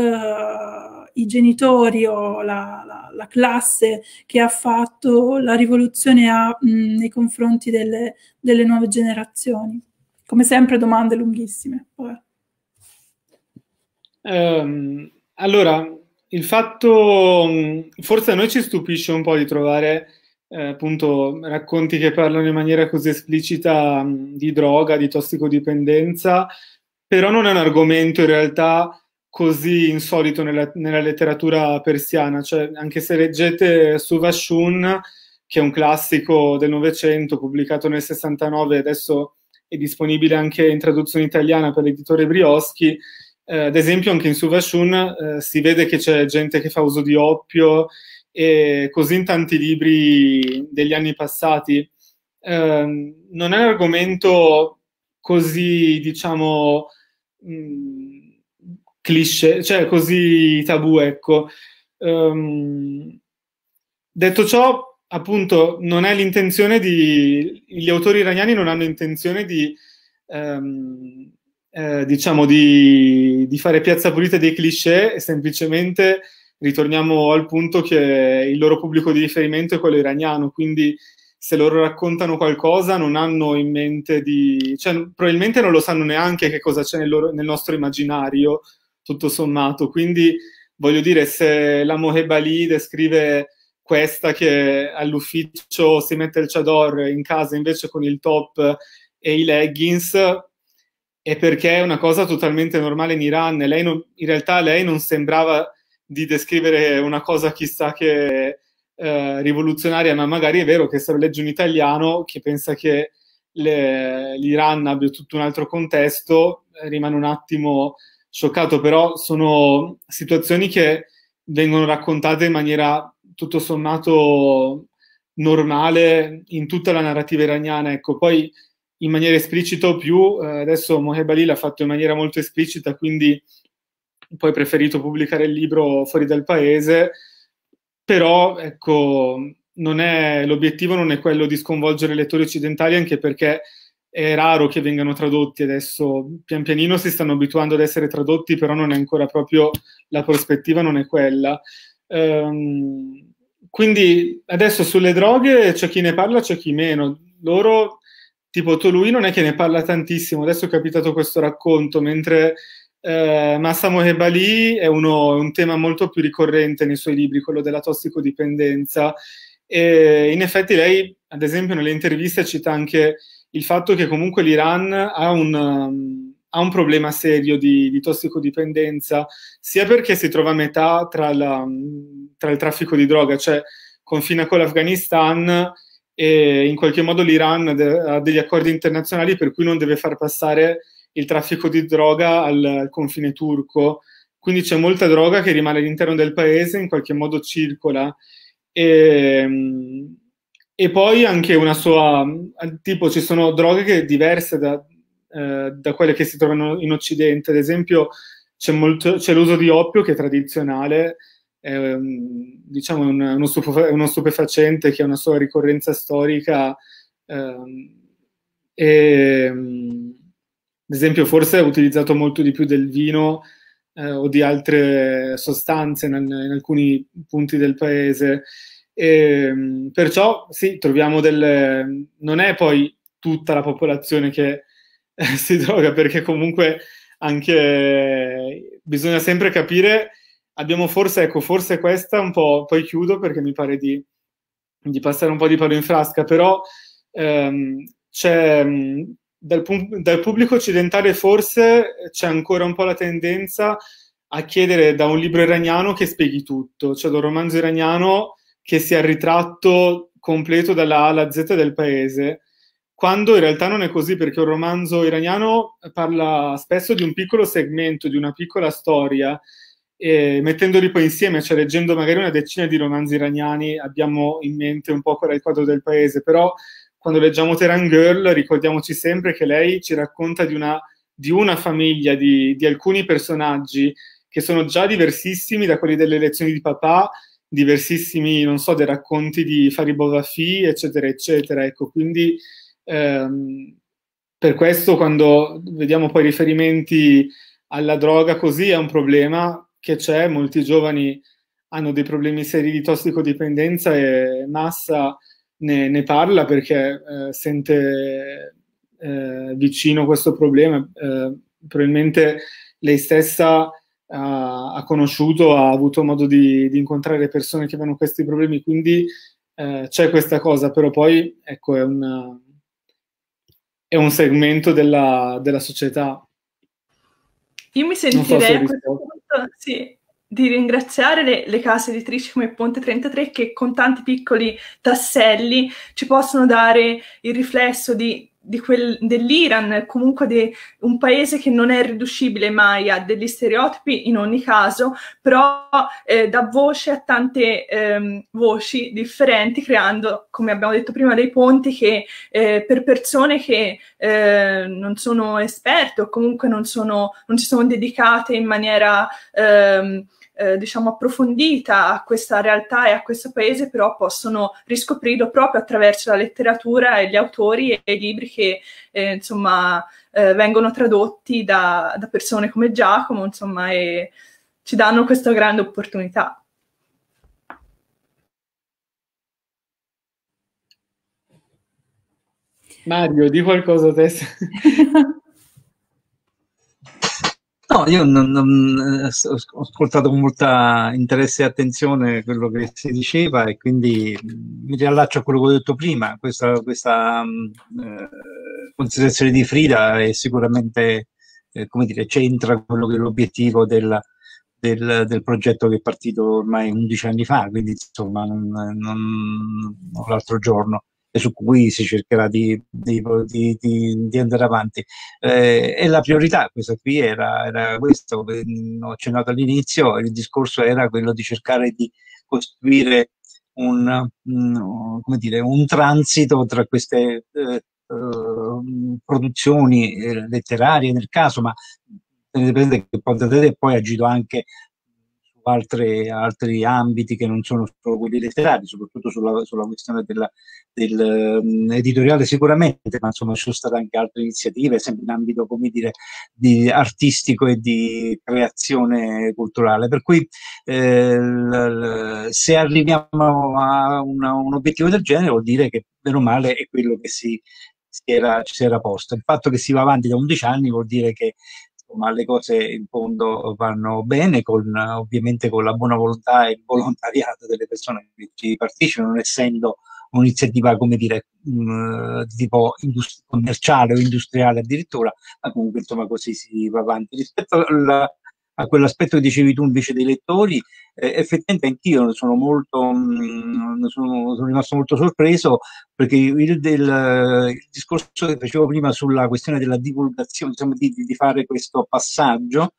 Speaker 1: uh, i genitori o la, la, la classe che ha fatto la rivoluzione ha mh, nei confronti delle, delle nuove generazioni. Come sempre domande lunghissime. Poi.
Speaker 4: Um, allora, il fatto, forse a noi ci stupisce un po' di trovare eh, appunto racconti che parlano in maniera così esplicita mh, di droga, di tossicodipendenza, però non è un argomento in realtà così insolito nella, nella letteratura persiana. Cioè, anche se leggete Suvashun, che è un classico del Novecento pubblicato nel sessantanove, adesso è disponibile anche in traduzione italiana per l'editore Brioschi. Eh, ad esempio anche in Suvashun eh, si vede che c'è gente che fa uso di oppio, e così in tanti libri degli anni passati. Eh, non è un argomento così, diciamo, mh, cliché, cioè così tabù, ecco. Um, detto ciò, appunto, non è l'intenzione di... gli autori iraniani non hanno intenzione di... Um, Eh, diciamo di, di fare piazza pulita dei cliché, e semplicemente ritorniamo al punto che il loro pubblico di riferimento è quello iraniano, quindi se loro raccontano qualcosa non hanno in mente di... cioè probabilmente non lo sanno neanche che cosa c'è nel, loro, nel nostro immaginario, tutto sommato. Quindi voglio dire, se la Moheb Ali descrive questa che all'ufficio si mette il chador, in casa invece con il top e i leggings, è perché è una cosa totalmente normale in Iran. Lei non, in realtà lei non sembrava di descrivere una cosa chissà che eh, rivoluzionaria, ma magari è vero che se lo legge un italiano che pensa che l'Iran abbia tutto un altro contesto, rimane un attimo scioccato. Però sono situazioni che vengono raccontate in maniera tutto sommato normale in tutta la narrativa iraniana. Ecco, poi in maniera esplicita o più, eh, adesso Moheb Ali l'ha fatto in maniera molto esplicita, quindi poi ha preferito pubblicare il libro fuori dal paese, però ecco, non è, l'obiettivo non è quello di sconvolgere i lettori occidentali, anche perché è raro che vengano tradotti adesso. Pian pianino si stanno abituando ad essere tradotti, però non è ancora proprio, la prospettiva non è quella. Um, quindi adesso sulle droghe c'è chi ne parla, c'è chi meno. Loro, tipo Tolui, non è che ne parla tantissimo. Adesso è capitato questo racconto, mentre eh, Mahsa Moheb Ali è, uno, è un tema molto più ricorrente nei suoi libri, quello della tossicodipendenza. E in effetti lei, ad esempio, nelle interviste cita anche il fatto che comunque l'Iran ha un, um, ha un problema serio di, di tossicodipendenza, sia perché si trova a metà tra, la, tra il traffico di droga, cioè confina con l'Afghanistan, e in qualche modo l'Iran ha degli accordi internazionali per cui non deve far passare il traffico di droga al, al confine turco, quindi c'è molta droga che rimane all'interno del paese, in qualche modo circola. E, e poi anche una sua, tipo ci sono droghe che diverse da, eh, da quelle che si trovano in Occidente. Ad esempio c'è, molto, c'è l'uso di oppio, che è tradizionale, è, diciamo un, uno, stupefa- uno stupefacente che ha una sua ricorrenza storica, eh, e ad esempio forse è utilizzato molto di più del vino eh, o di altre sostanze in, in alcuni punti del paese. E, perciò sì, troviamo delle... non è poi tutta la popolazione che eh, si droga, perché comunque anche bisogna sempre capire. Abbiamo forse, ecco, forse questa un po', poi chiudo perché mi pare di, di passare un po' di palo in frasca, però ehm, c'è dal, dal pubblico occidentale forse c'è ancora un po' la tendenza a chiedere da un libro iraniano che spieghi tutto, cioè da un romanzo iraniano che sia il ritratto completo dalla A alla Z del paese, quando in realtà non è così, perché un romanzo iraniano parla spesso di un piccolo segmento, di una piccola storia, e mettendoli poi insieme, cioè leggendo magari una decina di romanzi iraniani, abbiamo in mente un po' qual è il quadro del paese, però quando leggiamo Tehran Girl ricordiamoci sempre che lei ci racconta di una, di una famiglia, di, di alcuni personaggi che sono già diversissimi da quelli delle lezioni di papà, diversissimi, non so, dai racconti di Fari Bovafi, eccetera, eccetera. Ecco, quindi ehm, per questo quando vediamo poi riferimenti alla droga così è un problema che c'è. Molti giovani hanno dei problemi seri di tossicodipendenza e Mahsa ne, ne parla perché eh, sente eh, vicino questo problema. Eh, probabilmente lei stessa ha, ha conosciuto, ha avuto modo di, di incontrare persone che avevano questi problemi, quindi eh, c'è questa cosa, però poi ecco, è, una, è un segmento della, della società.
Speaker 2: Io mi sentirei a questo punto sì, di ringraziare le, le case editrici come Ponte trentatré, che con tanti piccoli tasselli ci possono dare il riflesso di, di quel, dell'Iran, comunque di un paese che non è riducibile mai a degli stereotipi in ogni caso, però eh, dà voce a tante ehm, voci differenti, creando, come abbiamo detto prima, dei ponti che eh, per persone che eh, non sono esperte o comunque non, sono, non ci sono dedicate in maniera ehm, Eh, diciamo approfondita a questa realtà e a questo paese, però possono riscoprirlo proprio attraverso la letteratura e gli autori e i libri che eh, insomma eh, vengono tradotti da, da persone come Giacomo, insomma, e ci danno questa grande opportunità.
Speaker 4: Mario, di qualcosa a te.
Speaker 5: No, io non, non, ho ascoltato con molta interesse e attenzione quello che si diceva e quindi mi riallaccio a quello che ho detto prima. Questa, questa eh, considerazione di Frida è sicuramente, eh, come dire, c'entra quello che è l'obiettivo del, del, del progetto che è partito ormai undici anni fa, quindi insomma non, non, non l'altro giorno, e su cui si cercherà di, di, di, di, di andare avanti. Eh, e la priorità, questa qui era, era questo, ho accennato all'inizio, il discorso era quello di cercare di costruire un, un, come dire, un transito tra queste eh, eh, produzioni eh, letterarie nel caso, ma tenete presente che Ponte poi ha agito anche su altre, altri ambiti che non sono solo quelli letterari, soprattutto sulla, sulla questione della, del um, editoriale sicuramente, ma insomma ci sono state anche altre iniziative, sempre in ambito, come dire, di artistico e di creazione culturale. Per cui eh, l, l, se arriviamo a una, un obiettivo del genere vuol dire che meno male è quello che si, si era, ci si era posto. Il fatto che si va avanti da undici anni vuol dire che ma le cose in fondo vanno bene, con, ovviamente con la buona volontà e il volontariato delle persone che ci partecipano, non essendo un'iniziativa, come dire, mh, tipo industri- commerciale o industriale addirittura, ma comunque insomma così si va avanti. Rispetto alla, a quell'aspetto che dicevi tu invece dei lettori, eh, effettivamente anch'io sono molto, mh, sono, sono rimasto molto sorpreso perché il, del, il discorso che facevo prima sulla questione della divulgazione, insomma, di, di fare questo passaggio,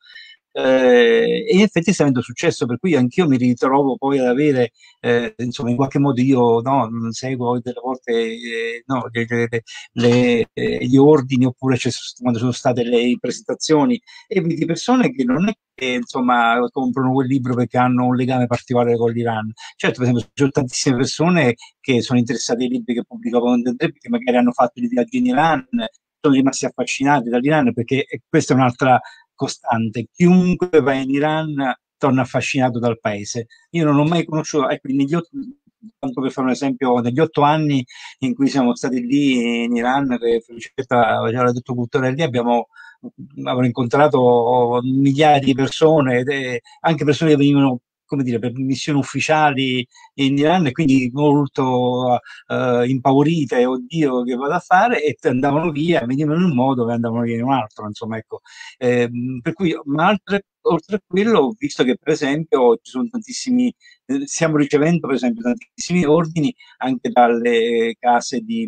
Speaker 5: eh, e in effetti sta avendo successo, per cui anch'io mi ritrovo poi ad avere, eh, insomma, in qualche modo io no, seguo delle volte eh, no, le, le, le, eh, gli ordini oppure quando sono state le presentazioni e di persone che non è che insomma comprano quel libro perché hanno un legame particolare con l'Iran. Certo, per esempio, ci sono tantissime persone che sono interessate ai libri che pubblica Ponte perché magari hanno fatto dei viaggi in Iran, sono rimasti affascinati dall'Iran perché questa è un'altra costante. Chiunque va in Iran torna affascinato dal paese. Io non ho mai conosciuto, ecco, negli otto, tanto per fare un esempio, negli otto anni in cui siamo stati lì in Iran, che Felicetta aveva detto Culturelli, abbiamo avrò incontrato migliaia di persone, ed anche persone che venivano, come dire, per missioni ufficiali in Iran e quindi molto uh, impaurite, oddio che vado a fare, e andavano via, venivano in un modo e andavano via in un altro, insomma, ecco. Eh, per cui, ma altre, oltre a quello, ho visto che per esempio ci sono tantissimi, eh, stiamo ricevendo per esempio tantissimi ordini anche dalle case di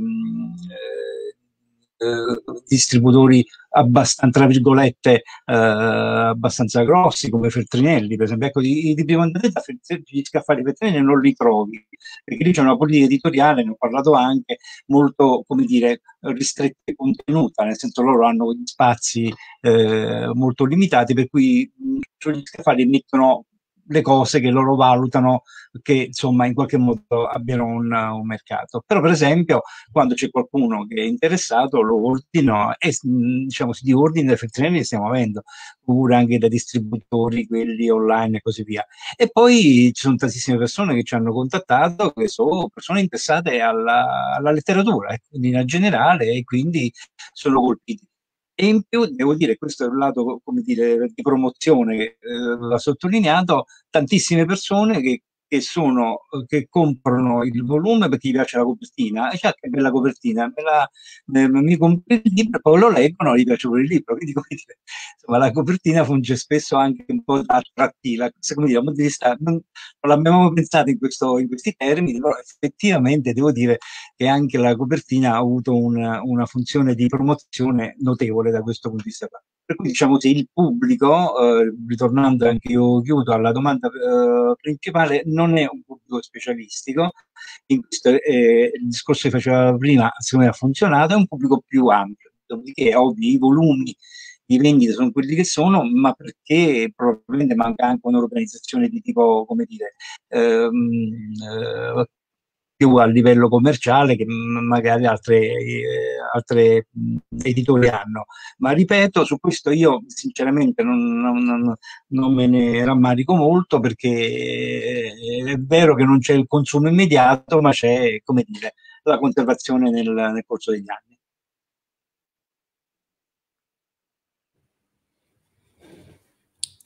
Speaker 5: eh, eh, distributori abbastanza, tra virgolette, eh, abbastanza grossi come Feltrinelli, per esempio. Ecco, i, i libri mandati da Scaffari Feltrinelli non li trovi, perché lì c'è una politica editoriale, ne ho parlato anche, molto, come dire, ristretta e contenuta, nel senso loro hanno gli spazi eh, molto limitati, per cui sugli scaffali mettono le cose che loro valutano che insomma in qualche modo abbiano un, un mercato. Però per esempio quando c'è qualcuno che è interessato lo ordino e diciamo di ordini effettivamente ne stiamo avendo, oppure anche da distributori, quelli online e così via. E poi ci sono tantissime persone che ci hanno contattato, che sono persone interessate alla, alla letteratura, eh, in generale, e quindi sono colpiti. E in più, devo dire, questo è un lato, come dire, di promozione che eh, l'ha sottolineato, tantissime persone che, che, sono, che comprano il volume perché gli piace la copertina, e cioè, che bella copertina, me la, me, mi compro il libro, poi lo leggono, gli piace pure il libro, quindi come dire, insomma, la copertina funge spesso anche un po' attrattiva, come dire, di vista, non, non l'abbiamo pensato in, questo, in questi termini, però effettivamente devo dire che anche la copertina ha avuto una, una funzione di promozione notevole da questo punto di vista. Per cui diciamo se il pubblico, eh, ritornando anche io chiudo alla domanda eh, principale, non è un pubblico specialistico, in questo eh, il discorso che faceva prima secondo me ha funzionato, è un pubblico più ampio, dopodiché ovvio i volumi di vendita sono quelli che sono, ma perché probabilmente manca anche un'organizzazione di tipo, come dire, ehm, eh, più a livello commerciale che magari altre, eh, altre editori hanno. Ma ripeto, su questo io sinceramente non, non, non me ne rammarico molto, perché è vero che non c'è il consumo immediato, ma c'è, come dire, la conservazione nel, nel corso degli anni.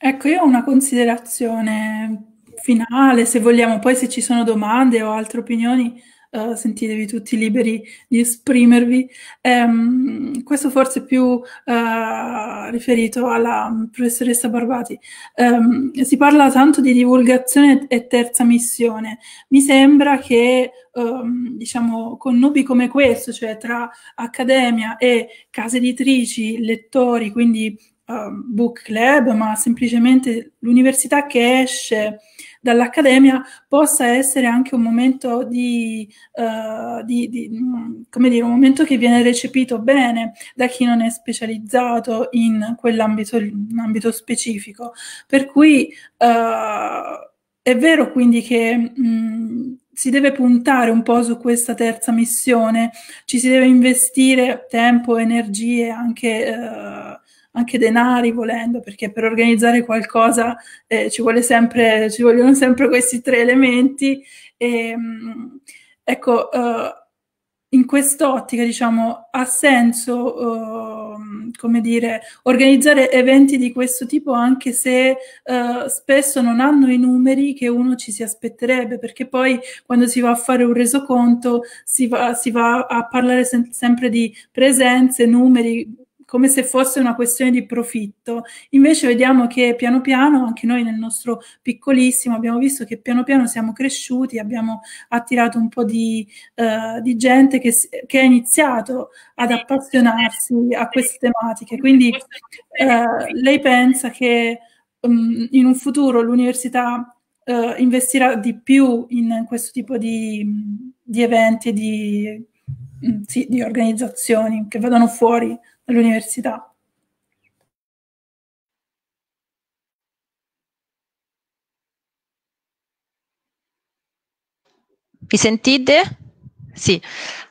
Speaker 1: Ecco, io ho una considerazione finale, se vogliamo, poi se ci sono domande o altre opinioni, eh, sentitevi tutti liberi di esprimervi. Ehm, questo forse più eh, riferito alla professoressa Barbati. Ehm, si parla tanto di divulgazione e terza missione. Mi sembra che ehm, diciamo, connubi come questo, cioè tra accademia e case editrici, lettori, quindi uh, book club, ma semplicemente l'università che esce dall'accademia possa essere anche un momento di, uh, di, di come dire, un momento che viene recepito bene da chi non è specializzato in quell'ambito in ambito specifico. Per cui uh, è vero quindi che mh, si deve puntare un po' su questa terza missione, ci si deve investire tempo, energie, anche, eh, anche denari volendo, perché per organizzare qualcosa eh, ci vuole sempre, ci vogliono sempre questi tre elementi. E, mh, ecco, eh, in quest'ottica, diciamo, ha senso, uh, come dire, organizzare eventi di questo tipo, anche se uh, spesso non hanno i numeri che uno ci si aspetterebbe, perché poi quando si va a fare un resoconto si va, si va a parlare se- sempre di presenze, numeri, come se fosse una questione di profitto. Invece vediamo che piano piano, anche noi nel nostro piccolissimo, abbiamo visto che piano piano siamo cresciuti, abbiamo attirato un po' di, uh, di gente che, che ha iniziato ad appassionarsi a queste tematiche. Quindi uh, lei pensa che um, in un futuro l'università uh, investirà di più in questo tipo di, di eventi e di, sì, di organizzazioni che vadano fuori dall'università?
Speaker 3: Mi sentite? Sì.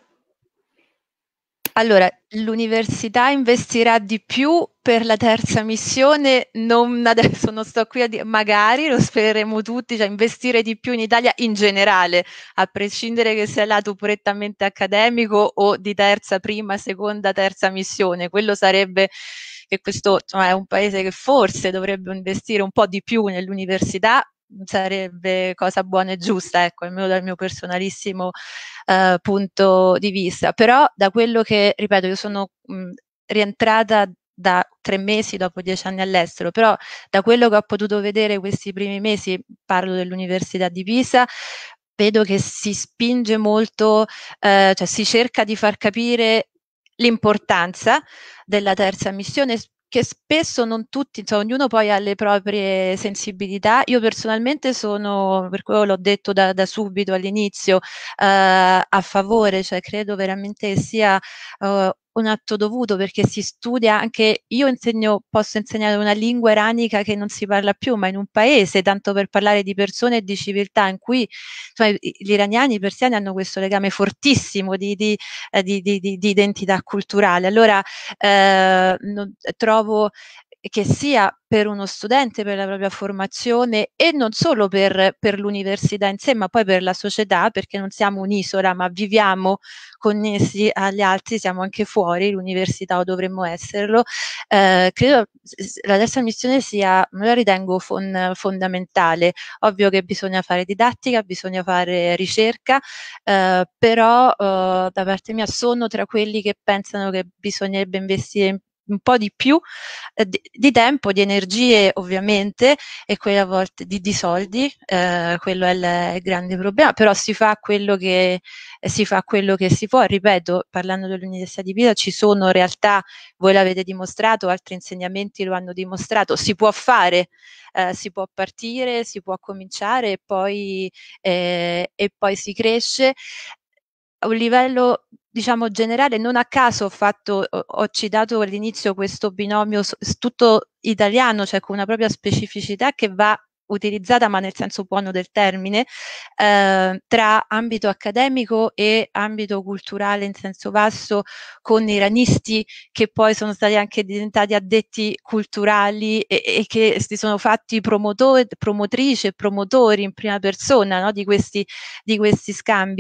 Speaker 3: Allora, l'università investirà di più per la terza missione, non adesso non sto qui a dire, magari lo spereremo tutti, cioè investire di più in Italia in generale, a prescindere che sia lato prettamente accademico o di terza, prima, seconda, terza missione. Quello sarebbe che questo insomma, è un paese che forse dovrebbe investire un po' di più nell'università, sarebbe cosa buona e giusta, ecco, almeno dal mio personalissimo eh, punto di vista. Però da quello che, ripeto, io sono mh, rientrata da tre mesi dopo dieci anni all'estero, però da quello che ho potuto vedere questi primi mesi, parlo dell'Università di Pisa, vedo che si spinge molto, eh, cioè si cerca di far capire l'importanza della terza missione, che spesso non tutti, insomma, ognuno poi ha le proprie sensibilità. Io personalmente sono, per quello l'ho detto da, da subito all'inizio, eh, a favore, cioè credo veramente che sia uh, un atto dovuto, perché si studia anche, io insegno, posso insegnare una lingua iranica che non si parla più, ma in un paese, tanto per parlare di persone e di civiltà, in cui insomma, gli iraniani, i persiani hanno questo legame fortissimo di, di, eh, di, di, di identità culturale. Allora eh, non, trovo che sia per uno studente, per la propria formazione e non solo per, per l'università in sé, ma poi per la società, perché non siamo un'isola, ma viviamo connessi agli altri, siamo anche fuori l'università o dovremmo esserlo. Eh, credo la terza missione sia, me la ritengo fon, fondamentale. Ovvio che bisogna fare didattica, bisogna fare ricerca, eh, però eh, da parte mia sono tra quelli che pensano che bisognerebbe investire in un po' di più eh, di, di tempo, di energie ovviamente, e quelle a volte di, di soldi, eh, quello è il, il grande problema, però si fa quello che eh, si fa quello che si può. Ripeto, parlando dell'Università di Pisa, ci sono realtà, voi l'avete dimostrato, altri insegnamenti lo hanno dimostrato, si può fare, eh, si può partire, si può cominciare e poi, eh, e poi si cresce. A un livello diciamo generale, non a caso ho fatto, ho, ho citato all'inizio questo binomio tutto italiano, cioè con una propria specificità che va utilizzata, ma nel senso buono del termine, eh, tra ambito accademico e ambito culturale in senso vasto, con iranisti che poi sono stati anche diventati addetti culturali e, e che si sono fatti promotori, promotrici e promotori in prima persona, no, di questi, di questi scambi.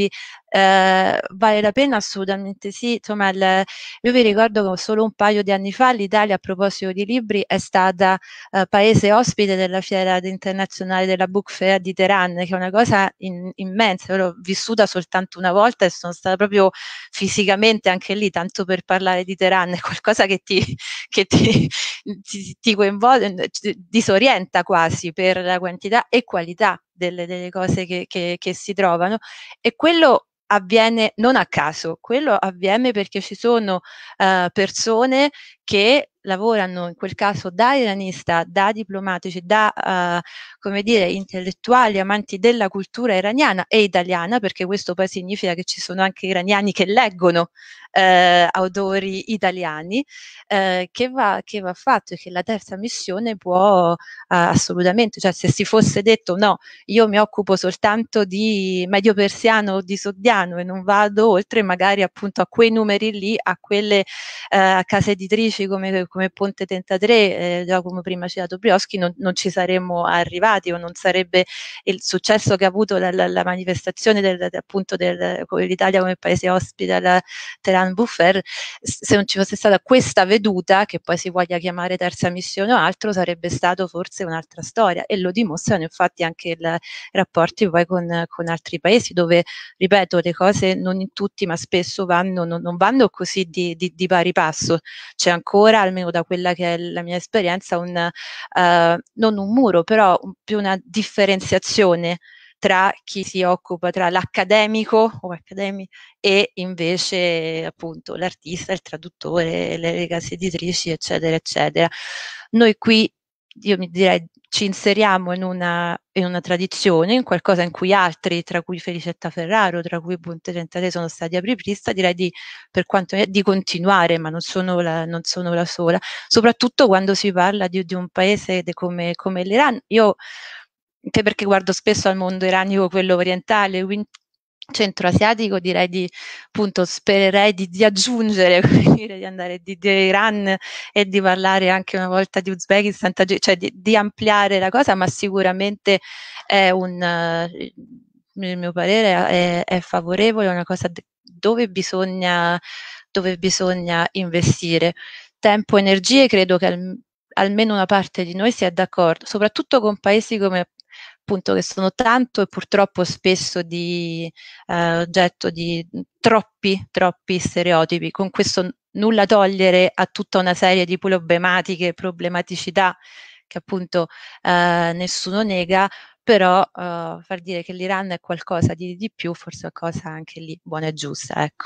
Speaker 3: eh, vale la pena? Assolutamente sì. Insomma, il, io vi ricordo che solo un paio di anni fa l'Italia, a proposito di libri, è stata eh, paese ospite della fiera internazionale della Book Fair di Teheran, che è una cosa in, immensa. Io l'ho vissuta soltanto una volta e sono stata proprio fisicamente anche lì, tanto per parlare di Teheran, è qualcosa che ti, che ti, ti, ti coinvolge, disorienta quasi per la quantità e qualità delle, delle cose che, che, che si trovano, e quello avviene non a caso, quello avviene perché ci sono uh, persone che lavorano in quel caso da iranista, da diplomatici, da uh, come dire intellettuali amanti della cultura iraniana e italiana, perché questo poi significa che ci sono anche iraniani che leggono uh, autori italiani, uh, che, va, che va fatto, e che la terza missione può uh, assolutamente, cioè se si fosse detto no, io mi occupo soltanto di medio persiano o di sogdiano e non vado oltre magari appunto a quei numeri lì, a quelle uh, case editrici come come Ponte trentatré, eh, Giacomo prima citato Brioschi, non, non ci saremmo arrivati, o non sarebbe il successo che ha avuto la, la, la manifestazione del, appunto dell'Italia come paese ospite alla Teheran Book Fair, se non ci fosse stata questa veduta, che poi si voglia chiamare terza missione o altro, sarebbe stato forse un'altra storia, e lo dimostrano infatti anche i rapporti poi con, con altri paesi, dove, ripeto, le cose non in tutti ma spesso vanno, non, non vanno così di, di, di pari passo. C'è ancora, almeno da quella che è la mia esperienza, un, uh, non un muro, però un, più una differenziazione tra chi si occupa, tra l'accademico o accademi e invece appunto l'artista, il traduttore, le, le case editrici, eccetera, eccetera. Noi qui, io mi direi, ci inseriamo in una, in una tradizione, in qualcosa in cui altri, tra cui Felicetta Ferraro, tra cui Ponte trentatré, sono stati apriprista, direi di, per quanto è, di continuare, ma non sono la, non sono la sola, soprattutto quando si parla di, di un paese de, come, come l'Iran. Io, anche perché guardo spesso al mondo iranico, quello orientale, quindi centroasiatico, direi di, appunto, spererei di, di aggiungere, dire, di andare di, di Iran e di parlare anche una volta di Uzbekistan, cioè di, di ampliare la cosa, ma sicuramente è un, uh, il mio parere è, è favorevole, è una cosa dove bisogna, dove bisogna investire tempo, energie. Credo che al, almeno una parte di noi sia d'accordo, soprattutto con paesi come appunto che sono tanto e purtroppo spesso di eh, oggetto di troppi, troppi stereotipi. Con questo nulla togliere a tutta una serie di problematiche, problematicità che appunto eh, nessuno nega, però eh, far dire che l'Iran è qualcosa di, di più, forse è qualcosa anche lì buona e giusta, ecco.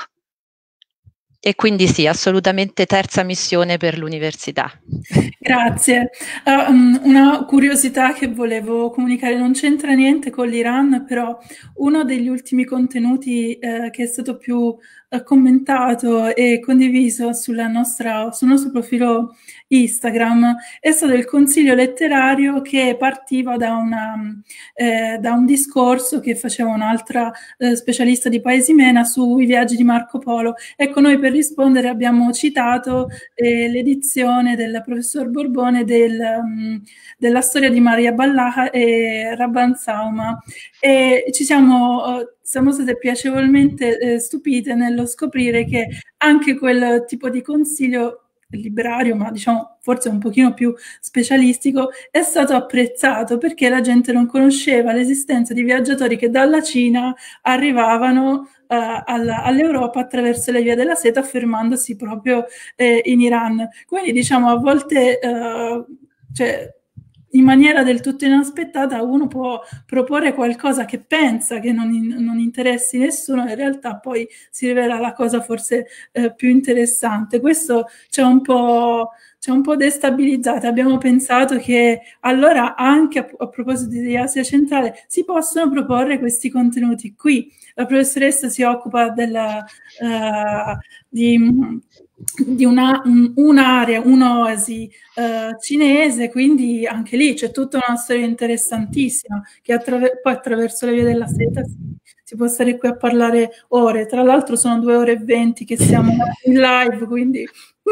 Speaker 3: E quindi sì, assolutamente terza missione per l'università.
Speaker 1: Grazie. Uh, um, una curiosità che volevo comunicare, non c'entra niente con l'Iran, però uno degli ultimi contenuti uh, che è stato più uh, commentato e condiviso sulla nostra, sul nostro profilo Instagram è stato il consiglio letterario che partiva da, una, eh, da un discorso che faceva un'altra eh, specialista di Paesimena sui viaggi di Marco Polo. Ecco, noi per rispondere abbiamo citato eh, l'edizione del professor Borbone del, um, della storia di Maria Ballaha e Rabban Sauma, e ci siamo, uh, siamo state piacevolmente eh, stupite nello scoprire che anche quel tipo di consiglio librario, ma diciamo forse un pochino più specialistico, è stato apprezzato perché la gente non conosceva l'esistenza di viaggiatori che dalla Cina arrivavano Uh, alla, all'Europa attraverso le vie della seta, fermandosi proprio eh, in Iran. Quindi diciamo a volte uh, cioè, in maniera del tutto inaspettata uno può proporre qualcosa che pensa che non, in, non interessi nessuno, in realtà poi si rivela la cosa forse eh, più interessante. Questo c'è un po'... c'è un po' destabilizzata. Abbiamo pensato che allora anche a, a proposito di Asia centrale si possono proporre questi contenuti qui. La professoressa si occupa della, uh, di, di una, un, un'area, un'oasi uh, cinese, quindi anche lì c'è tutta una storia interessantissima che attraver- poi attraverso le vie della seta si, si può stare qui a parlare ore. Tra l'altro sono due ore e venti che siamo in live, quindi...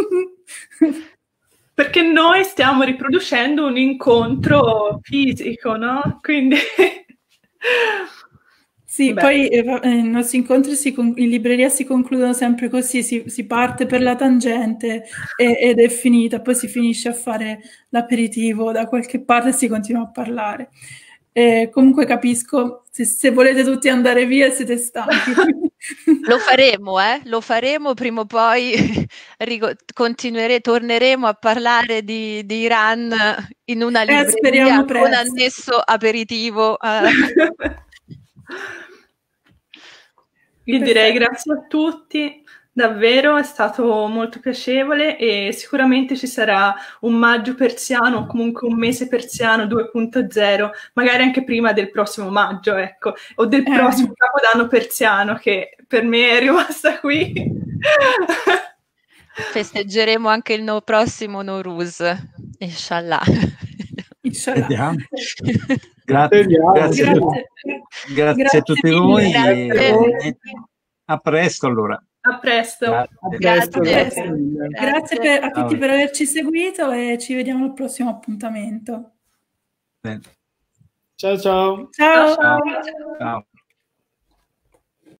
Speaker 2: Perché noi stiamo riproducendo un incontro fisico, no? Quindi...
Speaker 1: Sì,
Speaker 2: Beh.
Speaker 1: poi eh, va- eh, i nostri incontri si con- in libreria si concludono sempre così, si, si parte per la tangente e- ed è finita, poi si finisce a fare l'aperitivo da qualche parte e si continua a parlare. Eh, comunque capisco, se, se volete tutti andare via siete stanchi.
Speaker 3: Lo faremo, eh? Lo faremo prima o poi, rico- continuere, torneremo a parlare di, di Iran in una
Speaker 1: Eh,
Speaker 3: libreria
Speaker 1: speriamo
Speaker 3: con
Speaker 1: presto.
Speaker 3: annesso aperitivo. eh.
Speaker 2: Io direi
Speaker 1: Perfetto.
Speaker 2: grazie a tutti, davvero è stato molto piacevole e sicuramente ci sarà un maggio persiano o comunque un mese persiano due punto zero, magari anche prima del prossimo maggio, ecco, o del
Speaker 1: Eh.
Speaker 2: prossimo capodanno persiano che per me è rimasta qui.
Speaker 3: Festeggeremo anche il no- prossimo Nowruz, inshallah.
Speaker 1: Inshallah.
Speaker 5: Vediamo. Grazie,
Speaker 4: Vediamo.
Speaker 5: grazie, a tutti-
Speaker 1: Grazie.
Speaker 5: grazie a
Speaker 1: Grazie
Speaker 5: tutti
Speaker 1: mille.
Speaker 5: voi.
Speaker 3: Grazie.
Speaker 5: E, e a presto allora.
Speaker 2: A presto.
Speaker 4: A
Speaker 5: Grazie.
Speaker 4: presto,
Speaker 3: Grazie.
Speaker 4: grazie mille.
Speaker 1: Grazie per- a
Speaker 5: Ciao.
Speaker 1: tutti per averci seguito e ci vediamo al prossimo appuntamento.
Speaker 5: Bene.
Speaker 4: Ciao ciao.
Speaker 1: Ciao.
Speaker 2: Ciao.
Speaker 5: Ciao.